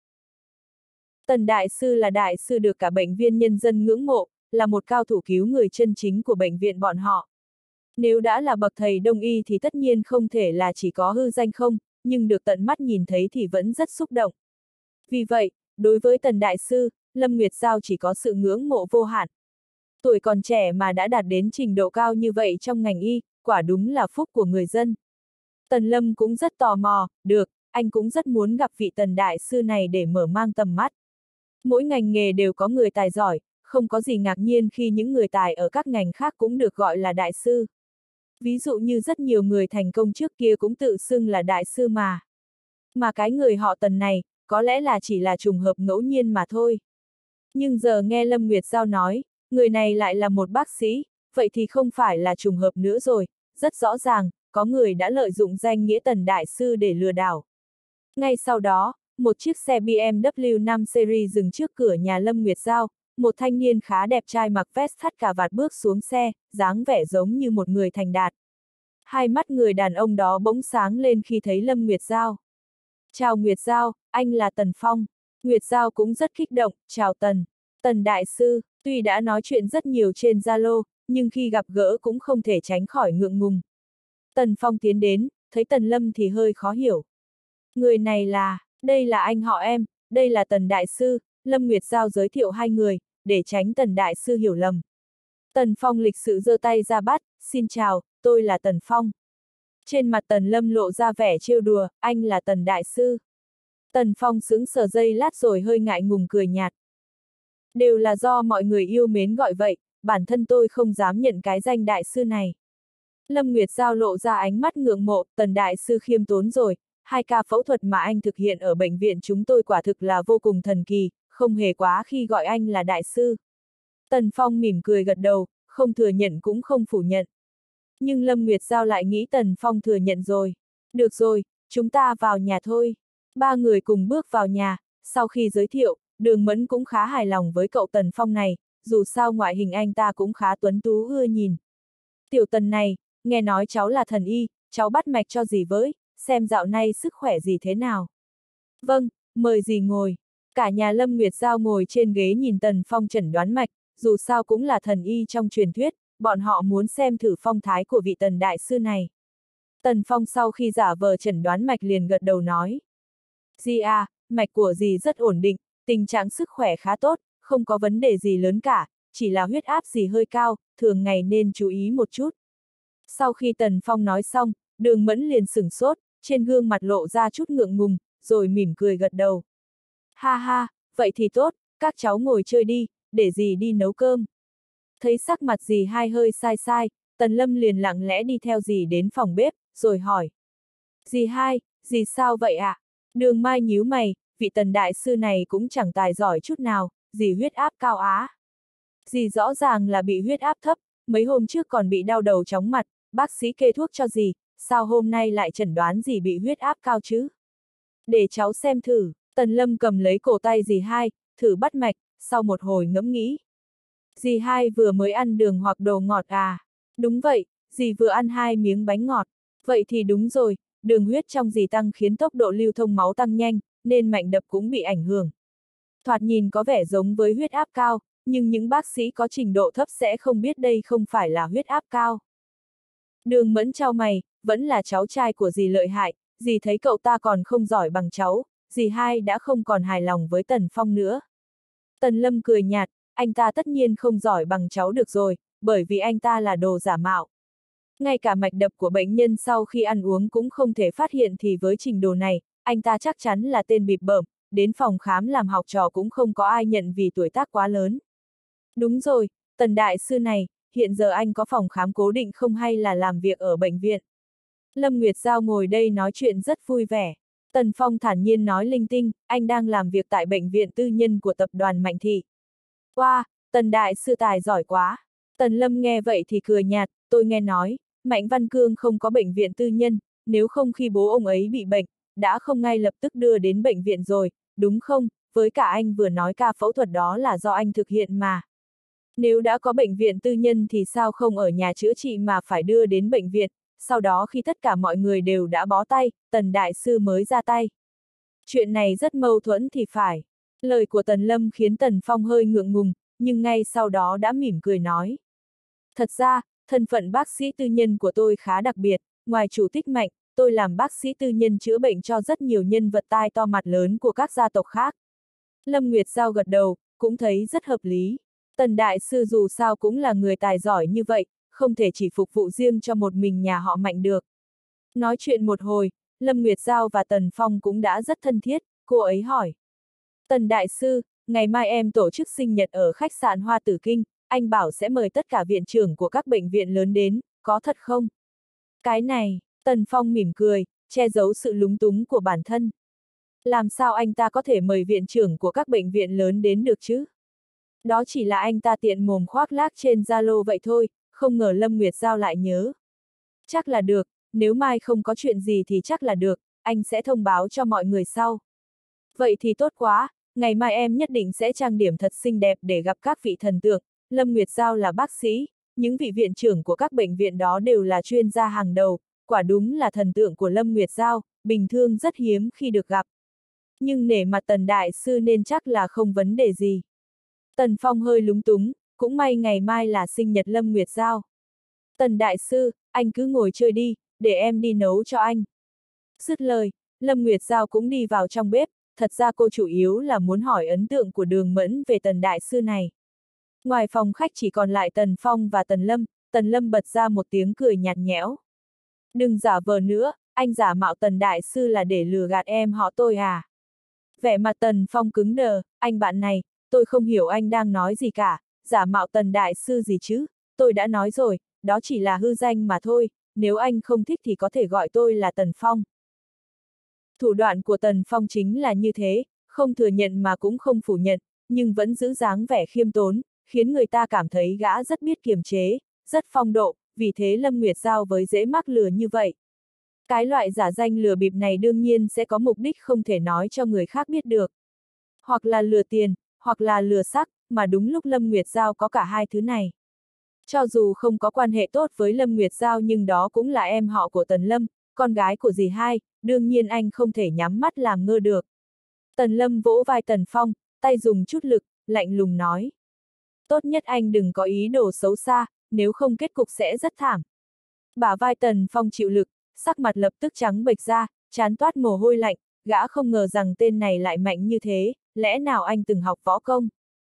Tần Đại Sư là đại sư được cả bệnh viện nhân dân ngưỡng mộ, là một cao thủ cứu người chân chính của bệnh viện bọn họ. Nếu đã là bậc thầy Đông y thì tất nhiên không thể là chỉ có hư danh không, nhưng được tận mắt nhìn thấy thì vẫn rất xúc động. Vì vậy, đối với Tần Đại Sư, Lâm Nguyệt Giao chỉ có sự ngưỡng mộ vô hạn. Tuổi còn trẻ mà đã đạt đến trình độ cao như vậy trong ngành y, quả đúng là phúc của người dân. Tần Lâm cũng rất tò mò, được, anh cũng rất muốn gặp vị Tần Đại Sư này để mở mang tầm mắt. Mỗi ngành nghề đều có người tài giỏi, không có gì ngạc nhiên khi những người tài ở các ngành khác cũng được gọi là Đại Sư. Ví dụ như rất nhiều người thành công trước kia cũng tự xưng là Đại Sư mà. Mà cái người họ Tần này, có lẽ là chỉ là trùng hợp ngẫu nhiên mà thôi. Nhưng giờ nghe Lâm Nguyệt Giao nói, người này lại là một bác sĩ, vậy thì không phải là trùng hợp nữa rồi, rất rõ ràng, có người đã lợi dụng danh nghĩa Tần Đại Sư để lừa đảo. Ngay sau đó, một chiếc xe B M W năm Series dừng trước cửa nhà Lâm Nguyệt Giao, một thanh niên khá đẹp trai mặc vest thắt cà vạt bước xuống xe, dáng vẻ giống như một người thành đạt. Hai mắt người đàn ông đó bỗng sáng lên khi thấy Lâm Nguyệt Giao. Chào Nguyệt Giao, anh là Tần Phong. Nguyệt Giao cũng rất kích động, chào Tần. Tần Đại Sư, tuy đã nói chuyện rất nhiều trên Zalo, nhưng khi gặp gỡ cũng không thể tránh khỏi ngượng ngùng. Tần Phong tiến đến, thấy Tần Lâm thì hơi khó hiểu. Người này là, đây là anh họ em, đây là Tần Đại Sư, Lâm Nguyệt Giao giới thiệu hai người, để tránh Tần Đại Sư hiểu lầm. Tần Phong lịch sự giơ tay ra bắt, xin chào, tôi là Tần Phong. Trên mặt Tần Lâm lộ ra vẻ trêu đùa, anh là Tần Đại Sư. Tần Phong sững sờ giây lát rồi hơi ngại ngùng cười nhạt. Đều là do mọi người yêu mến gọi vậy, bản thân tôi không dám nhận cái danh Đại Sư này. Lâm Nguyệt Giao lộ ra ánh mắt ngưỡng mộ, Tần Đại Sư khiêm tốn rồi, hai ca phẫu thuật mà anh thực hiện ở bệnh viện chúng tôi quả thực là vô cùng thần kỳ, không hề quá khi gọi anh là Đại Sư. Tần Phong mỉm cười gật đầu, không thừa nhận cũng không phủ nhận. Nhưng Lâm Nguyệt Giao lại nghĩ Tần Phong thừa nhận rồi. Được rồi, chúng ta vào nhà thôi. Ba người cùng bước vào nhà, sau khi giới thiệu, Đường Mẫn cũng khá hài lòng với cậu Tần Phong này, dù sao ngoại hình anh ta cũng khá tuấn tú ưa nhìn. Tiểu Tần này, nghe nói cháu là thần y, cháu bắt mạch cho dì với, xem dạo nay sức khỏe dì thế nào. Vâng, mời dì ngồi. Cả nhà Lâm Nguyệt Giao ngồi trên ghế nhìn Tần Phong chẩn đoán mạch, dù sao cũng là thần y trong truyền thuyết, bọn họ muốn xem thử phong thái của vị Tần Đại Sư này. Tần Phong sau khi giả vờ chẩn đoán mạch liền gật đầu nói. Dì à, mạch của dì rất ổn định, tình trạng sức khỏe khá tốt, không có vấn đề gì lớn cả, chỉ là huyết áp dì hơi cao, thường ngày nên chú ý một chút. Sau khi Tần Phong nói xong, Đường Mẫn liền sửng sốt, trên gương mặt lộ ra chút ngượng ngùng, rồi mỉm cười gật đầu. Ha ha, vậy thì tốt, các cháu ngồi chơi đi, để dì đi nấu cơm. Thấy sắc mặt dì hai hơi sai sai, Tần Lâm liền lặng lẽ đi theo dì đến phòng bếp, rồi hỏi. Dì hai, dì sao vậy ạ? À? Đường Mai nhíu mày, vị Tần Đại Sư này cũng chẳng tài giỏi chút nào, dì huyết áp cao á. Dì rõ ràng là bị huyết áp thấp, mấy hôm trước còn bị đau đầu chóng mặt, bác sĩ kê thuốc cho dì, sao hôm nay lại chẩn đoán dì bị huyết áp cao chứ? Để cháu xem thử, Tần Lâm cầm lấy cổ tay dì hai, thử bắt mạch, sau một hồi ngẫm nghĩ. Dì hai vừa mới ăn đường hoặc đồ ngọt à? Đúng vậy, dì vừa ăn hai miếng bánh ngọt. Vậy thì đúng rồi, đường huyết trong dì tăng khiến tốc độ lưu thông máu tăng nhanh, nên mạch đập cũng bị ảnh hưởng. Thoạt nhìn có vẻ giống với huyết áp cao, nhưng những bác sĩ có trình độ thấp sẽ không biết đây không phải là huyết áp cao. Đường Mẫn chau mày, vẫn là cháu trai của dì lợi hại, dì thấy cậu ta còn không giỏi bằng cháu, dì hai đã không còn hài lòng với Tần Phong nữa. Tần Lâm cười nhạt, anh ta tất nhiên không giỏi bằng cháu được rồi, bởi vì anh ta là đồ giả mạo. Ngay cả mạch đập của bệnh nhân sau khi ăn uống cũng không thể phát hiện thì với trình độ này, anh ta chắc chắn là tên bịp bợm, đến phòng khám làm học trò cũng không có ai nhận vì tuổi tác quá lớn. Đúng rồi, Tần Đại Sư này, hiện giờ anh có phòng khám cố định không hay là làm việc ở bệnh viện? Lâm Nguyệt Giao ngồi đây nói chuyện rất vui vẻ. Tần Phong thản nhiên nói linh tinh, anh đang làm việc tại bệnh viện tư nhân của tập đoàn Mạnh Thị. Wow, Tần Đại Sư tài giỏi quá. Tần Lâm nghe vậy thì cười nhạt, tôi nghe nói, Mạnh Văn Cương không có bệnh viện tư nhân, nếu không khi bố ông ấy bị bệnh, đã không ngay lập tức đưa đến bệnh viện rồi, đúng không? Với cả anh vừa nói ca phẫu thuật đó là do anh thực hiện mà. Nếu đã có bệnh viện tư nhân thì sao không ở nhà chữa trị mà phải đưa đến bệnh viện, sau đó khi tất cả mọi người đều đã bó tay, Tần Đại Sư mới ra tay. Chuyện này rất mâu thuẫn thì phải. Lời của Tần Lâm khiến Tần Phong hơi ngượng ngùng, nhưng ngay sau đó đã mỉm cười nói. Thật ra, thân phận bác sĩ tư nhân của tôi khá đặc biệt, ngoài chủ tích Mạnh, tôi làm bác sĩ tư nhân chữa bệnh cho rất nhiều nhân vật tai to mặt lớn của các gia tộc khác. Lâm Nguyệt Giao gật đầu, cũng thấy rất hợp lý. Tần Đại Sư dù sao cũng là người tài giỏi như vậy, không thể chỉ phục vụ riêng cho một mình nhà họ Mạnh được. Nói chuyện một hồi, Lâm Nguyệt Giao và Tần Phong cũng đã rất thân thiết, cô ấy hỏi. Tần Đại Sư, ngày mai em tổ chức sinh nhật ở khách sạn Hoa Tử Kinh, anh bảo sẽ mời tất cả viện trưởng của các bệnh viện lớn đến, có thật không? Cái này, Tần Phong mỉm cười, che giấu sự lúng túng của bản thân. Làm sao anh ta có thể mời viện trưởng của các bệnh viện lớn đến được chứ? Đó chỉ là anh ta tiện mồm khoác lác trên Zalo vậy thôi, không ngờ Lâm Nguyệt Giao lại nhớ. Chắc là được, nếu mai không có chuyện gì thì chắc là được, anh sẽ thông báo cho mọi người sau. Vậy thì tốt quá, ngày mai em nhất định sẽ trang điểm thật xinh đẹp để gặp các vị thần tượng. Lâm Nguyệt Giao là bác sĩ, những vị viện trưởng của các bệnh viện đó đều là chuyên gia hàng đầu, quả đúng là thần tượng của Lâm Nguyệt Giao, bình thường rất hiếm khi được gặp. Nhưng nể mặt Tần Đại Sư nên chắc là không vấn đề gì. Tần Phong hơi lúng túng, cũng may ngày mai là sinh nhật Lâm Nguyệt Giao. Tần Đại Sư, anh cứ ngồi chơi đi, để em đi nấu cho anh. Dứt lời, Lâm Nguyệt Giao cũng đi vào trong bếp, thật ra cô chủ yếu là muốn hỏi ấn tượng của Đường Mẫn về Tần Đại Sư này. Ngoài phòng khách chỉ còn lại Tần Phong và Tần Lâm, Tần Lâm bật ra một tiếng cười nhạt nhẽo. Đừng giả vờ nữa, anh giả mạo Tần Đại Sư là để lừa gạt em họ tôi à? Vẻ mặt Tần Phong cứng đờ, anh bạn này, tôi không hiểu anh đang nói gì cả, giả mạo Tần Đại Sư gì chứ, tôi đã nói rồi, đó chỉ là hư danh mà thôi, nếu anh không thích thì có thể gọi tôi là Tần Phong. Thủ đoạn của Tần Phong chính là như thế, không thừa nhận mà cũng không phủ nhận, nhưng vẫn giữ dáng vẻ khiêm tốn, khiến người ta cảm thấy gã rất biết kiềm chế, rất phong độ, vì thế Lâm Nguyệt Giao với dễ mắc lừa như vậy. Cái loại giả danh lừa bịp này đương nhiên sẽ có mục đích không thể nói cho người khác biết được. Hoặc là lừa tiền, hoặc là lừa sắc, mà đúng lúc Lâm Nguyệt Giao có cả hai thứ này. Cho dù không có quan hệ tốt với Lâm Nguyệt Giao nhưng đó cũng là em họ của Tần Lâm, con gái của dì hai, đương nhiên anh không thể nhắm mắt làm ngơ được. Tần Lâm vỗ vai Tần Phong, tay dùng chút lực, lạnh lùng nói. Tốt nhất anh đừng có ý đồ xấu xa, nếu không kết cục sẽ rất thảm. Bả vai Tần Phong chịu lực, sắc mặt lập tức trắng bệch ra, trán toát mồ hôi lạnh, gã không ngờ rằng tên này lại mạnh như thế, lẽ nào anh từng học võ công?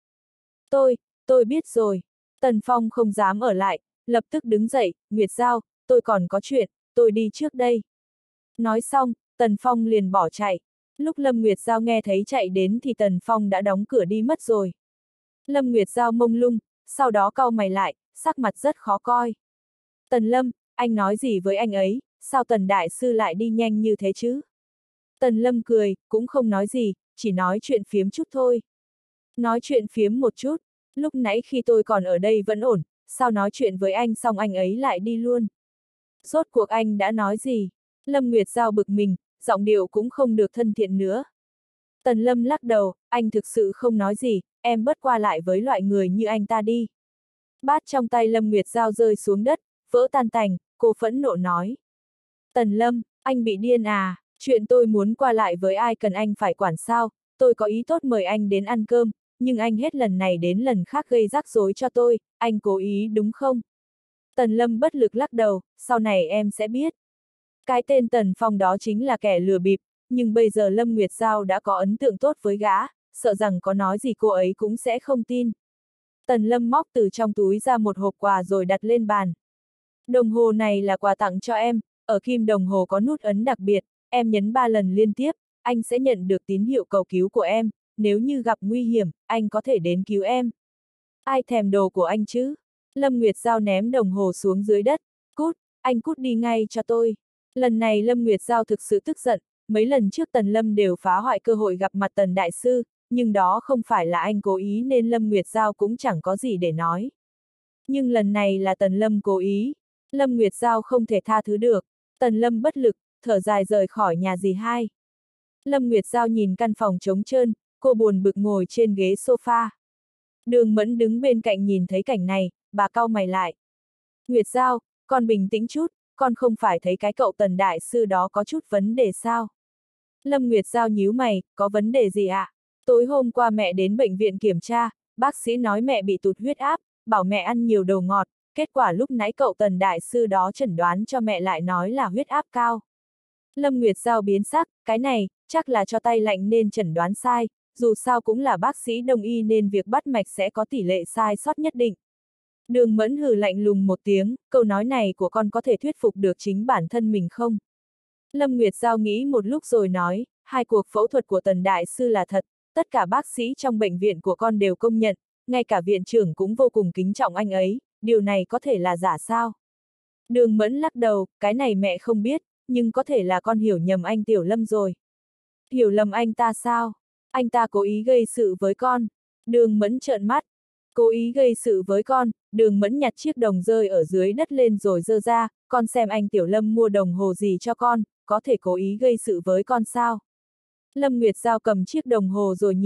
Tôi, tôi biết rồi. Tần Phong không dám ở lại, lập tức đứng dậy, Nguyệt Giao, tôi còn có chuyện, tôi đi trước đây. Nói xong, Tần Phong liền bỏ chạy. Lúc Lâm Nguyệt Giao nghe thấy chạy đến thì Tần Phong đã đóng cửa đi mất rồi. Lâm Nguyệt Giao mông lung, sau đó cau mày lại, sắc mặt rất khó coi. Tần Lâm, anh nói gì với anh ấy, sao Tần Đại Sư lại đi nhanh như thế chứ? Tần Lâm cười, cũng không nói gì, chỉ nói chuyện phiếm chút thôi. Nói chuyện phiếm một chút, lúc nãy khi tôi còn ở đây vẫn ổn, sao nói chuyện với anh xong anh ấy lại đi luôn? Rốt cuộc anh đã nói gì? Lâm Nguyệt Giao bực mình, giọng điệu cũng không được thân thiện nữa. Tần Lâm lắc đầu, anh thực sự không nói gì, em bớt qua lại với loại người như anh ta đi. Bát trong tay Lâm Nguyệt Giao rơi xuống đất, vỡ tan tành, cô phẫn nộ nói. Tần Lâm, anh bị điên à, chuyện tôi muốn qua lại với ai cần anh phải quản sao, tôi có ý tốt mời anh đến ăn cơm, nhưng anh hết lần này đến lần khác gây rắc rối cho tôi, anh cố ý đúng không? Tần Lâm bất lực lắc đầu, sau này em sẽ biết. Cái tên Tần Phong đó chính là kẻ lừa bịp, nhưng bây giờ Lâm Nguyệt Giao đã có ấn tượng tốt với gã, sợ rằng có nói gì cô ấy cũng sẽ không tin. Tần Lâm móc từ trong túi ra một hộp quà rồi đặt lên bàn. Đồng hồ này là quà tặng cho em, ở kim đồng hồ có nút ấn đặc biệt, em nhấn ba lần liên tiếp, anh sẽ nhận được tín hiệu cầu cứu của em, nếu như gặp nguy hiểm, anh có thể đến cứu em. Ai thèm đồ của anh chứ? Lâm Nguyệt Giao ném đồng hồ xuống dưới đất, cút, anh cút đi ngay cho tôi. Lần này Lâm Nguyệt Giao thực sự tức giận, mấy lần trước Tần Lâm đều phá hoại cơ hội gặp mặt Tần Đại Sư, nhưng đó không phải là anh cố ý nên Lâm Nguyệt Giao cũng chẳng có gì để nói. Nhưng lần này là Tần Lâm cố ý, Lâm Nguyệt Giao không thể tha thứ được, Tần Lâm bất lực, thở dài rời khỏi nhà dì hai. Lâm Nguyệt Giao nhìn căn phòng trống trơn, cô buồn bực ngồi trên ghế sofa. Đường Mẫn đứng bên cạnh nhìn thấy cảnh này, bà cau mày lại. Nguyệt Giao, con bình tĩnh chút, con không phải thấy cái cậu Tần Đại Sư đó có chút vấn đề sao? Lâm Nguyệt Giao nhíu mày, có vấn đề gì ạ? À? Tối hôm qua mẹ đến bệnh viện kiểm tra, bác sĩ nói mẹ bị tụt huyết áp, bảo mẹ ăn nhiều đồ ngọt, kết quả lúc nãy cậu Tần Đại Sư đó chẩn đoán cho mẹ lại nói là huyết áp cao. Lâm Nguyệt Giao biến sắc, cái này, chắc là cho tay lạnh nên chẩn đoán sai, dù sao cũng là bác sĩ đông y nên việc bắt mạch sẽ có tỷ lệ sai sót nhất định. Đường Mẫn hừ lạnh lùng một tiếng, câu nói này của con có thể thuyết phục được chính bản thân mình không? Lâm Nguyệt Giao nghĩ một lúc rồi nói, hai cuộc phẫu thuật của Tần Đại Sư là thật, tất cả bác sĩ trong bệnh viện của con đều công nhận, ngay cả viện trưởng cũng vô cùng kính trọng anh ấy, điều này có thể là giả sao? Đường Mẫn lắc đầu, cái này mẹ không biết, nhưng có thể là con hiểu nhầm anh Tiểu Lâm rồi. Hiểu lầm anh ta sao? Anh ta cố ý gây sự với con. Đường Mẫn trợn mắt. Cố ý gây sự với con, Đường Mẫn nhặt chiếc đồng rơi ở dưới đất lên rồi giơ ra, con xem anh Tiểu Lâm mua đồng hồ gì cho con, có thể cố ý gây sự với con sao? Lâm Nguyệt Giao cầm chiếc đồng hồ rồi nhìn, cô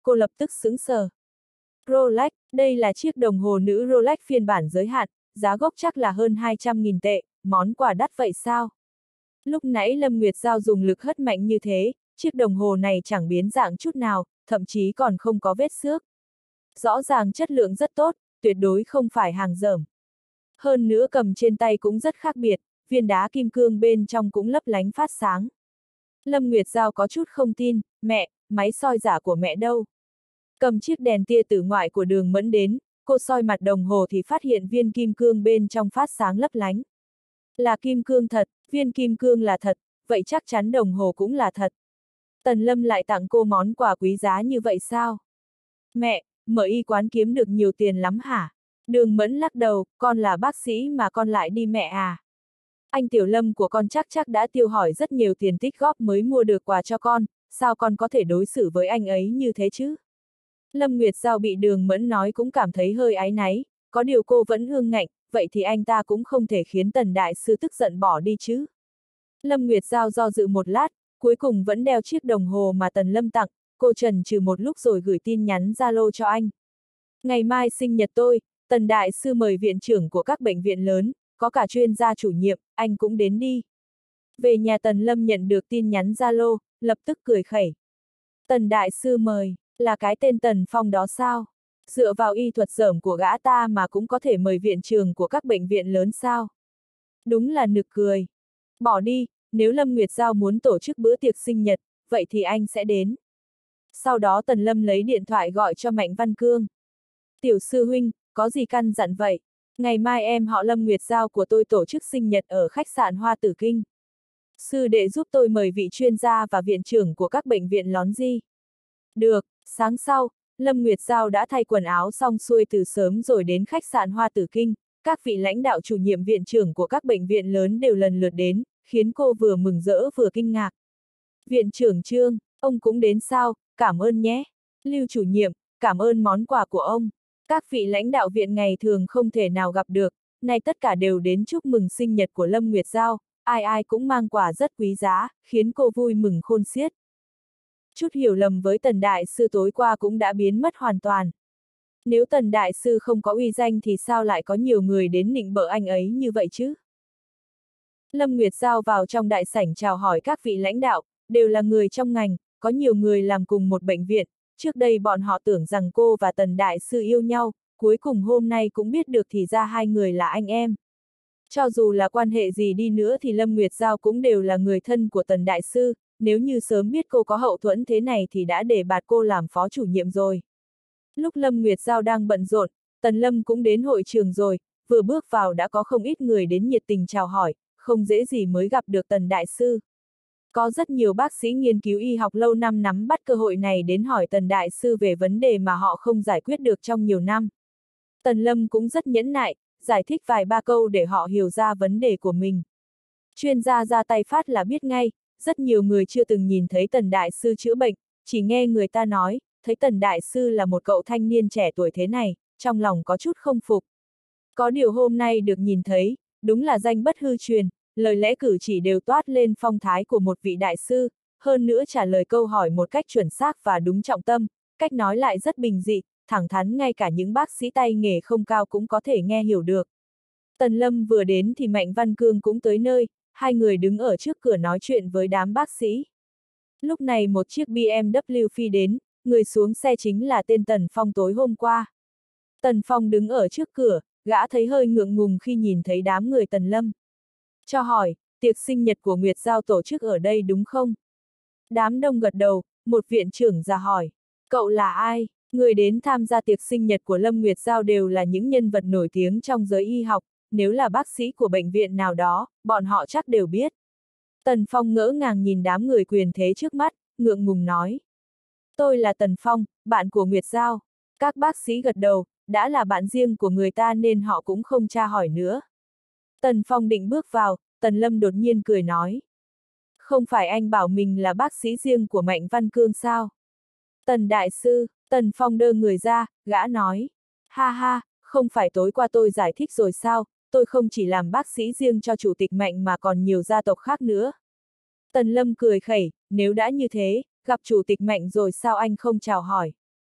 cô lập tức sững sờ. Rolex, đây là chiếc đồng hồ nữ Rolex phiên bản giới hạn, giá gốc chắc là hơn hai trăm nghìn tệ, món quà đắt vậy sao? Lúc nãy Lâm Nguyệt Giao dùng lực hất mạnh như thế, chiếc đồng hồ này chẳng biến dạng chút nào, thậm chí còn không có vết xước. Rõ ràng chất lượng rất tốt, tuyệt đối không phải hàng dởm. Hơn nữa cầm trên tay cũng rất khác biệt, viên đá kim cương bên trong cũng lấp lánh phát sáng. Lâm Nguyệt Giao có chút không tin, mẹ, máy soi giả của mẹ đâu? Cầm chiếc đèn tia tử ngoại của Đường Mẫn đến, cô soi mặt đồng hồ thì phát hiện viên kim cương bên trong phát sáng lấp lánh. Là kim cương thật, viên kim cương là thật, vậy chắc chắn đồng hồ cũng là thật. Tần Lâm lại tặng cô món quà quý giá như vậy sao? Mẹ, mở y quán kiếm được nhiều tiền lắm hả? Đường Mẫn lắc đầu, con là bác sĩ mà con lại đi mẹ à? Anh Tiểu Lâm của con chắc chắc đã tiêu hỏi rất nhiều tiền tích góp mới mua được quà cho con, sao con có thể đối xử với anh ấy như thế chứ? Lâm Nguyệt Giao bị Đường Mẫn nói cũng cảm thấy hơi áy náy, có điều cô vẫn ương ngạnh, vậy thì anh ta cũng không thể khiến Tần Đại Sư tức giận bỏ đi chứ. Lâm Nguyệt Giao do dự một lát, cuối cùng vẫn đeo chiếc đồng hồ mà Tần Lâm tặng, cô chần chừ một lúc rồi gửi tin nhắn Zalo cho anh. Ngày mai sinh nhật tôi, Tần Đại Sư mời viện trưởng của các bệnh viện lớn, có cả chuyên gia chủ nhiệm, anh cũng đến đi. Về nhà Tần Lâm nhận được tin nhắn Zalo, lập tức cười khẩy. Tần Đại Sư mời, là cái tên Tần Phong đó sao? Dựa vào y thuật dởm của gã ta mà cũng có thể mời viện trưởng của các bệnh viện lớn sao? Đúng là nực cười. Bỏ đi, nếu Lâm Nguyệt Giao muốn tổ chức bữa tiệc sinh nhật, vậy thì anh sẽ đến. Sau đó Tần Lâm lấy điện thoại gọi cho Mạnh Văn Cương. Tiểu sư huynh, có gì căn dặn vậy? Ngày mai em họ Lâm Nguyệt Giao của tôi tổ chức sinh nhật ở khách sạn Hoa Tử Kinh. Sư đệ giúp tôi mời vị chuyên gia và viện trưởng của các bệnh viện lón di. Được, sáng sau, Lâm Nguyệt Giao đã thay quần áo xong xuôi từ sớm rồi đến khách sạn Hoa Tử Kinh, các vị lãnh đạo chủ nhiệm viện trưởng của các bệnh viện lớn đều lần lượt đến, khiến cô vừa mừng rỡ vừa kinh ngạc. Viện trưởng Trương, ông cũng đến sao, cảm ơn nhé. Lưu chủ nhiệm, cảm ơn món quà của ông. Các vị lãnh đạo viện ngày thường không thể nào gặp được, nay tất cả đều đến chúc mừng sinh nhật của Lâm Nguyệt Giao, ai ai cũng mang quà rất quý giá, khiến cô vui mừng khôn xiết. Chút hiểu lầm với Tần Đại Sư tối qua cũng đã biến mất hoàn toàn. Nếu Tần Đại Sư không có uy danh thì sao lại có nhiều người đến nịnh bợ anh ấy như vậy chứ? Lâm Nguyệt Giao vào trong đại sảnh chào hỏi các vị lãnh đạo, đều là người trong ngành, có nhiều người làm cùng một bệnh viện, trước đây bọn họ tưởng rằng cô và Tần Đại Sư yêu nhau, cuối cùng hôm nay cũng biết được thì ra hai người là anh em. Cho dù là quan hệ gì đi nữa thì Lâm Nguyệt Giao cũng đều là người thân của Tần Đại Sư, nếu như sớm biết cô có hậu thuẫn thế này thì đã để bạt cô làm phó chủ nhiệm rồi. Lúc Lâm Nguyệt Giao đang bận rộn, Tần Lâm cũng đến hội trường rồi, vừa bước vào đã có không ít người đến nhiệt tình chào hỏi, không dễ gì mới gặp được Tần Đại Sư. Có rất nhiều bác sĩ nghiên cứu y học lâu năm nắm bắt cơ hội này đến hỏi Tần Đại Sư về vấn đề mà họ không giải quyết được trong nhiều năm. Tần Lâm cũng rất nhẫn nại, giải thích vài ba câu để họ hiểu ra vấn đề của mình. Chuyên gia ra tay phát là biết ngay, rất nhiều người chưa từng nhìn thấy Tần Đại Sư chữa bệnh, chỉ nghe người ta nói, thấy Tần Đại Sư là một cậu thanh niên trẻ tuổi thế này, trong lòng có chút không phục. Có điều hôm nay được nhìn thấy, đúng là danh bất hư truyền, lời lẽ cử chỉ đều toát lên phong thái của một vị đại sư, hơn nữa trả lời câu hỏi một cách chuẩn xác và đúng trọng tâm, cách nói lại rất bình dị, thẳng thắn ngay cả những bác sĩ tay nghề không cao cũng có thể nghe hiểu được. Tần Lâm vừa đến thì Mạnh Văn Cương cũng tới nơi, hai người đứng ở trước cửa nói chuyện với đám bác sĩ. Lúc này một chiếc bê em vê phi đến, người xuống xe chính là tên Tần Phong tối hôm qua. Tần Phong đứng ở trước cửa, gã thấy hơi ngượng ngùng khi nhìn thấy đám người Tần Lâm. Cho hỏi, tiệc sinh nhật của Nguyệt Giao tổ chức ở đây đúng không? Đám đông gật đầu, một viện trưởng ra hỏi, cậu là ai? Người đến tham gia tiệc sinh nhật của Lâm Nguyệt Giao đều là những nhân vật nổi tiếng trong giới y học, nếu là bác sĩ của bệnh viện nào đó, bọn họ chắc đều biết. Tần Phong ngỡ ngàng nhìn đám người quyền thế trước mắt, ngượng ngùng nói. Tôi là Tần Phong, bạn của Nguyệt Giao. Các bác sĩ gật đầu, đã là bạn riêng của người ta nên họ cũng không tra hỏi nữa. Tần Phong định bước vào, Tần Lâm đột nhiên cười nói. Không phải anh bảo mình là bác sĩ riêng của Mạnh Văn Cương sao? Tần Đại Sư, Tần Phong đơ người ra, gã nói. Ha ha, không phải tối qua tôi giải thích rồi sao, tôi không chỉ làm bác sĩ riêng cho chủ tịch Mạnh mà còn nhiều gia tộc khác nữa. Tần Lâm cười khẩy, nếu đã như thế, gặp chủ tịch Mạnh rồi sao anh không chào hỏi?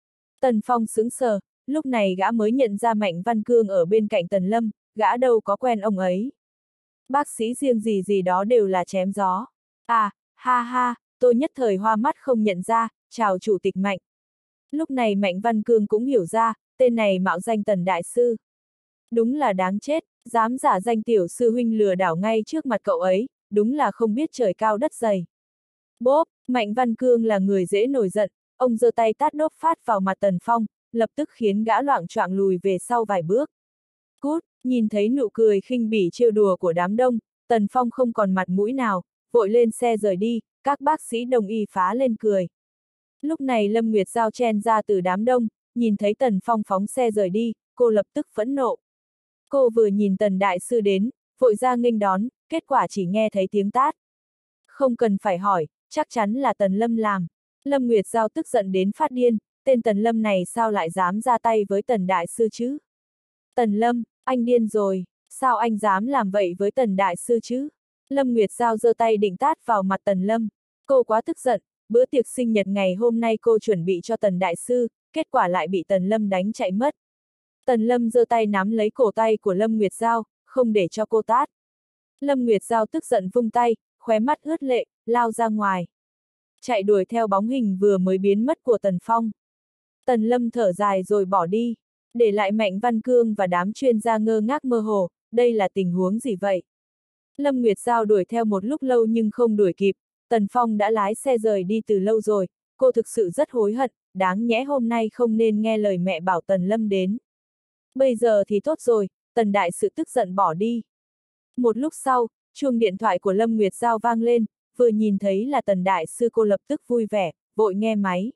Tần Phong sững sờ, lúc này gã mới nhận ra Mạnh Văn Cương ở bên cạnh Tần Lâm, gã đâu có quen ông ấy. Bác sĩ riêng gì gì đó đều là chém gió. À, ha ha, tôi nhất thời hoa mắt không nhận ra, chào chủ tịch Mạnh. Lúc này Mạnh Văn Cương cũng hiểu ra, tên này mạo danh Tần Đại Sư. Đúng là đáng chết, dám giả danh tiểu sư huynh lừa đảo ngay trước mặt cậu ấy, đúng là không biết trời cao đất dày. Bốp, Mạnh Văn Cương là người dễ nổi giận, ông giơ tay tát đốp phát vào mặt Tần Phong, lập tức khiến gã loạng choạng lùi về sau vài bước. Cút, nhìn thấy nụ cười khinh bỉ trêu đùa của đám đông, Tần Phong không còn mặt mũi nào, vội lên xe rời đi, các bác sĩ đồng y phá lên cười. Lúc này Lâm Nguyệt Giao chen ra từ đám đông, nhìn thấy Tần Phong phóng xe rời đi, cô lập tức phẫn nộ. Cô vừa nhìn Tần Đại Sư đến, vội ra nghênh đón, kết quả chỉ nghe thấy tiếng tát. Không cần phải hỏi, chắc chắn là Tần Lâm làm. Lâm Nguyệt Giao tức giận đến phát điên, tên Tần Lâm này sao lại dám ra tay với Tần Đại Sư chứ? Tần Lâm, anh điên rồi, sao anh dám làm vậy với Tần Đại Sư chứ? Lâm Nguyệt Giao giơ tay định tát vào mặt Tần Lâm. Cô quá tức giận, bữa tiệc sinh nhật ngày hôm nay cô chuẩn bị cho Tần Đại Sư, kết quả lại bị Tần Lâm đánh chạy mất. Tần Lâm giơ tay nắm lấy cổ tay của Lâm Nguyệt Giao, không để cho cô tát. Lâm Nguyệt Giao tức giận vung tay, khóe mắt ướt lệ, lao ra ngoài. Chạy đuổi theo bóng hình vừa mới biến mất của Tần Phong. Tần Lâm thở dài rồi bỏ đi, để lại Mạnh Văn Cương và đám chuyên gia ngơ ngác mơ hồ, đây là tình huống gì vậy? Lâm Nguyệt Giao đuổi theo một lúc lâu nhưng không đuổi kịp, Tần Phong đã lái xe rời đi từ lâu rồi, cô thực sự rất hối hận, đáng nhẽ hôm nay không nên nghe lời mẹ bảo Tần Lâm đến. Bây giờ thì tốt rồi, Tần Đại Sự tức giận bỏ đi. Một lúc sau, chuông điện thoại của Lâm Nguyệt Giao vang lên, vừa nhìn thấy là Tần Đại Sư cô lập tức vui vẻ, vội nghe máy.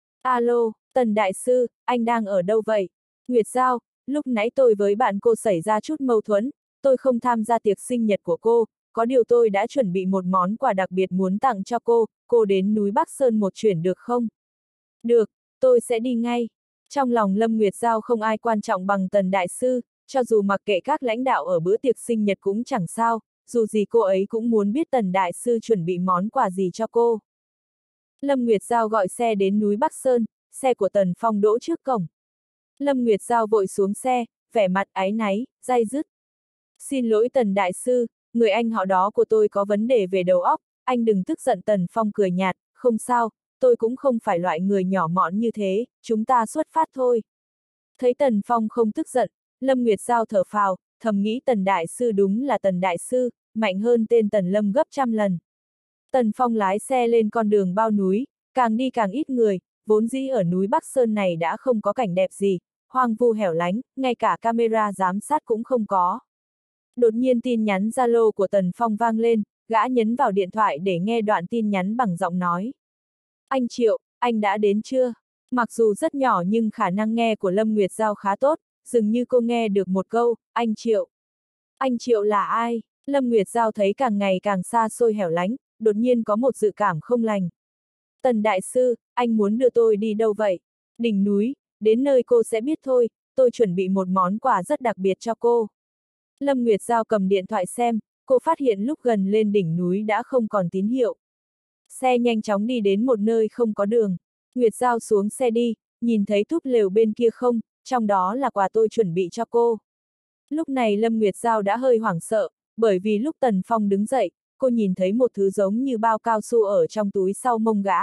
Alo, Tần Đại Sư, anh đang ở đâu vậy? Nguyệt Giao, lúc nãy tôi với bạn cô xảy ra chút mâu thuẫn, tôi không tham gia tiệc sinh nhật của cô, có điều tôi đã chuẩn bị một món quà đặc biệt muốn tặng cho cô, cô đến núi Bắc Sơn một chuyến được không? Được, tôi sẽ đi ngay. Trong lòng Lâm Nguyệt Giao không ai quan trọng bằng Tần Đại Sư, cho dù mặc kệ các lãnh đạo ở bữa tiệc sinh nhật cũng chẳng sao, dù gì cô ấy cũng muốn biết Tần Đại Sư chuẩn bị món quà gì cho cô. Lâm Nguyệt Giao gọi xe đến núi Bắc Sơn, xe của Tần Phong đỗ trước cổng. Lâm Nguyệt Giao vội xuống xe, vẻ mặt áy náy, day dứt. Xin lỗi Tần Đại Sư, người anh họ đó của tôi có vấn đề về đầu óc, anh đừng tức giận. Tần Phong cười nhạt, không sao, tôi cũng không phải loại người nhỏ mọn như thế, chúng ta xuất phát thôi. Thấy Tần Phong không tức giận, Lâm Nguyệt Giao thở phào, thầm nghĩ Tần Đại Sư đúng là Tần Đại Sư, mạnh hơn tên Tần Lâm gấp trăm lần. Tần Phong lái xe lên con đường bao núi, càng đi càng ít người, vốn dĩ ở núi Bắc Sơn này đã không có cảnh đẹp gì, hoang vu hẻo lánh, ngay cả camera giám sát cũng không có. Đột nhiên tin nhắn Zalo của Tần Phong vang lên, gã nhấn vào điện thoại để nghe đoạn tin nhắn bằng giọng nói. Anh Triệu, anh đã đến chưa? Mặc dù rất nhỏ nhưng khả năng nghe của Lâm Nguyệt Giao khá tốt, dường như cô nghe được một câu, anh Triệu. Anh Triệu là ai? Lâm Nguyệt Giao thấy càng ngày càng xa xôi hẻo lánh, đột nhiên có một dự cảm không lành. Tần Đại Sư, anh muốn đưa tôi đi đâu vậy? Đỉnh núi, đến nơi cô sẽ biết thôi, tôi chuẩn bị một món quà rất đặc biệt cho cô. Lâm Nguyệt Giao cầm điện thoại xem, cô phát hiện lúc gần lên đỉnh núi đã không còn tín hiệu. Xe nhanh chóng đi đến một nơi không có đường. Nguyệt Giao xuống xe đi, nhìn thấy túp lều bên kia không, trong đó là quà tôi chuẩn bị cho cô. Lúc này Lâm Nguyệt Giao đã hơi hoảng sợ, bởi vì lúc Tần Phong đứng dậy, cô nhìn thấy một thứ giống như bao cao su ở trong túi sau mông gã.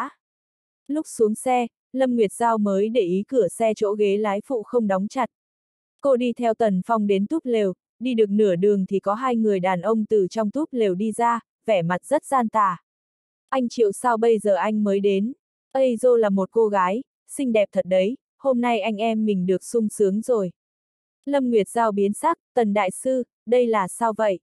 Lúc xuống xe, Lâm Nguyệt Giao mới để ý cửa xe chỗ ghế lái phụ không đóng chặt. Cô đi theo Tần Phong đến túp lều, đi được nửa đường thì có hai người đàn ông từ trong túp lều đi ra, vẻ mặt rất gian tà. Anh Triệu sao bây giờ anh mới đến? Ây dô là một cô gái, xinh đẹp thật đấy, hôm nay anh em mình được sung sướng rồi. Lâm Nguyệt Giao biến sắc, Tần Đại Sư, đây là sao vậy?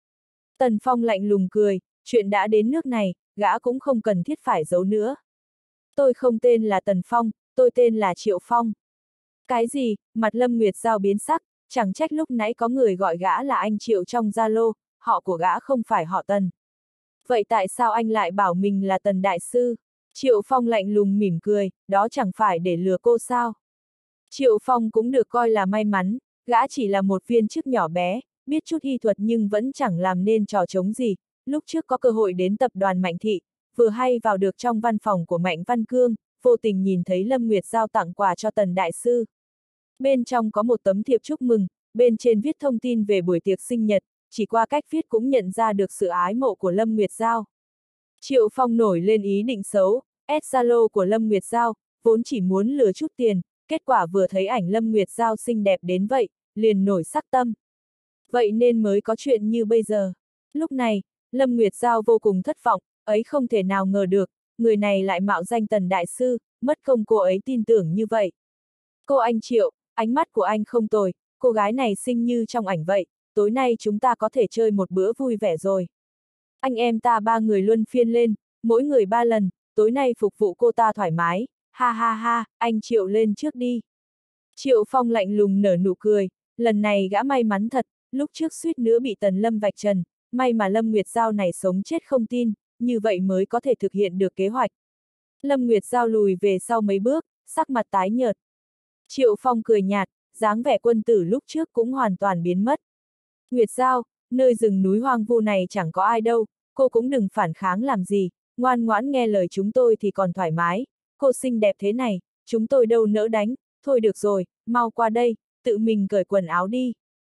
Tần Phong lạnh lùng cười, chuyện đã đến nước này, gã cũng không cần thiết phải giấu nữa. Tôi không tên là Tần Phong, tôi tên là Triệu Phong. Cái gì? Mặt Lâm Nguyệt Giao biến sắc, chẳng trách lúc nãy có người gọi gã là anh Triệu trong Zalo, họ của gã không phải họ Tần. Vậy tại sao anh lại bảo mình là Tần Đại Sư? Triệu Phong lạnh lùng mỉm cười, đó chẳng phải để lừa cô sao? Triệu Phong cũng được coi là may mắn, gã chỉ là một viên chức nhỏ bé, biết chút y thuật nhưng vẫn chẳng làm nên trò trống gì. Lúc trước có cơ hội đến tập đoàn Mạnh Thị, vừa hay vào được trong văn phòng của Mạnh Văn Cương, vô tình nhìn thấy Lâm Nguyệt Giao tặng quà cho Tần Đại Sư. Bên trong có một tấm thiệp chúc mừng, bên trên viết thông tin về buổi tiệc sinh nhật, chỉ qua cách viết cũng nhận ra được sự ái mộ của Lâm Nguyệt Giao. Triệu Phong nổi lên ý định xấu, add Zalo của Lâm Nguyệt Giao, vốn chỉ muốn lừa chút tiền, kết quả vừa thấy ảnh Lâm Nguyệt Giao xinh đẹp đến vậy, liền nổi sắc tâm. Vậy nên mới có chuyện như bây giờ. Lúc này, Lâm Nguyệt Giao vô cùng thất vọng, ấy không thể nào ngờ được, người này lại mạo danh Tần Đại Sư, mất công cô ấy tin tưởng như vậy. Cô anh Triệu, ánh mắt của anh không tồi, cô gái này xinh như trong ảnh vậy, tối nay chúng ta có thể chơi một bữa vui vẻ rồi. Anh em ta ba người luân phiên lên, mỗi người ba lần, tối nay phục vụ cô ta thoải mái, ha ha ha, anh Triệu lên trước đi. Triệu Phong lạnh lùng nở nụ cười, lần này gã may mắn thật, lúc trước suýt nữa bị Tần Lâm vạch trần, may mà Lâm Nguyệt Giao này sống chết không tin, như vậy mới có thể thực hiện được kế hoạch. Lâm Nguyệt Giao lùi về sau mấy bước, sắc mặt tái nhợt. Triệu Phong cười nhạt, dáng vẻ quân tử lúc trước cũng hoàn toàn biến mất. Nguyệt Giao, nơi rừng núi hoang vu này chẳng có ai đâu, cô cũng đừng phản kháng làm gì, ngoan ngoãn nghe lời chúng tôi thì còn thoải mái, cô xinh đẹp thế này, chúng tôi đâu nỡ đánh, thôi được rồi, mau qua đây, tự mình cởi quần áo đi.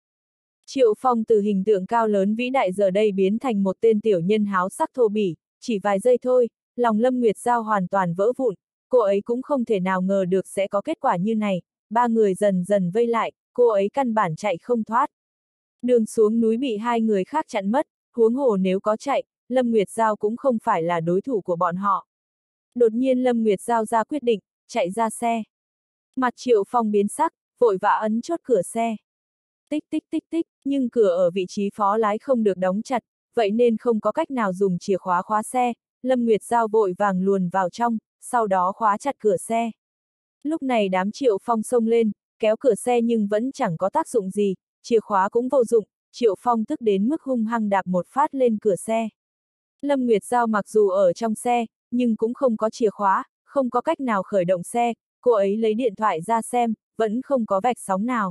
Triệu Phong từ hình tượng cao lớn vĩ đại giờ đây biến thành một tên tiểu nhân háo sắc thô bỉ, chỉ vài giây thôi, lòng Lâm Nguyệt Giao hoàn toàn vỡ vụn, cô ấy cũng không thể nào ngờ được sẽ có kết quả như này, ba người dần dần vây lại, cô ấy căn bản chạy không thoát. Đường xuống núi bị hai người khác chặn mất, huống hồ nếu có chạy, Lâm Nguyệt Giao cũng không phải là đối thủ của bọn họ. Đột nhiên Lâm Nguyệt Giao ra quyết định, chạy ra xe. Mặt Triệu Phong biến sắc, vội vã ấn chốt cửa xe. Tích tích tích tích, nhưng cửa ở vị trí phó lái không được đóng chặt, vậy nên không có cách nào dùng chìa khóa khóa xe, Lâm Nguyệt Giao vội vàng luồn vào trong, sau đó khóa chặt cửa xe. Lúc này đám Triệu Phong xông lên, kéo cửa xe nhưng vẫn chẳng có tác dụng gì, chìa khóa cũng vô dụng, Triệu Phong tức đến mức hung hăng đạp một phát lên cửa xe. Lâm Nguyệt Giao mặc dù ở trong xe, nhưng cũng không có chìa khóa, không có cách nào khởi động xe, cô ấy lấy điện thoại ra xem, vẫn không có vạch sóng nào.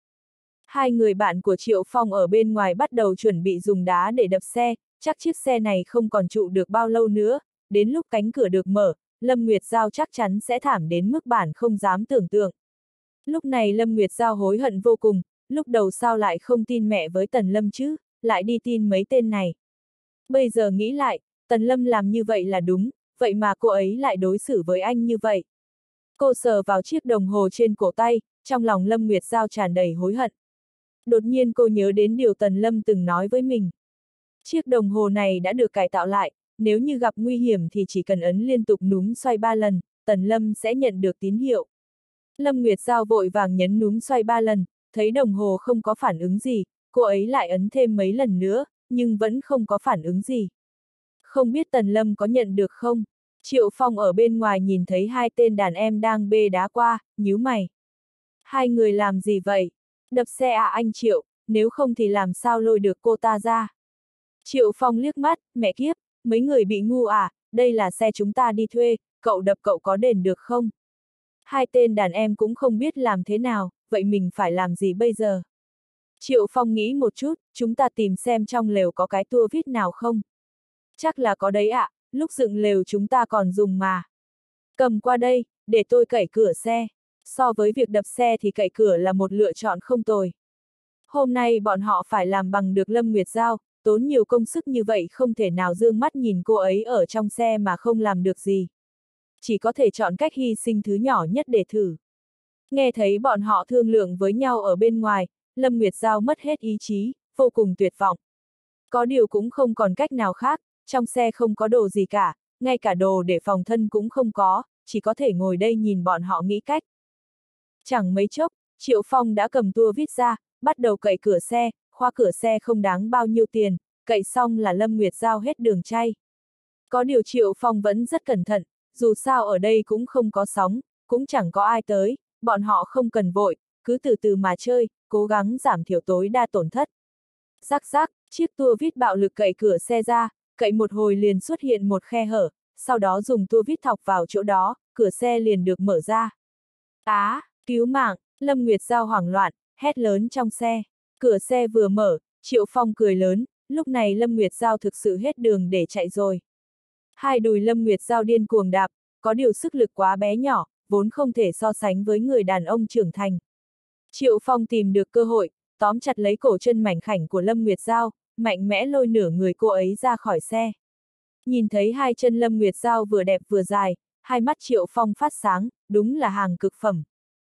Hai người bạn của Triệu Phong ở bên ngoài bắt đầu chuẩn bị dùng đá để đập xe, chắc chiếc xe này không còn trụ được bao lâu nữa, đến lúc cánh cửa được mở, Lâm Nguyệt Giao chắc chắn sẽ thảm đến mức bản không dám tưởng tượng. Lúc này Lâm Nguyệt Giao hối hận vô cùng, lúc đầu sao lại không tin mẹ với Tần Lâm chứ, lại đi tin mấy tên này. Bây giờ nghĩ lại, Tần Lâm làm như vậy là đúng, vậy mà cô ấy lại đối xử với anh như vậy. Cô sờ vào chiếc đồng hồ trên cổ tay, trong lòng Lâm Nguyệt Giao tràn đầy hối hận. Đột nhiên cô nhớ đến điều Tần Lâm từng nói với mình. Chiếc đồng hồ này đã được cải tạo lại, nếu như gặp nguy hiểm thì chỉ cần ấn liên tục núm xoay ba lần, Tần Lâm sẽ nhận được tín hiệu. Lâm Nguyệt Giao vội vàng nhấn núm xoay ba lần, thấy đồng hồ không có phản ứng gì, cô ấy lại ấn thêm mấy lần nữa, nhưng vẫn không có phản ứng gì. Không biết Tần Lâm có nhận được không? Triệu Phong ở bên ngoài nhìn thấy hai tên đàn em đang bê đá qua, nhíu mày. Hai người làm gì vậy? Đập xe à anh Triệu, nếu không thì làm sao lôi được cô ta ra? Triệu Phong liếc mắt, mẹ kiếp, mấy người bị ngu à, đây là xe chúng ta đi thuê, cậu đập cậu có đền được không? Hai tên đàn em cũng không biết làm thế nào, vậy mình phải làm gì bây giờ? Triệu Phong nghĩ một chút, chúng ta tìm xem trong lều có cái tua vít nào không? Chắc là có đấy ạ, à, lúc dựng lều chúng ta còn dùng mà. Cầm qua đây, để tôi cẩy cửa xe. So với việc đập xe thì cậy cửa là một lựa chọn không tồi. Hôm nay bọn họ phải làm bằng được Lâm Nguyệt Giao, tốn nhiều công sức như vậy không thể nào dương mắt nhìn cô ấy ở trong xe mà không làm được gì. Chỉ có thể chọn cách hy sinh thứ nhỏ nhất để thử. Nghe thấy bọn họ thương lượng với nhau ở bên ngoài, Lâm Nguyệt Giao mất hết ý chí, vô cùng tuyệt vọng. Có điều cũng không còn cách nào khác, trong xe không có đồ gì cả, ngay cả đồ để phòng thân cũng không có, chỉ có thể ngồi đây nhìn bọn họ nghĩ cách. Chẳng mấy chốc, Triệu Phong đã cầm tua vít ra, bắt đầu cậy cửa xe, khoa cửa xe không đáng bao nhiêu tiền, cậy xong là Lâm Nguyệt Giao hết đường chay. Có điều Triệu Phong vẫn rất cẩn thận, dù sao ở đây cũng không có sóng, cũng chẳng có ai tới, bọn họ không cần vội, cứ từ từ mà chơi, cố gắng giảm thiểu tối đa tổn thất. Rắc rắc, chiếc tua vít bạo lực cậy cửa xe ra, cậy một hồi liền xuất hiện một khe hở, sau đó dùng tua vít thọc vào chỗ đó, cửa xe liền được mở ra. Á! Cứu mạng, Lâm Nguyệt Giao hoảng loạn, hét lớn trong xe. Cửa xe vừa mở, Triệu Phong cười lớn, lúc này Lâm Nguyệt Giao thực sự hết đường để chạy rồi. Hai đùi Lâm Nguyệt Giao điên cuồng đạp, có điều sức lực quá bé nhỏ, vốn không thể so sánh với người đàn ông trưởng thành. Triệu Phong tìm được cơ hội, tóm chặt lấy cổ chân mảnh khảnh của Lâm Nguyệt Giao, mạnh mẽ lôi nửa người cô ấy ra khỏi xe. Nhìn thấy hai chân Lâm Nguyệt Giao vừa đẹp vừa dài, hai mắt Triệu Phong phát sáng, đúng là hàng cực phẩm.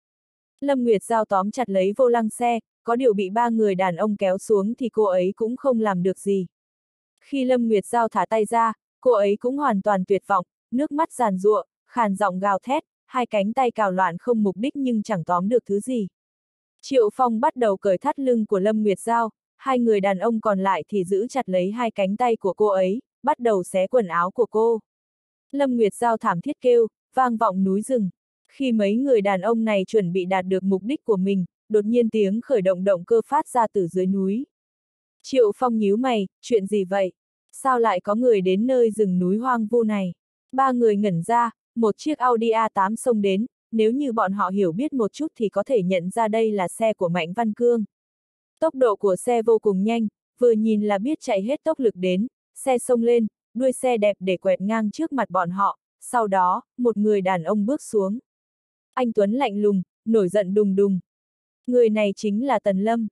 Lâm Nguyệt Giao tóm chặt lấy vô lăng xe, có điều bị ba người đàn ông kéo xuống thì cô ấy cũng không làm được gì. Khi Lâm Nguyệt Giao thả tay ra, cô ấy cũng hoàn toàn tuyệt vọng, nước mắt giàn giụa, khàn giọng gào thét, hai cánh tay cào loạn không mục đích nhưng chẳng tóm được thứ gì. Triệu Phong bắt đầu cởi thắt lưng của Lâm Nguyệt Giao, hai người đàn ông còn lại thì giữ chặt lấy hai cánh tay của cô ấy, bắt đầu xé quần áo của cô. Lâm Nguyệt Giao thảm thiết kêu, vang vọng núi rừng. Khi mấy người đàn ông này chuẩn bị đạt được mục đích của mình, đột nhiên tiếng khởi động động cơ phát ra từ dưới núi. Triệu Phong nhíu mày, chuyện gì vậy? Sao lại có người đến nơi rừng núi hoang vu này? Ba người ngẩn ra, một chiếc Audi A tám xông đến, nếu như bọn họ hiểu biết một chút thì có thể nhận ra đây là xe của Mạnh Văn Cương. Tốc độ của xe vô cùng nhanh, vừa nhìn là biết chạy hết tốc lực đến, xe xông lên, đuôi xe đẹp để quẹt ngang trước mặt bọn họ, sau đó, một người đàn ông bước xuống. Anh Tuấn lạnh lùng, nổi giận đùng đùng. Người này chính là Tần Lâm.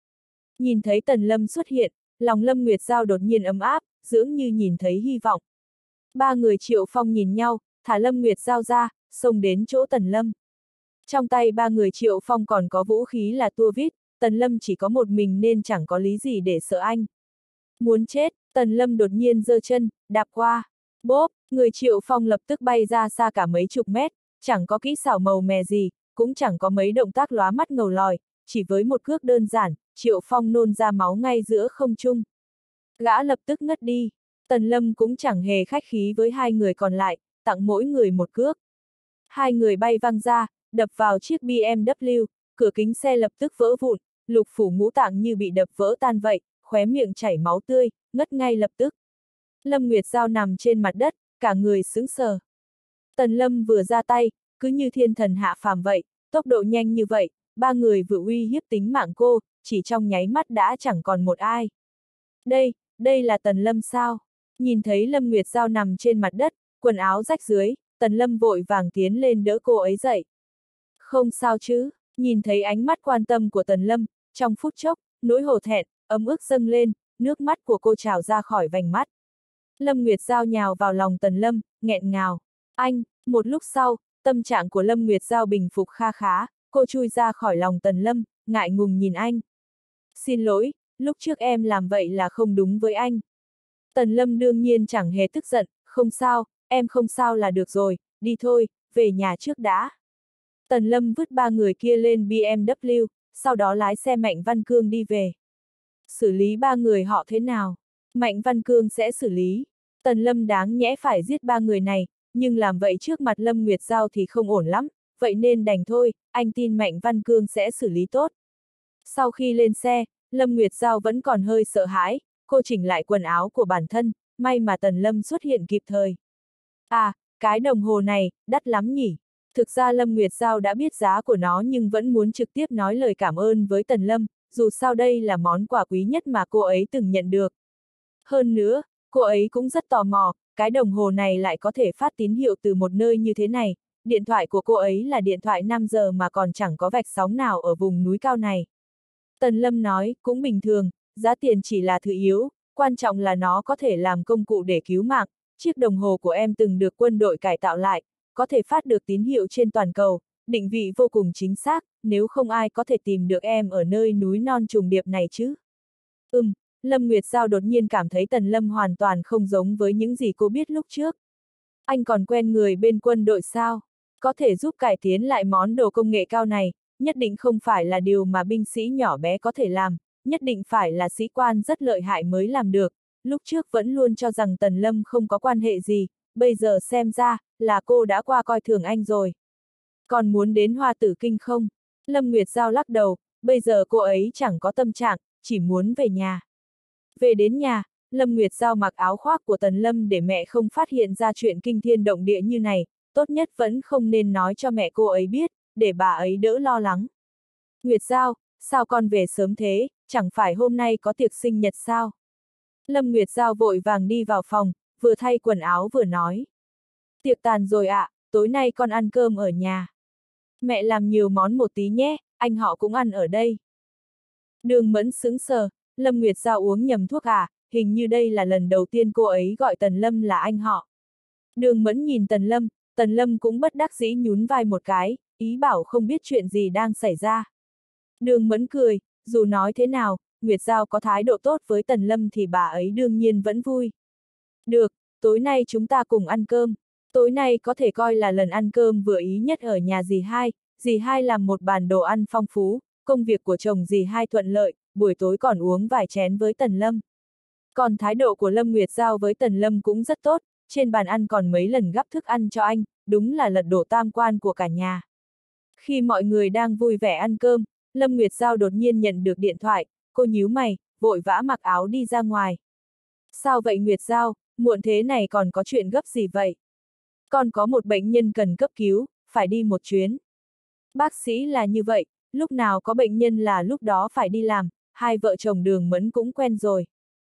Nhìn thấy Tần Lâm xuất hiện, lòng Lâm Nguyệt Giao đột nhiên ấm áp, dường như nhìn thấy hy vọng. Ba người Triệu Phong nhìn nhau, thả Lâm Nguyệt Giao ra, xông đến chỗ Tần Lâm. Trong tay ba người Triệu Phong còn có vũ khí là tua vít, Tần Lâm chỉ có một mình nên chẳng có lý gì để sợ anh. Muốn chết, Tần Lâm đột nhiên giơ chân, đạp qua. Bốp, người Triệu Phong lập tức bay ra xa cả mấy chục mét, chẳng có kỹ xảo màu mè gì, cũng chẳng có mấy động tác lóa mắt ngầu lòi, chỉ với một cước đơn giản, Triệu Phong nôn ra máu ngay giữa không trung. Gã lập tức ngất đi. Tần Lâm cũng chẳng hề khách khí với hai người còn lại, tặng mỗi người một cước. Hai người bay văng ra, đập vào chiếc B M W, cửa kính xe lập tức vỡ vụn, lục phủ ngũ tạng như bị đập vỡ tan vậy, khóe miệng chảy máu tươi, ngất ngay lập tức. Lâm Nguyệt Giao nằm trên mặt đất, cả người sững sờ. Tần Lâm vừa ra tay, cứ như thiên thần hạ phàm vậy, tốc độ nhanh như vậy, ba người vừa uy hiếp tính mạng cô, chỉ trong nháy mắt đã chẳng còn một ai. Đây, đây là Tần Lâm sao? Nhìn thấy Lâm Nguyệt Giao nằm trên mặt đất, quần áo rách dưới, Tần Lâm vội vàng tiến lên đỡ cô ấy dậy. Không sao chứ, nhìn thấy ánh mắt quan tâm của Tần Lâm, trong phút chốc, nỗi hổ thẹn, ấm ức dâng lên, nước mắt của cô trào ra khỏi vành mắt. Lâm Nguyệt Giao nhào vào lòng Tần Lâm, nghẹn ngào. Anh, một lúc sau, tâm trạng của Lâm Nguyệt Giao bình phục kha khá, cô chui ra khỏi lòng Tần Lâm, ngại ngùng nhìn anh. Xin lỗi, lúc trước em làm vậy là không đúng với anh. Tần Lâm đương nhiên chẳng hề tức giận, không sao, em không sao là được rồi, đi thôi, về nhà trước đã. Tần Lâm vứt ba người kia lên B M W, sau đó lái xe Mạnh Văn Cương đi về. Xử lý ba người họ thế nào? Mạnh Văn Cương sẽ xử lý. Tần Lâm đáng nhẽ phải giết ba người này, nhưng làm vậy trước mặt Lâm Nguyệt Giao thì không ổn lắm, vậy nên đành thôi, anh tin Mạnh Văn Cương sẽ xử lý tốt. Sau khi lên xe, Lâm Nguyệt Giao vẫn còn hơi sợ hãi, cô chỉnh lại quần áo của bản thân, may mà Tần Lâm xuất hiện kịp thời. À, cái đồng hồ này, đắt lắm nhỉ? Thực ra Lâm Nguyệt Giao đã biết giá của nó nhưng vẫn muốn trực tiếp nói lời cảm ơn với Tần Lâm, dù sao đây là món quà quý nhất mà cô ấy từng nhận được. Hơn nữa, cô ấy cũng rất tò mò, cái đồng hồ này lại có thể phát tín hiệu từ một nơi như thế này, điện thoại của cô ấy là điện thoại năm giờ mà còn chẳng có vạch sóng nào ở vùng núi cao này. Tần Lâm nói, cũng bình thường, giá tiền chỉ là thứ yếu, quan trọng là nó có thể làm công cụ để cứu mạng, chiếc đồng hồ của em từng được quân đội cải tạo lại, có thể phát được tín hiệu trên toàn cầu, định vị vô cùng chính xác, nếu không ai có thể tìm được em ở nơi núi non trùng điệp này chứ. Ừm, Lâm Nguyệt Giao đột nhiên cảm thấy Tần Lâm hoàn toàn không giống với những gì cô biết lúc trước. Anh còn quen người bên quân đội sao? Có thể giúp cải tiến lại món đồ công nghệ cao này, nhất định không phải là điều mà binh sĩ nhỏ bé có thể làm, nhất định phải là sĩ quan rất lợi hại mới làm được. Lúc trước vẫn luôn cho rằng Tần Lâm không có quan hệ gì, bây giờ xem ra, là cô đã qua coi thường anh rồi. Còn muốn đến Hoa Tử Kinh không? Lâm Nguyệt Giao lắc đầu, bây giờ cô ấy chẳng có tâm trạng, chỉ muốn về nhà. Về đến nhà, Lâm Nguyệt Giao mặc áo khoác của Tần Lâm để mẹ không phát hiện ra chuyện kinh thiên động địa như này, tốt nhất vẫn không nên nói cho mẹ cô ấy biết, để bà ấy đỡ lo lắng. Nguyệt Giao, sao con về sớm thế, chẳng phải hôm nay có tiệc sinh nhật sao? Lâm Nguyệt Giao vội vàng đi vào phòng, vừa thay quần áo vừa nói. Tiệc tàn rồi ạ, à, tối nay con ăn cơm ở nhà. Mẹ làm nhiều món một tí nhé, anh họ cũng ăn ở đây. Đường Mẫn sững sờ, Lâm Nguyệt Giao uống nhầm thuốc à, hình như đây là lần đầu tiên cô ấy gọi Tần Lâm là anh họ. Đường Mẫn nhìn Tần Lâm, Tần Lâm cũng bất đắc dĩ nhún vai một cái, ý bảo không biết chuyện gì đang xảy ra. Đường Mẫn cười, dù nói thế nào, Nguyệt Giao có thái độ tốt với Tần Lâm thì bà ấy đương nhiên vẫn vui. Được, tối nay chúng ta cùng ăn cơm. Tối nay có thể coi là lần ăn cơm vừa ý nhất ở nhà dì hai, dì hai làm một bàn đồ ăn phong phú, công việc của chồng dì hai thuận lợi, buổi tối còn uống vài chén với Tần Lâm. Còn thái độ của Lâm Nguyệt Giao với Tần Lâm cũng rất tốt, trên bàn ăn còn mấy lần gắp thức ăn cho anh, đúng là lật đổ tam quan của cả nhà. Khi mọi người đang vui vẻ ăn cơm, Lâm Nguyệt Giao đột nhiên nhận được điện thoại, cô nhíu mày, vội vã mặc áo đi ra ngoài. Sao vậy Nguyệt Giao, muộn thế này còn có chuyện gấp gì vậy? Còn có một bệnh nhân cần cấp cứu, phải đi một chuyến. Bác sĩ là như vậy, lúc nào có bệnh nhân là lúc đó phải đi làm, hai vợ chồng Đường Mẫn cũng quen rồi.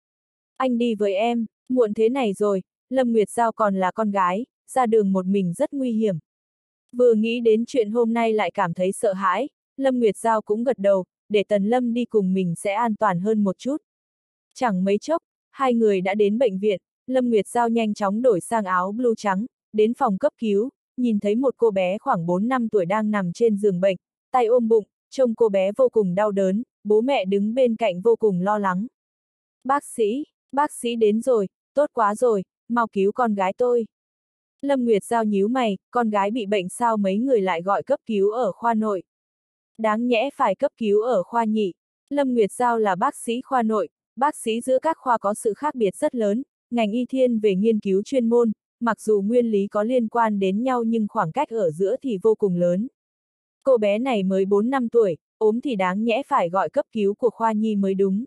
Anh đi với em, muộn thế này rồi, Lâm Nguyệt Giao còn là con gái, ra đường một mình rất nguy hiểm. Vừa nghĩ đến chuyện hôm nay lại cảm thấy sợ hãi, Lâm Nguyệt Giao cũng gật đầu, để Tần Lâm đi cùng mình sẽ an toàn hơn một chút. Chẳng mấy chốc, hai người đã đến bệnh viện, Lâm Nguyệt Giao nhanh chóng đổi sang áo blue trắng, đến phòng cấp cứu, nhìn thấy một cô bé khoảng bốn năm tuổi đang nằm trên giường bệnh, tay ôm bụng, trông cô bé vô cùng đau đớn, bố mẹ đứng bên cạnh vô cùng lo lắng. Bác sĩ, bác sĩ đến rồi, tốt quá rồi, mau cứu con gái tôi. Lâm Nguyệt Giao nhíu mày, con gái bị bệnh sao mấy người lại gọi cấp cứu ở khoa nội. Đáng nhẽ phải cấp cứu ở khoa nhị. Lâm Nguyệt Giao là bác sĩ khoa nội, bác sĩ giữa các khoa có sự khác biệt rất lớn, ngành y thiên về nghiên cứu chuyên môn, mặc dù nguyên lý có liên quan đến nhau nhưng khoảng cách ở giữa thì vô cùng lớn. Cô bé này mới bốn năm tuổi, ốm thì đáng nhẽ phải gọi cấp cứu của khoa nhi mới đúng.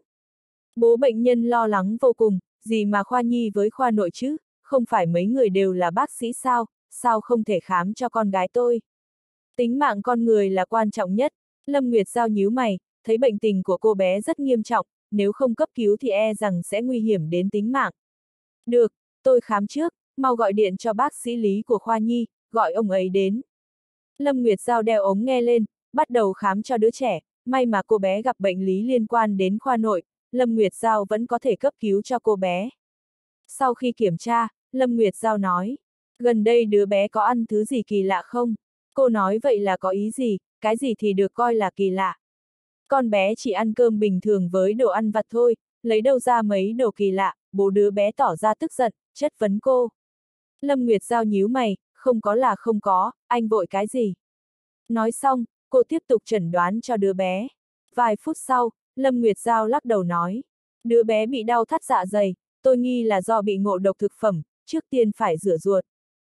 Bố bệnh nhân lo lắng vô cùng, gì mà khoa nhi với khoa nội chứ, không phải mấy người đều là bác sĩ sao, sao không thể khám cho con gái tôi. Tính mạng con người là quan trọng nhất, Lâm Nguyệt Giao nhíu mày, thấy bệnh tình của cô bé rất nghiêm trọng, nếu không cấp cứu thì e rằng sẽ nguy hiểm đến tính mạng. Được, tôi khám trước, mau gọi điện cho bác sĩ Lý của khoa nhi, gọi ông ấy đến. Lâm Nguyệt Giao đeo ống nghe lên, bắt đầu khám cho đứa trẻ, may mà cô bé gặp bệnh lý liên quan đến khoa nội, Lâm Nguyệt Giao vẫn có thể cấp cứu cho cô bé. Sau khi kiểm tra, Lâm Nguyệt Giao nói, gần đây đứa bé có ăn thứ gì kỳ lạ không? Cô nói vậy là có ý gì, cái gì thì được coi là kỳ lạ. Con bé chỉ ăn cơm bình thường với đồ ăn vặt thôi, lấy đâu ra mấy đồ kỳ lạ, bố đứa bé tỏ ra tức giận, chất vấn cô. Lâm Nguyệt Giao nhíu mày, không có là không có, anh vội cái gì? Nói xong, cô tiếp tục chẩn đoán cho đứa bé. Vài phút sau, Lâm Nguyệt Giao lắc đầu nói, đứa bé bị đau thắt dạ dày, tôi nghi là do bị ngộ độc thực phẩm, trước tiên phải rửa ruột.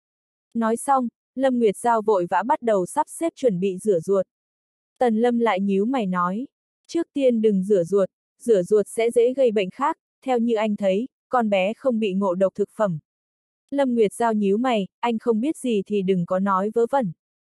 Nói xong, Lâm Nguyệt Giao vội vã bắt đầu sắp xếp chuẩn bị rửa ruột. Tần Lâm lại nhíu mày nói, trước tiên đừng rửa ruột, rửa ruột sẽ dễ gây bệnh khác, theo như anh thấy, con bé không bị ngộ độc thực phẩm. Lâm Nguyệt Giao nhíu mày, anh không biết gì thì đừng có nói vớ vẩn.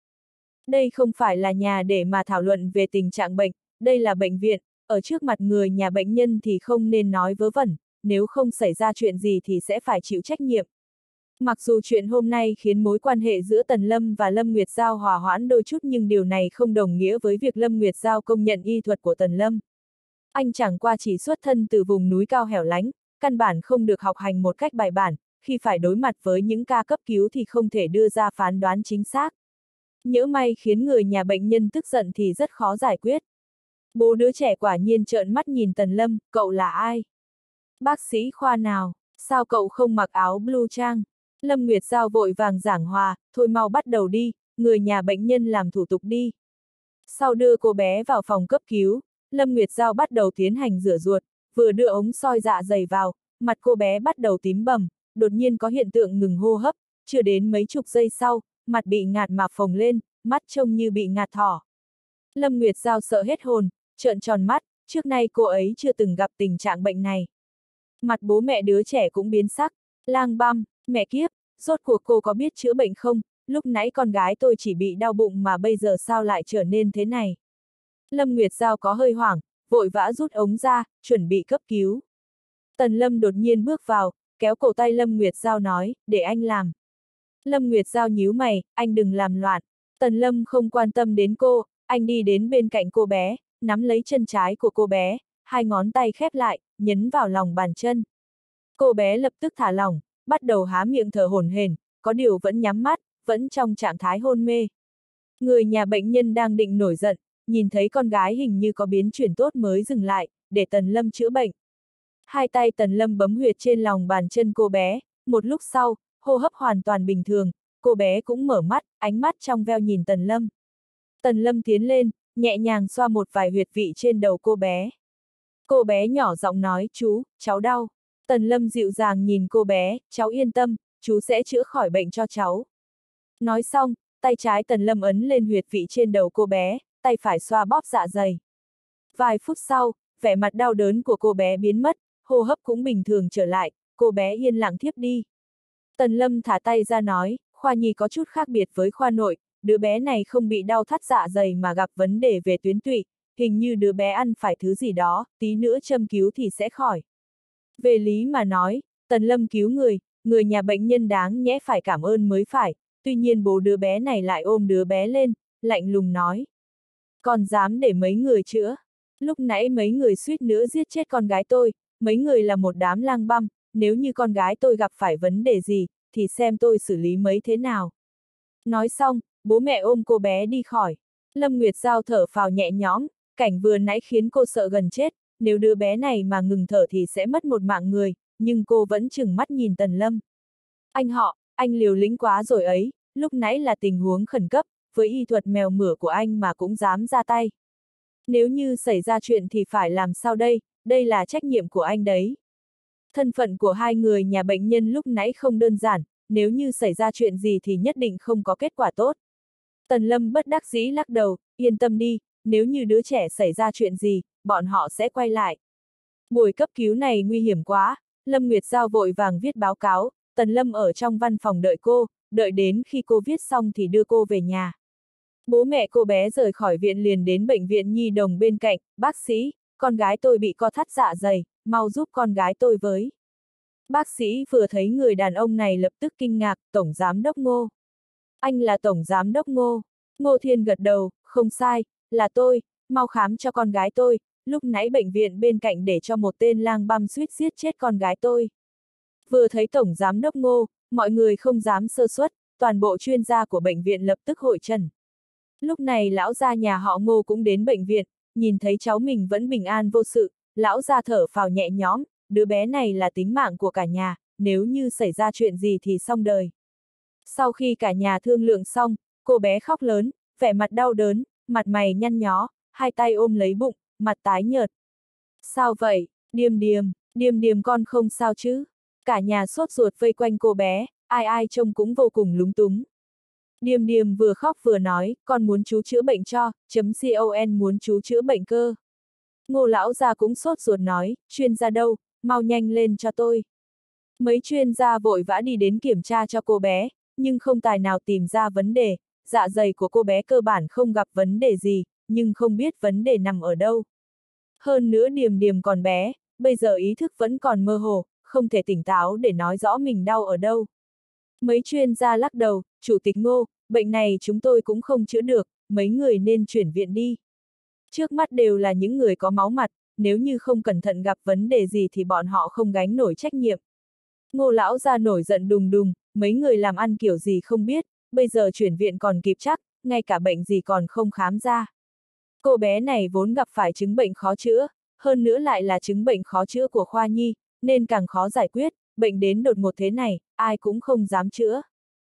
Đây không phải là nhà để mà thảo luận về tình trạng bệnh, đây là bệnh viện, ở trước mặt người nhà bệnh nhân thì không nên nói vớ vẩn, nếu không xảy ra chuyện gì thì sẽ phải chịu trách nhiệm. Mặc dù chuyện hôm nay khiến mối quan hệ giữa Tần Lâm và Lâm Nguyệt Giao hòa hoãn đôi chút nhưng điều này không đồng nghĩa với việc Lâm Nguyệt Giao công nhận y thuật của Tần Lâm. Anh chẳng qua chỉ xuất thân từ vùng núi cao hẻo lánh, căn bản không được học hành một cách bài bản, khi phải đối mặt với những ca cấp cứu thì không thể đưa ra phán đoán chính xác. Nhỡ may khiến người nhà bệnh nhân tức giận thì rất khó giải quyết. Bố đứa trẻ quả nhiên trợn mắt nhìn Tần Lâm, cậu là ai? Bác sĩ khoa nào? Sao cậu không mặc áo blue trang? Lâm Nguyệt Giao vội vàng giảng hòa, thôi mau bắt đầu đi, người nhà bệnh nhân làm thủ tục đi. Sau đưa cô bé vào phòng cấp cứu, Lâm Nguyệt Giao bắt đầu tiến hành rửa ruột, vừa đưa ống soi dạ dày vào, mặt cô bé bắt đầu tím bầm, đột nhiên có hiện tượng ngừng hô hấp, chưa đến mấy chục giây sau, mặt bị ngạt mà phồng lên, mắt trông như bị ngạt thỏ. Lâm Nguyệt Giao sợ hết hồn, trợn tròn mắt, trước nay cô ấy chưa từng gặp tình trạng bệnh này. Mặt bố mẹ đứa trẻ cũng biến sắc, lang băm, mẹ kiếp, rốt cuộc cô có biết chữa bệnh không, lúc nãy con gái tôi chỉ bị đau bụng mà bây giờ sao lại trở nên thế này. Lâm Nguyệt Giao có hơi hoảng, vội vã rút ống ra, chuẩn bị cấp cứu. Tần Lâm đột nhiên bước vào, kéo cổ tay Lâm Nguyệt Giao nói, để anh làm. Lâm Nguyệt Giao nhíu mày, anh đừng làm loạn. Tần Lâm không quan tâm đến cô, anh đi đến bên cạnh cô bé, nắm lấy chân trái của cô bé, hai ngón tay khép lại, nhấn vào lòng bàn chân. Cô bé lập tức thả lỏng, bắt đầu há miệng thở hổn hển, có điều vẫn nhắm mắt, vẫn trong trạng thái hôn mê. Người nhà bệnh nhân đang định nổi giận, nhìn thấy con gái hình như có biến chuyển tốt mới dừng lại, để Tần Lâm chữa bệnh. Hai tay Tần Lâm bấm huyệt trên lòng bàn chân cô bé, một lúc sau, hô hấp hoàn toàn bình thường, cô bé cũng mở mắt, ánh mắt trong veo nhìn Tần Lâm. Tần Lâm tiến lên, nhẹ nhàng xoa một vài huyệt vị trên đầu cô bé. Cô bé nhỏ giọng nói, chú, cháu đau. Tần Lâm dịu dàng nhìn cô bé, cháu yên tâm, chú sẽ chữa khỏi bệnh cho cháu. Nói xong, tay trái Tần Lâm ấn lên huyệt vị trên đầu cô bé, tay phải xoa bóp dạ dày. Vài phút sau, vẻ mặt đau đớn của cô bé biến mất, hô hấp cũng bình thường trở lại, cô bé yên lặng thiếp đi. Tần Lâm thả tay ra nói, khoa nhi có chút khác biệt với khoa nội, đứa bé này không bị đau thắt dạ dày mà gặp vấn đề về tuyến tụy, hình như đứa bé ăn phải thứ gì đó, tí nữa châm cứu thì sẽ khỏi. Về lý mà nói, Tần Lâm cứu người, người nhà bệnh nhân đáng nhẽ phải cảm ơn mới phải, tuy nhiên bố đứa bé này lại ôm đứa bé lên, lạnh lùng nói. Còn dám để mấy người chữa? Lúc nãy mấy người suýt nữa giết chết con gái tôi, mấy người là một đám lang băm, nếu như con gái tôi gặp phải vấn đề gì, thì xem tôi xử lý mấy thế nào. Nói xong, bố mẹ ôm cô bé đi khỏi. Lâm Nguyệt Giao thở phào nhẹ nhõm, cảnh vừa nãy khiến cô sợ gần chết, nếu đứa bé này mà ngừng thở thì sẽ mất một mạng người, nhưng cô vẫn chừng mắt nhìn Tần Lâm. Anh họ, anh liều lĩnh quá rồi ấy, lúc nãy là tình huống khẩn cấp, với y thuật mèo mửa của anh mà cũng dám ra tay. Nếu như xảy ra chuyện thì phải làm sao đây, đây là trách nhiệm của anh đấy. Thân phận của hai người nhà bệnh nhân lúc nãy không đơn giản, nếu như xảy ra chuyện gì thì nhất định không có kết quả tốt. Tần Lâm bất đắc dĩ lắc đầu, yên tâm đi, nếu như đứa trẻ xảy ra chuyện gì, bọn họ sẽ quay lại. Buổi cấp cứu này nguy hiểm quá, Lâm Nguyệt Giao vội vàng viết báo cáo, Tần Lâm ở trong văn phòng đợi cô, đợi đến khi cô viết xong thì đưa cô về nhà. Bố mẹ cô bé rời khỏi viện liền đến bệnh viện nhi đồng bên cạnh, bác sĩ, con gái tôi bị co thắt dạ dày, mau giúp con gái tôi với. Bác sĩ vừa thấy người đàn ông này lập tức kinh ngạc, Tổng Giám đốc Ngô. Anh là Tổng Giám đốc Ngô. Ngô Thiên gật đầu, không sai, là tôi, mau khám cho con gái tôi, lúc nãy bệnh viện bên cạnh để cho một tên lang băm suýt giết chết con gái tôi. Vừa thấy Tổng Giám đốc Ngô, mọi người không dám sơ suất, toàn bộ chuyên gia của bệnh viện lập tức hội trần. Lúc này lão gia nhà họ Ngô cũng đến bệnh viện, nhìn thấy cháu mình vẫn bình an vô sự, lão gia thở phào nhẹ nhõm, đứa bé này là tính mạng của cả nhà, nếu như xảy ra chuyện gì thì xong đời. Sau khi cả nhà thương lượng xong, cô bé khóc lớn, vẻ mặt đau đớn, mặt mày nhăn nhó, hai tay ôm lấy bụng, mặt tái nhợt. Sao vậy, Điềm Điềm, Điềm Điềm con không sao chứ? Cả nhà sốt ruột vây quanh cô bé, ai ai trông cũng vô cùng lúng túng. Điềm Điềm vừa khóc vừa nói, con muốn chú chữa bệnh cho, chấm con muốn chú chữa bệnh cơ. Ngô lão gia cũng sốt ruột nói, chuyên gia đâu, mau nhanh lên cho tôi. Mấy chuyên gia vội vã đi đến kiểm tra cho cô bé, nhưng không tài nào tìm ra vấn đề, dạ dày của cô bé cơ bản không gặp vấn đề gì, nhưng không biết vấn đề nằm ở đâu. Hơn nữa Điềm Điềm còn bé, bây giờ ý thức vẫn còn mơ hồ, không thể tỉnh táo để nói rõ mình đau ở đâu. Mấy chuyên gia lắc đầu, Chủ tịch Ngô, bệnh này chúng tôi cũng không chữa được, mấy người nên chuyển viện đi. Trước mắt đều là những người có máu mặt, nếu như không cẩn thận gặp vấn đề gì thì bọn họ không gánh nổi trách nhiệm. Ngô lão gia nổi giận đùng đùng, mấy người làm ăn kiểu gì không biết, bây giờ chuyển viện còn kịp chắc, ngay cả bệnh gì còn không khám ra. Cô bé này vốn gặp phải chứng bệnh khó chữa, hơn nữa lại là chứng bệnh khó chữa của khoa nhi, nên càng khó giải quyết, bệnh đến đột ngột thế này, ai cũng không dám chữa.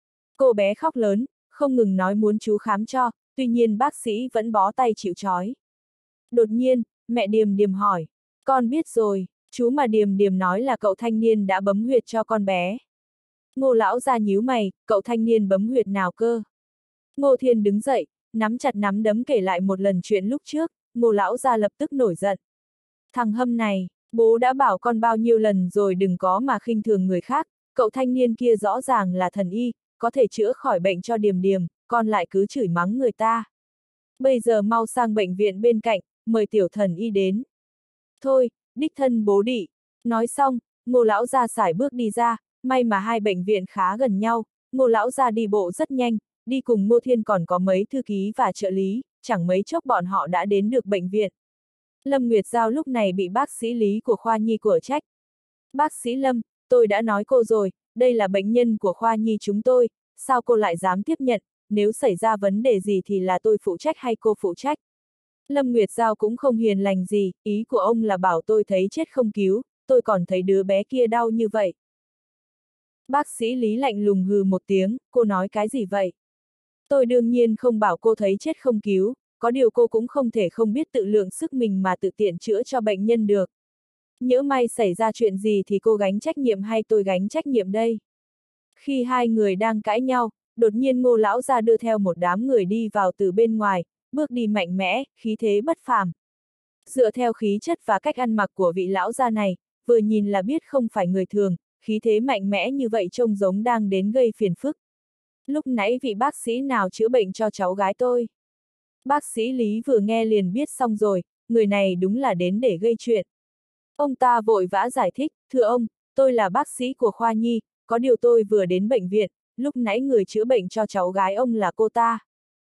Cô bé khóc lớn, không ngừng nói muốn chú khám cho, tuy nhiên bác sĩ vẫn bó tay chịu trói. Đột nhiên, mẹ Điềm Điềm hỏi, con biết rồi, chú mà Điềm Điềm nói là cậu thanh niên đã bấm huyệt cho con bé. Ngô lão gia nhíu mày, cậu thanh niên bấm huyệt nào cơ? Ngô Thiên đứng dậy, nắm chặt nắm đấm kể lại một lần chuyện lúc trước, Ngô lão gia lập tức nổi giận. Thằng hâm này, bố đã bảo con bao nhiêu lần rồi đừng có mà khinh thường người khác, cậu thanh niên kia rõ ràng là thần y, có thể chữa khỏi bệnh cho Điềm Điềm, con lại cứ chửi mắng người ta. Bây giờ mau sang bệnh viện bên cạnh, mời tiểu thần y đến. Thôi, đích thân bố đĩ. Nói xong, Ngô lão gia sải bước đi ra, may mà hai bệnh viện khá gần nhau, Ngô lão gia đi bộ rất nhanh, đi cùng Ngô Thiên còn có mấy thư ký và trợ lý, chẳng mấy chốc bọn họ đã đến được bệnh viện. Lâm Nguyệt Giao lúc này bị bác sĩ Lý của khoa nhi của trách. Bác sĩ Lâm, tôi đã nói cô rồi, đây là bệnh nhân của khoa nhi chúng tôi, sao cô lại dám tiếp nhận, nếu xảy ra vấn đề gì thì là tôi phụ trách hay cô phụ trách? Lâm Nguyệt Giao cũng không hiền lành gì, ý của ông là bảo tôi thấy chết không cứu, tôi còn thấy đứa bé kia đau như vậy. Bác sĩ Lý lạnh lùng hừ một tiếng, cô nói cái gì vậy? Tôi đương nhiên không bảo cô thấy chết không cứu, có điều cô cũng không thể không biết tự lượng sức mình mà tự tiện chữa cho bệnh nhân được. Nhỡ may xảy ra chuyện gì thì cô gánh trách nhiệm hay tôi gánh trách nhiệm đây? Khi hai người đang cãi nhau, đột nhiên Ngô lão gia đưa theo một đám người đi vào từ bên ngoài, bước đi mạnh mẽ, khí thế bất phàm. Dựa theo khí chất và cách ăn mặc của vị lão gia này, vừa nhìn là biết không phải người thường, khí thế mạnh mẽ như vậy trông giống đang đến gây phiền phức. Lúc nãy vị bác sĩ nào chữa bệnh cho cháu gái tôi? Bác sĩ Lý vừa nghe liền biết xong rồi, người này đúng là đến để gây chuyện. Ông ta vội vã giải thích, thưa ông, tôi là bác sĩ của khoa nhi, có điều tôi vừa đến bệnh viện, lúc nãy người chữa bệnh cho cháu gái ông là cô ta.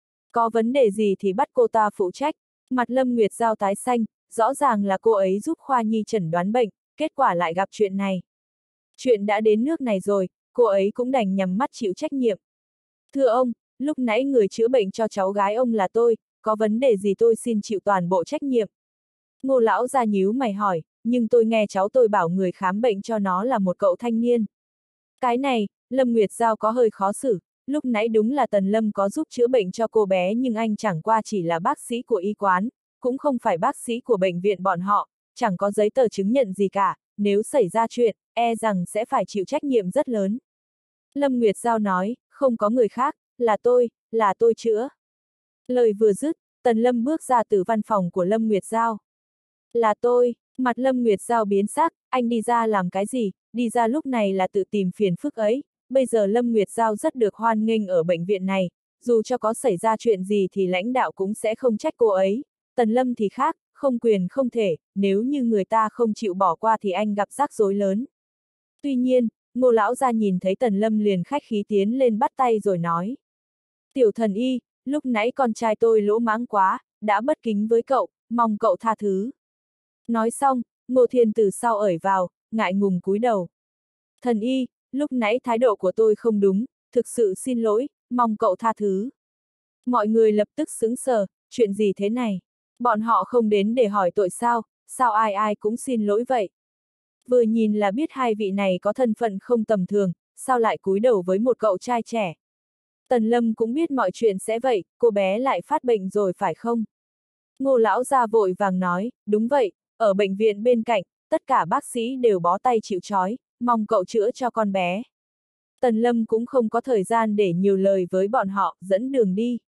Có vấn đề gì thì bắt cô ta phụ trách. Mặt Lâm Nguyệt Giao tái xanh, rõ ràng là cô ấy giúp khoa nhi chẩn đoán bệnh, kết quả lại gặp chuyện này. Chuyện đã đến nước này rồi, cô ấy cũng đành nhắm mắt chịu trách nhiệm. Thưa ông, lúc nãy người chữa bệnh cho cháu gái ông là tôi, có vấn đề gì tôi xin chịu toàn bộ trách nhiệm. Ngô lão gia nhíu mày hỏi, nhưng tôi nghe cháu tôi bảo người khám bệnh cho nó là một cậu thanh niên. Cái này, Lâm Nguyệt Giao có hơi khó xử, lúc nãy đúng là Tần Lâm có giúp chữa bệnh cho cô bé nhưng anh chẳng qua chỉ là bác sĩ của y quán, cũng không phải bác sĩ của bệnh viện bọn họ, chẳng có giấy tờ chứng nhận gì cả, nếu xảy ra chuyện, e rằng sẽ phải chịu trách nhiệm rất lớn. Lâm Nguyệt Giao nói, không có người khác, là tôi, là tôi chữa. Lời vừa dứt, Tần Lâm bước ra từ văn phòng của Lâm Nguyệt Giao. Là tôi, mặt Lâm Nguyệt Giao biến sắc, anh đi ra làm cái gì, đi ra lúc này là tự tìm phiền phức ấy, bây giờ Lâm Nguyệt Giao rất được hoan nghênh ở bệnh viện này, dù cho có xảy ra chuyện gì thì lãnh đạo cũng sẽ không trách cô ấy, Tần Lâm thì khác, không quyền không thể, nếu như người ta không chịu bỏ qua thì anh gặp rắc rối lớn. Tuy nhiên, Ngô lão gia nhìn thấy Tần Lâm liền khách khí tiến lên bắt tay rồi nói. Tiểu thần y, lúc nãy con trai tôi lỗ mãng quá, đã bất kính với cậu, mong cậu tha thứ. Nói xong, Ngô Thiên từ sau ởi vào, ngại ngùng cúi đầu. Thần y, lúc nãy thái độ của tôi không đúng, thực sự xin lỗi, mong cậu tha thứ. Mọi người lập tức sững sờ, chuyện gì thế này? Bọn họ không đến để hỏi tội sao, sao ai ai cũng xin lỗi vậy? Vừa nhìn là biết hai vị này có thân phận không tầm thường, sao lại cúi đầu với một cậu trai trẻ? Tần Lâm cũng biết mọi chuyện sẽ vậy, cô bé lại phát bệnh rồi phải không? Ngô lão gia vội vàng nói, đúng vậy, ở bệnh viện bên cạnh, tất cả bác sĩ đều bó tay chịu trói, mong cậu chữa cho con bé. Tần Lâm cũng không có thời gian để nhiều lời với bọn họ, dẫn đường đi.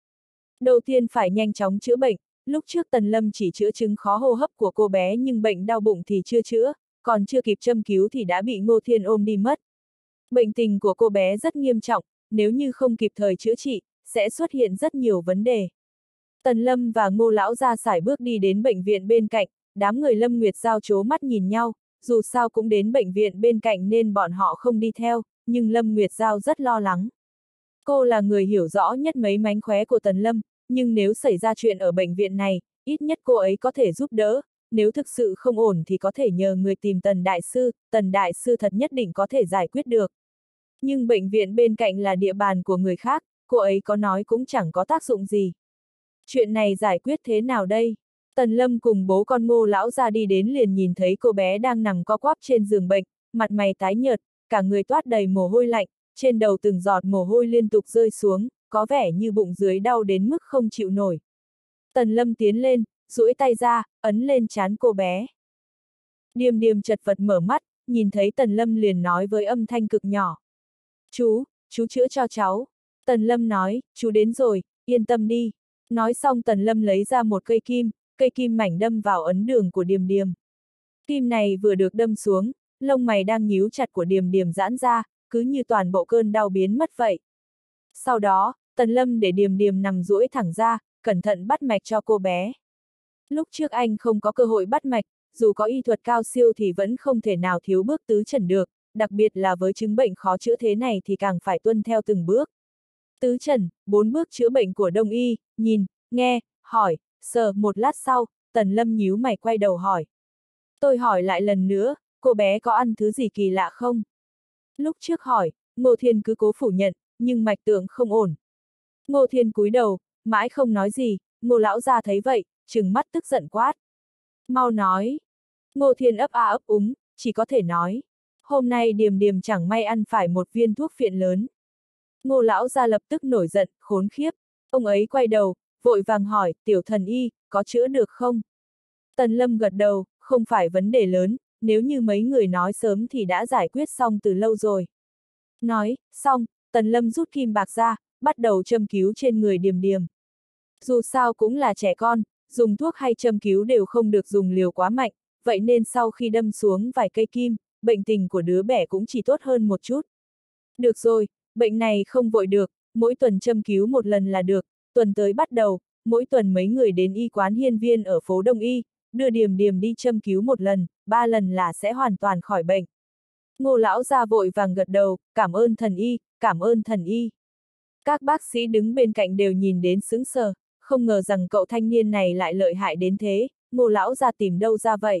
Đầu tiên phải nhanh chóng chữa bệnh, lúc trước Tần Lâm chỉ chữa chứng khó hô hấp của cô bé nhưng bệnh đau bụng thì chưa chữa, còn chưa kịp châm cứu thì đã bị Ngô Thiên ôm đi mất. Bệnh tình của cô bé rất nghiêm trọng, nếu như không kịp thời chữa trị, sẽ xuất hiện rất nhiều vấn đề. Tần Lâm và Ngô lão gia sải bước đi đến bệnh viện bên cạnh, đám người Lâm Nguyệt Giao chố mắt nhìn nhau, dù sao cũng đến bệnh viện bên cạnh nên bọn họ không đi theo, nhưng Lâm Nguyệt Giao rất lo lắng. Cô là người hiểu rõ nhất mấy mánh khóe của Tần Lâm, nhưng nếu xảy ra chuyện ở bệnh viện này, ít nhất cô ấy có thể giúp đỡ, nếu thực sự không ổn thì có thể nhờ người tìm Tần Đại Sư, Tần Đại Sư thật nhất định có thể giải quyết được. Nhưng bệnh viện bên cạnh là địa bàn của người khác, cô ấy có nói cũng chẳng có tác dụng gì. Chuyện này giải quyết thế nào đây? Tần Lâm cùng bố con Ngô lão ra đi đến liền nhìn thấy cô bé đang nằm co quắp trên giường bệnh, mặt mày tái nhợt, cả người toát đầy mồ hôi lạnh, trên đầu từng giọt mồ hôi liên tục rơi xuống, có vẻ như bụng dưới đau đến mức không chịu nổi. Tần Lâm tiến lên, duỗi tay ra, ấn lên trán cô bé. Điềm Điềm chật vật mở mắt, nhìn thấy Tần Lâm liền nói với âm thanh cực nhỏ. Chú, chú chữa cho cháu. Tần Lâm nói, chú đến rồi, yên tâm đi. Nói xong Tần Lâm lấy ra một cây kim, cây kim mảnh đâm vào ấn đường của Điềm Điềm. Kim này vừa được đâm xuống, lông mày đang nhíu chặt của Điềm Điềm giãn ra, cứ như toàn bộ cơn đau biến mất vậy. Sau đó, Tần Lâm để Điềm Điềm nằm duỗi thẳng ra, cẩn thận bắt mạch cho cô bé. Lúc trước anh không có cơ hội bắt mạch, dù có y thuật cao siêu thì vẫn không thể nào thiếu bước tứ trần được, đặc biệt là với chứng bệnh khó chữa thế này thì càng phải tuân theo từng bước. Tứ trần, bốn bước chữa bệnh của Đông y, nhìn, nghe, hỏi, sờ, một lát sau, Tần Lâm nhíu mày quay đầu hỏi. Tôi hỏi lại lần nữa, cô bé có ăn thứ gì kỳ lạ không? Lúc trước hỏi, Ngô Thiên cứ cố phủ nhận, nhưng mạch tượng không ổn. Ngô Thiên cúi đầu, mãi không nói gì, Ngô lão gia thấy vậy, trừng mắt tức giận quát. Mau nói. Ngô Thiên ấp a ấp úng, chỉ có thể nói. Hôm nay Điềm Điềm chẳng may ăn phải một viên thuốc phiện lớn. Ngô lão gia lập tức nổi giận, khốn khiếp. Ông ấy quay đầu, vội vàng hỏi, tiểu thần y, có chữa được không? Tần Lâm gật đầu, không phải vấn đề lớn, nếu như mấy người nói sớm thì đã giải quyết xong từ lâu rồi. Nói, xong, Tần Lâm rút kim bạc ra, bắt đầu châm cứu trên người Điềm Điềm. Dù sao cũng là trẻ con, dùng thuốc hay châm cứu đều không được dùng liều quá mạnh, vậy nên sau khi đâm xuống vài cây kim, bệnh tình của đứa bé cũng chỉ tốt hơn một chút. Được rồi, bệnh này không vội được, mỗi tuần châm cứu một lần là được, tuần tới bắt đầu, mỗi tuần mấy người đến y quán Hiên Viên ở phố Đông Y, đưa Điềm Điềm đi châm cứu một lần, ba lần là sẽ hoàn toàn khỏi bệnh. Ngô lão gia vội vàng gật đầu, cảm ơn thần y, cảm ơn thần y. Các bác sĩ đứng bên cạnh đều nhìn đến sững sờ, không ngờ rằng cậu thanh niên này lại lợi hại đến thế, Ngô lão gia tìm đâu ra vậy.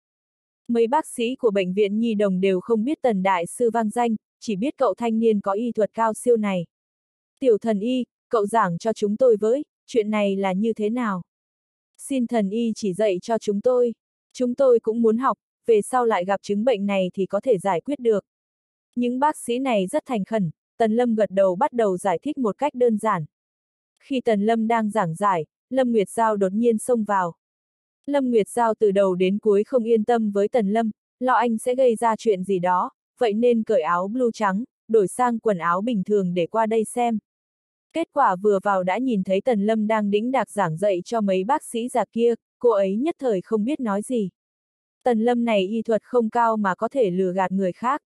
Mấy bác sĩ của bệnh viện Nhi Đồng đều không biết Tần đại sư vang danh, chỉ biết cậu thanh niên có y thuật cao siêu này. Tiểu thần y, cậu giảng cho chúng tôi với, chuyện này là như thế nào? Xin thần y chỉ dạy cho chúng tôi, chúng tôi cũng muốn học, về sau lại gặp chứng bệnh này thì có thể giải quyết được. Những bác sĩ này rất thành khẩn, Tần Lâm gật đầu bắt đầu giải thích một cách đơn giản. Khi Tần Lâm đang giảng giải, Lâm Nguyệt Giao đột nhiên xông vào. Lâm Nguyệt Giao từ đầu đến cuối không yên tâm với Tần Lâm, lo anh sẽ gây ra chuyện gì đó, vậy nên cởi áo blue trắng, đổi sang quần áo bình thường để qua đây xem. Kết quả vừa vào đã nhìn thấy Tần Lâm đang đĩnh đạc giảng dạy cho mấy bác sĩ già kia, cô ấy nhất thời không biết nói gì. Tần Lâm này y thuật không cao mà có thể lừa gạt người khác.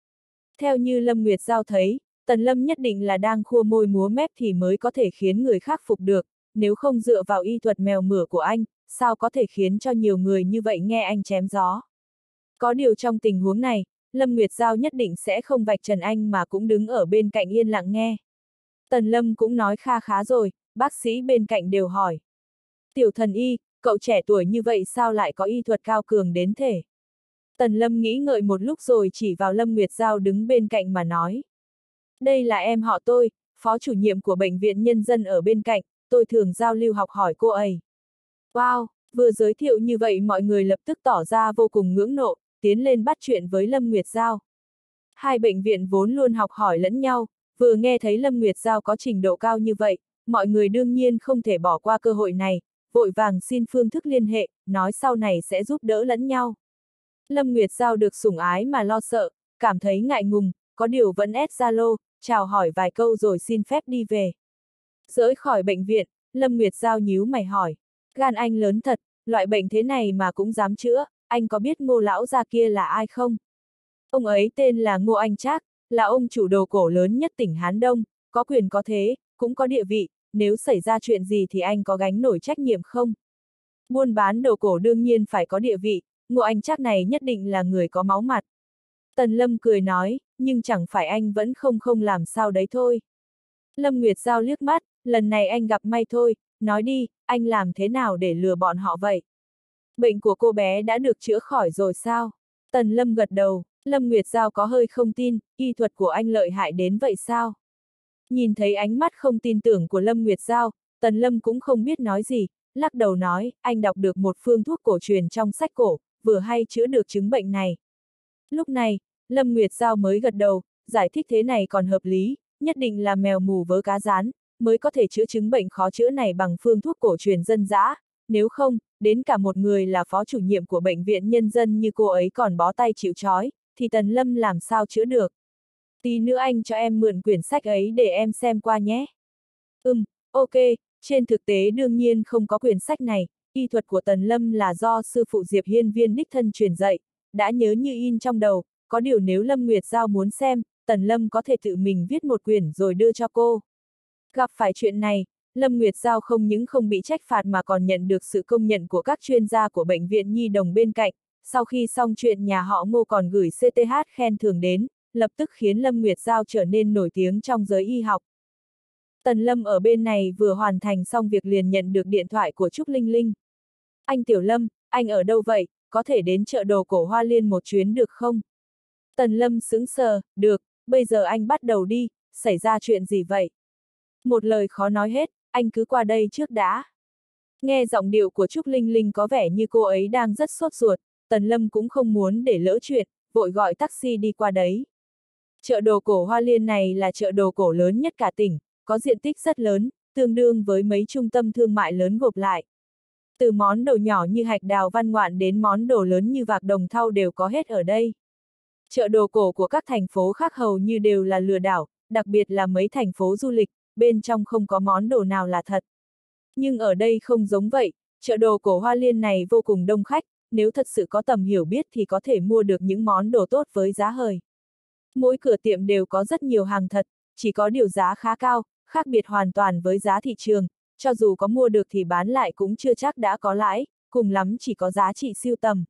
Theo như Lâm Nguyệt Giao thấy, Tần Lâm nhất định là đang khua môi múa mép thì mới có thể khiến người khác phục được, nếu không dựa vào y thuật mèo mửa của anh, sao có thể khiến cho nhiều người như vậy nghe anh chém gió. Có điều trong tình huống này, Lâm Nguyệt Giao nhất định sẽ không vạch trần anh mà cũng đứng ở bên cạnh yên lặng nghe. Tần Lâm cũng nói kha khá rồi, bác sĩ bên cạnh đều hỏi. Tiểu thần y, cậu trẻ tuổi như vậy sao lại có y thuật cao cường đến thể? Tần Lâm nghĩ ngợi một lúc rồi chỉ vào Lâm Nguyệt Giao đứng bên cạnh mà nói. Đây là em họ tôi, phó chủ nhiệm của bệnh viện nhân dân ở bên cạnh, tôi thường giao lưu học hỏi cô ấy. Wow, vừa giới thiệu như vậy mọi người lập tức tỏ ra vô cùng ngưỡng nộ, tiến lên bắt chuyện với Lâm Nguyệt Giao. Hai bệnh viện vốn luôn học hỏi lẫn nhau, vừa nghe thấy Lâm Nguyệt Giao có trình độ cao như vậy, mọi người đương nhiên không thể bỏ qua cơ hội này, vội vàng xin phương thức liên hệ, nói sau này sẽ giúp đỡ lẫn nhau. Lâm Nguyệt Giao được sủng ái mà lo sợ, cảm thấy ngại ngùng, có điều vẫn ép Zalo, chào hỏi vài câu rồi xin phép đi về. Rời khỏi bệnh viện, Lâm Nguyệt Giao nhíu mày hỏi, gan anh lớn thật, loại bệnh thế này mà cũng dám chữa, anh có biết Ngô lão gia kia là ai không? Ông ấy tên là Ngô Anh Trác, là ông chủ đồ cổ lớn nhất tỉnh Hán Đông, có quyền có thế, cũng có địa vị, nếu xảy ra chuyện gì thì anh có gánh nổi trách nhiệm không? Buôn bán đồ cổ đương nhiên phải có địa vị, Ngô Anh Trác này nhất định là người có máu mặt. Tần Lâm cười nói, nhưng chẳng phải anh vẫn không không làm sao đấy thôi. Lâm Nguyệt Giao liếc mắt, lần này anh gặp may thôi, nói đi, anh làm thế nào để lừa bọn họ vậy? Bệnh của cô bé đã được chữa khỏi rồi sao? Tần Lâm gật đầu, Lâm Nguyệt Giao có hơi không tin, y thuật của anh lợi hại đến vậy sao? Nhìn thấy ánh mắt không tin tưởng của Lâm Nguyệt Giao, Tần Lâm cũng không biết nói gì, lắc đầu nói, anh đọc được một phương thuốc cổ truyền trong sách cổ, vừa hay chữa được chứng bệnh này. Lúc này, Lâm Nguyệt Giao mới gật đầu, giải thích thế này còn hợp lý, nhất định là mèo mù vớ cá rán, mới có thể chữa chứng bệnh khó chữa này bằng phương thuốc cổ truyền dân dã, nếu không, đến cả một người là phó chủ nhiệm của bệnh viện nhân dân như cô ấy còn bó tay chịu trói, thì Tần Lâm làm sao chữa được. Tí nữa anh cho em mượn quyển sách ấy để em xem qua nhé. Ừm, ok, trên thực tế đương nhiên không có quyển sách này, y thuật của Tần Lâm là do sư phụ Diệp Hiên Viên đích thân truyền dạy, đã nhớ như in trong đầu, có điều nếu Lâm Nguyệt Giao muốn xem, Tần Lâm có thể tự mình viết một quyển rồi đưa cho cô. Gặp phải chuyện này, Lâm Nguyệt Giao không những không bị trách phạt mà còn nhận được sự công nhận của các chuyên gia của bệnh viện Nhi Đồng bên cạnh, sau khi xong chuyện nhà họ Ngô còn gửi xê tê hát khen thưởng đến, lập tức khiến Lâm Nguyệt Giao trở nên nổi tiếng trong giới y học. Tần Lâm ở bên này vừa hoàn thành xong việc liền nhận được điện thoại của Trúc Linh Linh. Anh Tiểu Lâm, anh ở đâu vậy, có thể đến chợ đồ cổ Hoa Liên một chuyến được không? Tần Lâm sững sờ, được, bây giờ anh bắt đầu đi, xảy ra chuyện gì vậy? Một lời khó nói hết, anh cứ qua đây trước đã. Nghe giọng điệu của Trúc Linh Linh có vẻ như cô ấy đang rất sốt ruột, Tần Lâm cũng không muốn để lỡ chuyện, vội gọi taxi đi qua đấy. Chợ đồ cổ Hoa Liên này là chợ đồ cổ lớn nhất cả tỉnh, có diện tích rất lớn, tương đương với mấy trung tâm thương mại lớn gộp lại. Từ món đồ nhỏ như hạch đào văn ngoạn đến món đồ lớn như vạc đồng thau đều có hết ở đây. Chợ đồ cổ của các thành phố khác hầu như đều là lừa đảo, đặc biệt là mấy thành phố du lịch, bên trong không có món đồ nào là thật. Nhưng ở đây không giống vậy, chợ đồ cổ Hoa Liên này vô cùng đông khách, nếu thật sự có tầm hiểu biết thì có thể mua được những món đồ tốt với giá hời. Mỗi cửa tiệm đều có rất nhiều hàng thật, chỉ có điều giá khá cao, khác biệt hoàn toàn với giá thị trường, cho dù có mua được thì bán lại cũng chưa chắc đã có lãi, cùng lắm chỉ có giá trị sưu tầm.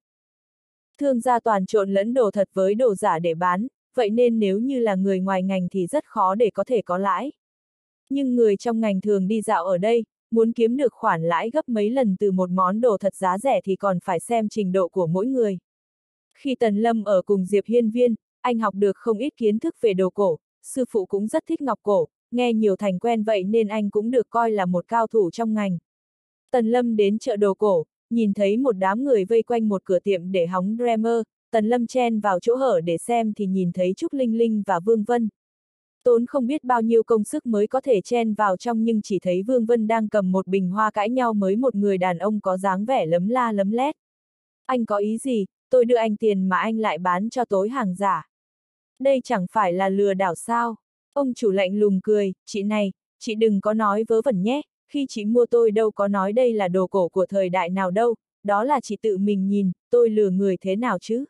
Thương gia toàn trộn lẫn đồ thật với đồ giả để bán, vậy nên nếu như là người ngoài ngành thì rất khó để có thể có lãi. Nhưng người trong ngành thường đi dạo ở đây, muốn kiếm được khoản lãi gấp mấy lần từ một món đồ thật giá rẻ thì còn phải xem trình độ của mỗi người. Khi Tần Lâm ở cùng Diệp Hiên Viên, anh học được không ít kiến thức về đồ cổ, sư phụ cũng rất thích ngọc cổ, nghe nhiều thành quen vậy nên anh cũng được coi là một cao thủ trong ngành. Tần Lâm đến chợ đồ cổ, nhìn thấy một đám người vây quanh một cửa tiệm để hóng Dreamer, Tần Lâm chen vào chỗ hở để xem thì nhìn thấy Trúc Linh Linh và Vương Vân. Tốn không biết bao nhiêu công sức mới có thể chen vào trong nhưng chỉ thấy Vương Vân đang cầm một bình hoa cãi nhau với một người đàn ông có dáng vẻ lấm la lấm lét. Anh có ý gì, tôi đưa anh tiền mà anh lại bán cho tối hàng giả. Đây chẳng phải là lừa đảo sao? Ông chủ lạnh lùng cười, chị này, chị đừng có nói vớ vẩn nhé, khi chị mua tôi đâu có nói đây là đồ cổ của thời đại nào đâu, đó là chị tự mình nhìn, tôi lừa người thế nào chứ?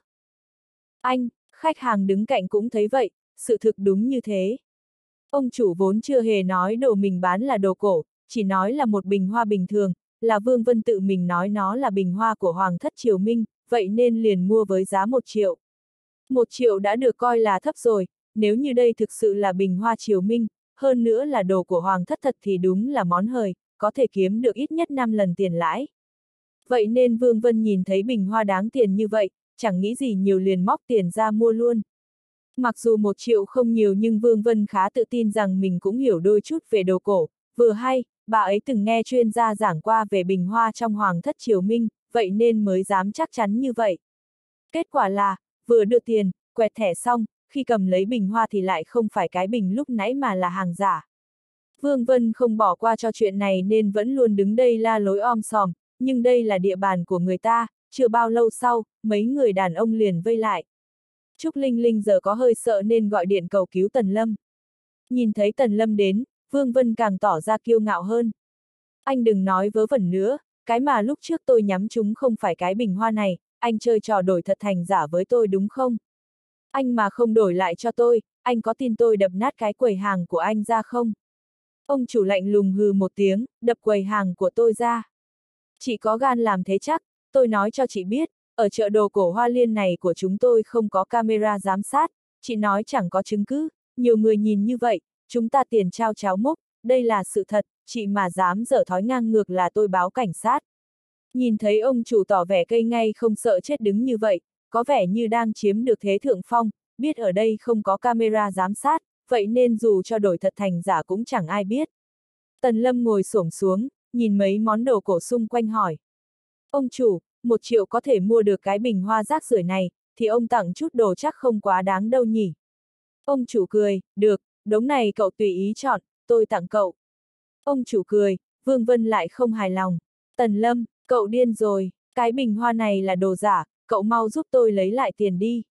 Anh, khách hàng đứng cạnh cũng thấy vậy, sự thực đúng như thế. Ông chủ vốn chưa hề nói đồ mình bán là đồ cổ, chỉ nói là một bình hoa bình thường, là Vương Vân tự mình nói nó là bình hoa của Hoàng thất Triều Minh, vậy nên liền mua với giá một triệu. Một triệu đã được coi là thấp rồi, nếu như đây thực sự là bình hoa Triều Minh, hơn nữa là đồ của Hoàng thất thật thì đúng là món hời, có thể kiếm được ít nhất năm lần tiền lãi. Vậy nên Vương Vân nhìn thấy bình hoa đáng tiền như vậy, chẳng nghĩ gì nhiều liền móc tiền ra mua luôn. Mặc dù một triệu không nhiều nhưng Vương Vân khá tự tin rằng mình cũng hiểu đôi chút về đồ cổ, vừa hay, bà ấy từng nghe chuyên gia giảng qua về bình hoa trong Hoàng thất Triều Minh, vậy nên mới dám chắc chắn như vậy. Kết quả là, vừa đưa tiền, quẹt thẻ xong, khi cầm lấy bình hoa thì lại không phải cái bình lúc nãy mà là hàng giả. Vương Vân không bỏ qua cho chuyện này nên vẫn luôn đứng đây la lối om sòm, nhưng đây là địa bàn của người ta, chưa bao lâu sau, mấy người đàn ông liền vây lại. Trúc Linh Linh giờ có hơi sợ nên gọi điện cầu cứu Tần Lâm. Nhìn thấy Tần Lâm đến, Vương Vân càng tỏ ra kiêu ngạo hơn. Anh đừng nói vớ vẩn nữa, cái mà lúc trước tôi nhắm chúng không phải cái bình hoa này, anh chơi trò đổi thật thành giả với tôi đúng không? Anh mà không đổi lại cho tôi, anh có tin tôi đập nát cái quầy hàng của anh ra không? Ông chủ lạnh lùng hừ một tiếng, đập quầy hàng của tôi ra. Chị có gan làm thế chắc, tôi nói cho chị biết, ở chợ đồ cổ Hoa Liên này của chúng tôi không có camera giám sát, chị nói chẳng có chứng cứ, nhiều người nhìn như vậy, chúng ta tiền trao cháo múc, đây là sự thật, chị mà dám dở thói ngang ngược là tôi báo cảnh sát. Nhìn thấy ông chủ tỏ vẻ cây ngay không sợ chết đứng như vậy, có vẻ như đang chiếm được thế thượng phong, biết ở đây không có camera giám sát, vậy nên dù cho đổi thật thành giả cũng chẳng ai biết. Tần Lâm ngồi xổm xuống, nhìn mấy món đồ cổ xung quanh hỏi. Ông chủ, một triệu có thể mua được cái bình hoa rác rưởi này, thì ông tặng chút đồ chắc không quá đáng đâu nhỉ? Ông chủ cười, được, đống này cậu tùy ý chọn, tôi tặng cậu. Ông chủ cười, Vương Vân lại không hài lòng. Tần Lâm, cậu điên rồi, cái bình hoa này là đồ giả, cậu mau giúp tôi lấy lại tiền đi.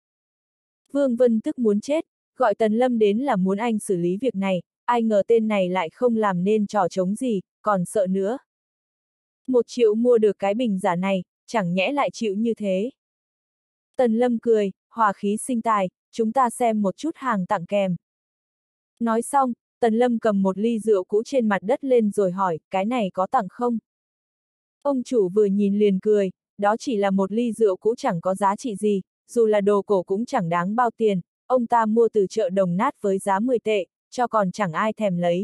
Vương Vân tức muốn chết, gọi Tần Lâm đến là muốn anh xử lý việc này, ai ngờ tên này lại không làm nên trò trống gì, còn sợ nữa. Một triệu mua được cái bình giả này, chẳng nhẽ lại chịu như thế. Tần Lâm cười, hòa khí sinh tài, chúng ta xem một chút hàng tặng kèm. Nói xong, Tần Lâm cầm một ly rượu cũ trên mặt đất lên rồi hỏi, cái này có tặng không? Ông chủ vừa nhìn liền cười, đó chỉ là một ly rượu cũ chẳng có giá trị gì, dù là đồ cổ cũng chẳng đáng bao tiền, ông ta mua từ chợ đồng nát với giá mười tệ, cho còn chẳng ai thèm lấy.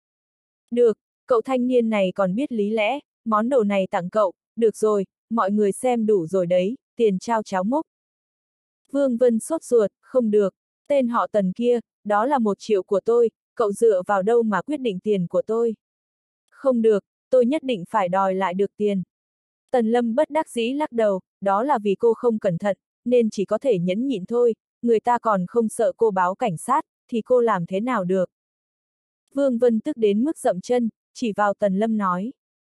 Được, cậu thanh niên này còn biết lý lẽ, món đồ này tặng cậu, được rồi, mọi người xem đủ rồi đấy, tiền trao cháo múc. Vương Vân sốt ruột, không được, tên họ Tần kia, đó là một triệu của tôi, cậu dựa vào đâu mà quyết định tiền của tôi? Không được, tôi nhất định phải đòi lại được tiền. Tần Lâm bất đắc dĩ lắc đầu, đó là vì cô không cẩn thận, nên chỉ có thể nhẫn nhịn thôi, người ta còn không sợ cô báo cảnh sát, thì cô làm thế nào được? Vương Vân tức đến mức dậm chân, chỉ vào Tần Lâm nói.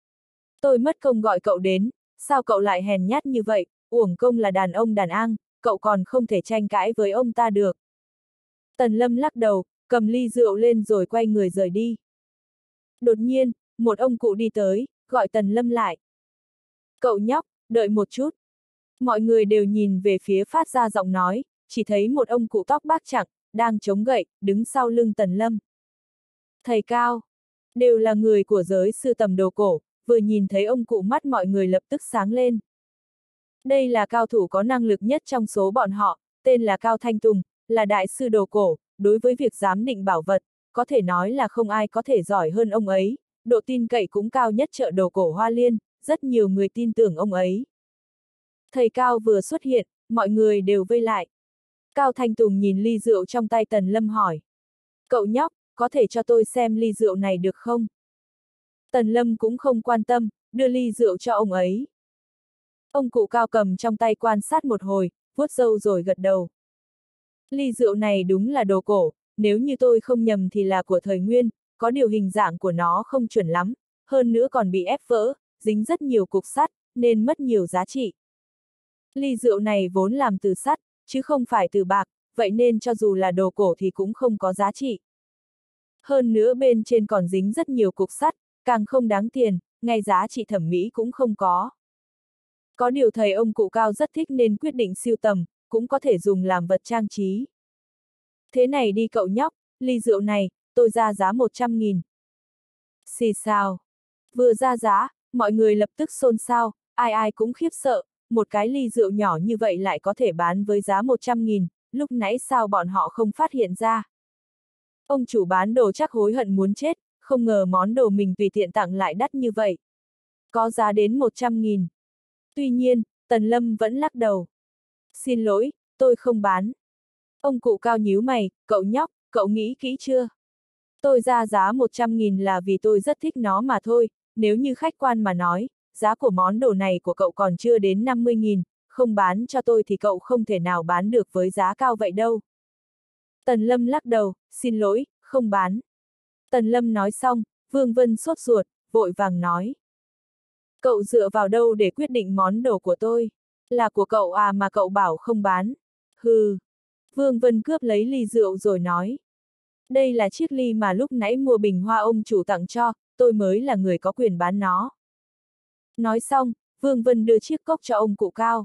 Tôi mất công gọi cậu đến, sao cậu lại hèn nhát như vậy, uổng công là đàn ông đàn an, cậu còn không thể tranh cãi với ông ta được. Tần Lâm lắc đầu, cầm ly rượu lên rồi quay người rời đi. Đột nhiên, một ông cụ đi tới, gọi Tần Lâm lại. Cậu nhóc, đợi một chút. Mọi người đều nhìn về phía phát ra giọng nói, chỉ thấy một ông cụ tóc bạc chặng, đang chống gậy, đứng sau lưng Tần Lâm. Thầy Cao, đều là người của giới sưu tầm đồ cổ, vừa nhìn thấy ông cụ mắt mọi người lập tức sáng lên. Đây là cao thủ có năng lực nhất trong số bọn họ, tên là Cao Thanh Tùng, là đại sư đồ cổ, đối với việc giám định bảo vật, có thể nói là không ai có thể giỏi hơn ông ấy, độ tin cậy cũng cao nhất chợ đồ cổ Hoa Liên, rất nhiều người tin tưởng ông ấy. Thầy Cao vừa xuất hiện, mọi người đều vây lại. Cao Thanh Tùng nhìn ly rượu trong tay Tần Lâm hỏi. Cậu nhóc, có thể cho tôi xem ly rượu này được không? Tần Lâm cũng không quan tâm, đưa ly rượu cho ông ấy. Ông cụ Cao cầm trong tay quan sát một hồi, vuốt râu rồi gật đầu. Ly rượu này đúng là đồ cổ, nếu như tôi không nhầm thì là của thời Nguyên, có điều hình dạng của nó không chuẩn lắm, hơn nữa còn bị ép vỡ, dính rất nhiều cục sắt, nên mất nhiều giá trị. Ly rượu này vốn làm từ sắt, chứ không phải từ bạc, vậy nên cho dù là đồ cổ thì cũng không có giá trị. Hơn nữa bên trên còn dính rất nhiều cục sắt, càng không đáng tiền, ngay giá trị thẩm mỹ cũng không có. Có điều thầy ông cụ Cao rất thích nên quyết định sưu tầm, cũng có thể dùng làm vật trang trí. Thế này đi cậu nhóc, ly rượu này, tôi ra giá một trăm nghìn. Xì xào. Vừa ra giá, mọi người lập tức xôn xao, ai ai cũng khiếp sợ, một cái ly rượu nhỏ như vậy lại có thể bán với giá một trăm nghìn, lúc nãy sao bọn họ không phát hiện ra. Ông chủ bán đồ chắc hối hận muốn chết, không ngờ món đồ mình tùy tiện tặng lại đắt như vậy. Có giá đến một trăm nghìn. Tuy nhiên, Tần Lâm vẫn lắc đầu. Xin lỗi, tôi không bán. Ông cụ Cao nhíu mày, cậu nhóc, cậu nghĩ kỹ chưa? Tôi ra giá một trăm nghìn là vì tôi rất thích nó mà thôi, nếu như khách quan mà nói, giá của món đồ này của cậu còn chưa đến năm mươi nghìn, không bán cho tôi thì cậu không thể nào bán được với giá cao vậy đâu. Tần Lâm lắc đầu, xin lỗi, không bán. Tần Lâm nói xong, Vương Vân sốt ruột, vội vàng nói. Cậu dựa vào đâu để quyết định món đồ của tôi? Là của cậu à mà cậu bảo không bán? Hừ. Vương Vân cướp lấy ly rượu rồi nói. Đây là chiếc ly mà lúc nãy mua bình hoa ông chủ tặng cho, tôi mới là người có quyền bán nó. Nói xong, Vương Vân đưa chiếc cốc cho ông cụ Cao.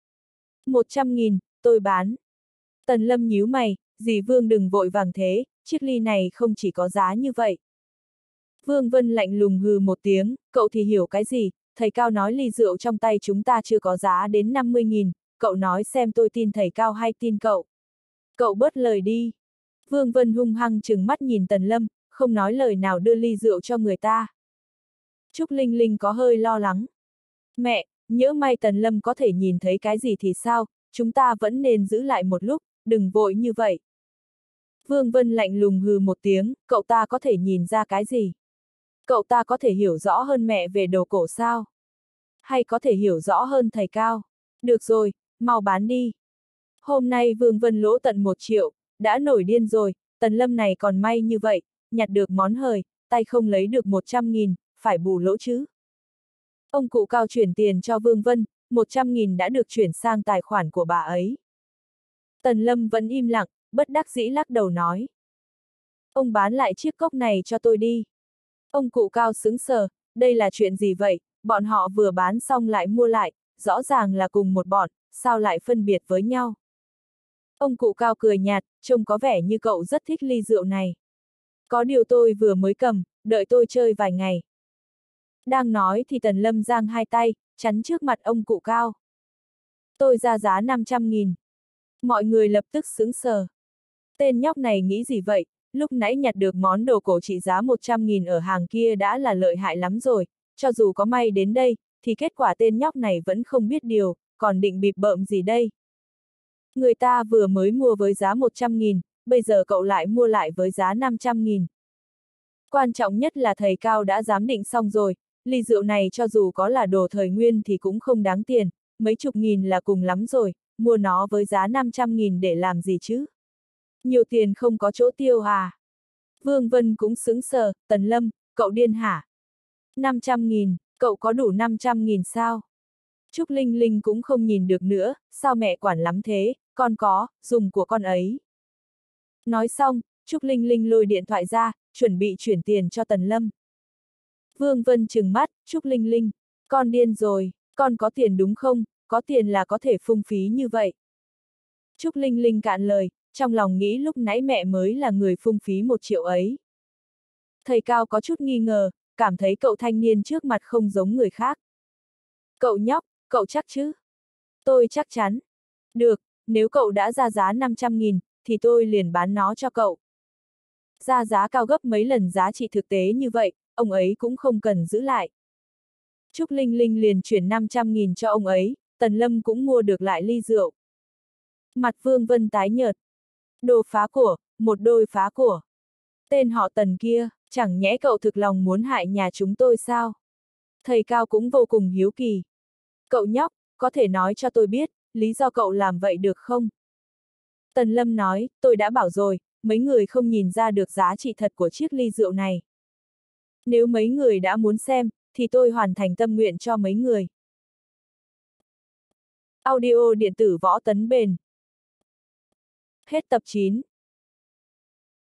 Một trăm nghìn, tôi bán. Tần Lâm nhíu mày, dì Vương đừng vội vàng thế, chiếc ly này không chỉ có giá như vậy. Vương Vân lạnh lùng hừ một tiếng, cậu thì hiểu cái gì, thầy Cao nói ly rượu trong tay chúng ta chưa có giá đến năm mươi nghìn, cậu nói xem tôi tin thầy Cao hay tin cậu. Cậu bớt lời đi. Vương Vân hung hăng trừng mắt nhìn Tần Lâm, không nói lời nào đưa ly rượu cho người ta. Trúc Linh Linh có hơi lo lắng. Mẹ, nhỡ may Tần Lâm có thể nhìn thấy cái gì thì sao, chúng ta vẫn nên giữ lại một lúc, đừng vội như vậy. Vương Vân lạnh lùng hừ một tiếng, cậu ta có thể nhìn ra cái gì? Cậu ta có thể hiểu rõ hơn mẹ về đồ cổ sao? Hay có thể hiểu rõ hơn thầy Cao? Được rồi, mau bán đi. Hôm nay Vương Vân lỗ tận một triệu, đã nổi điên rồi, Tần Lâm này còn may như vậy, nhặt được món hời, tay không lấy được một trăm nghìn, phải bù lỗ chứ. Ông cụ Cao chuyển tiền cho Vương Vân, một trăm nghìn đã được chuyển sang tài khoản của bà ấy. Tần Lâm vẫn im lặng, bất đắc dĩ lắc đầu nói. Ông bán lại chiếc cốc này cho tôi đi. Ông cụ Cao sững sờ, đây là chuyện gì vậy, bọn họ vừa bán xong lại mua lại, rõ ràng là cùng một bọn, sao lại phân biệt với nhau. Ông cụ Cao cười nhạt, trông có vẻ như cậu rất thích ly rượu này. Có điều tôi vừa mới cầm, đợi tôi chơi vài ngày. Đang nói thì Tần Lâm giang hai tay, chắn trước mặt ông cụ Cao. Tôi ra giá năm trăm nghìn. Mọi người lập tức sững sờ. Tên nhóc này nghĩ gì vậy, lúc nãy nhặt được món đồ cổ trị giá một trăm nghìn ở hàng kia đã là lợi hại lắm rồi, cho dù có may đến đây, thì kết quả tên nhóc này vẫn không biết điều, còn định bịp bợm gì đây. Người ta vừa mới mua với giá một trăm nghìn, bây giờ cậu lại mua lại với giá năm trăm nghìn. Quan trọng nhất là thầy Cao đã giám định xong rồi, ly rượu này cho dù có là đồ thời nguyên thì cũng không đáng tiền, mấy chục nghìn là cùng lắm rồi, mua nó với giá năm trăm nghìn để làm gì chứ? Nhiều tiền không có chỗ tiêu à? Vương Vân cũng sững sờ, Tần Lâm, cậu điên hả? năm trăm nghìn, cậu có đủ năm trăm nghìn sao? Trúc Linh Linh cũng không nhìn được nữa, sao mẹ quản lắm thế, con có, dùng của con ấy. Nói xong, Trúc Linh Linh lôi điện thoại ra, chuẩn bị chuyển tiền cho Tần Lâm. Vương Vân trừng mắt, Trúc Linh Linh, con điên rồi, con có tiền đúng không, có tiền là có thể phung phí như vậy. Trúc Linh Linh cạn lời, trong lòng nghĩ lúc nãy mẹ mới là người phung phí một triệu ấy. Thầy Cao có chút nghi ngờ, cảm thấy cậu thanh niên trước mặt không giống người khác. Cậu nhóc, cậu chắc chứ? Tôi chắc chắn. Được, nếu cậu đã ra giá năm trăm nghìn, thì tôi liền bán nó cho cậu. Ra giá cao gấp mấy lần giá trị thực tế như vậy, ông ấy cũng không cần giữ lại. Trúc Linh Linh liền chuyển năm trăm nghìn cho ông ấy, Tần Lâm cũng mua được lại ly rượu. Mặt Vương Vân tái nhợt. Đồ phá của, một đôi phá của. Tên họ Tần kia, chẳng nhẽ cậu thực lòng muốn hại nhà chúng tôi sao? Thầy Cao cũng vô cùng hiếu kỳ. Cậu nhóc, có thể nói cho tôi biết, lý do cậu làm vậy được không? Tần Lâm nói, tôi đã bảo rồi, mấy người không nhìn ra được giá trị thật của chiếc ly rượu này. Nếu mấy người đã muốn xem, thì tôi hoàn thành tâm nguyện cho mấy người. Audio điện tử Võ Tấn Bền. Hết tập chín.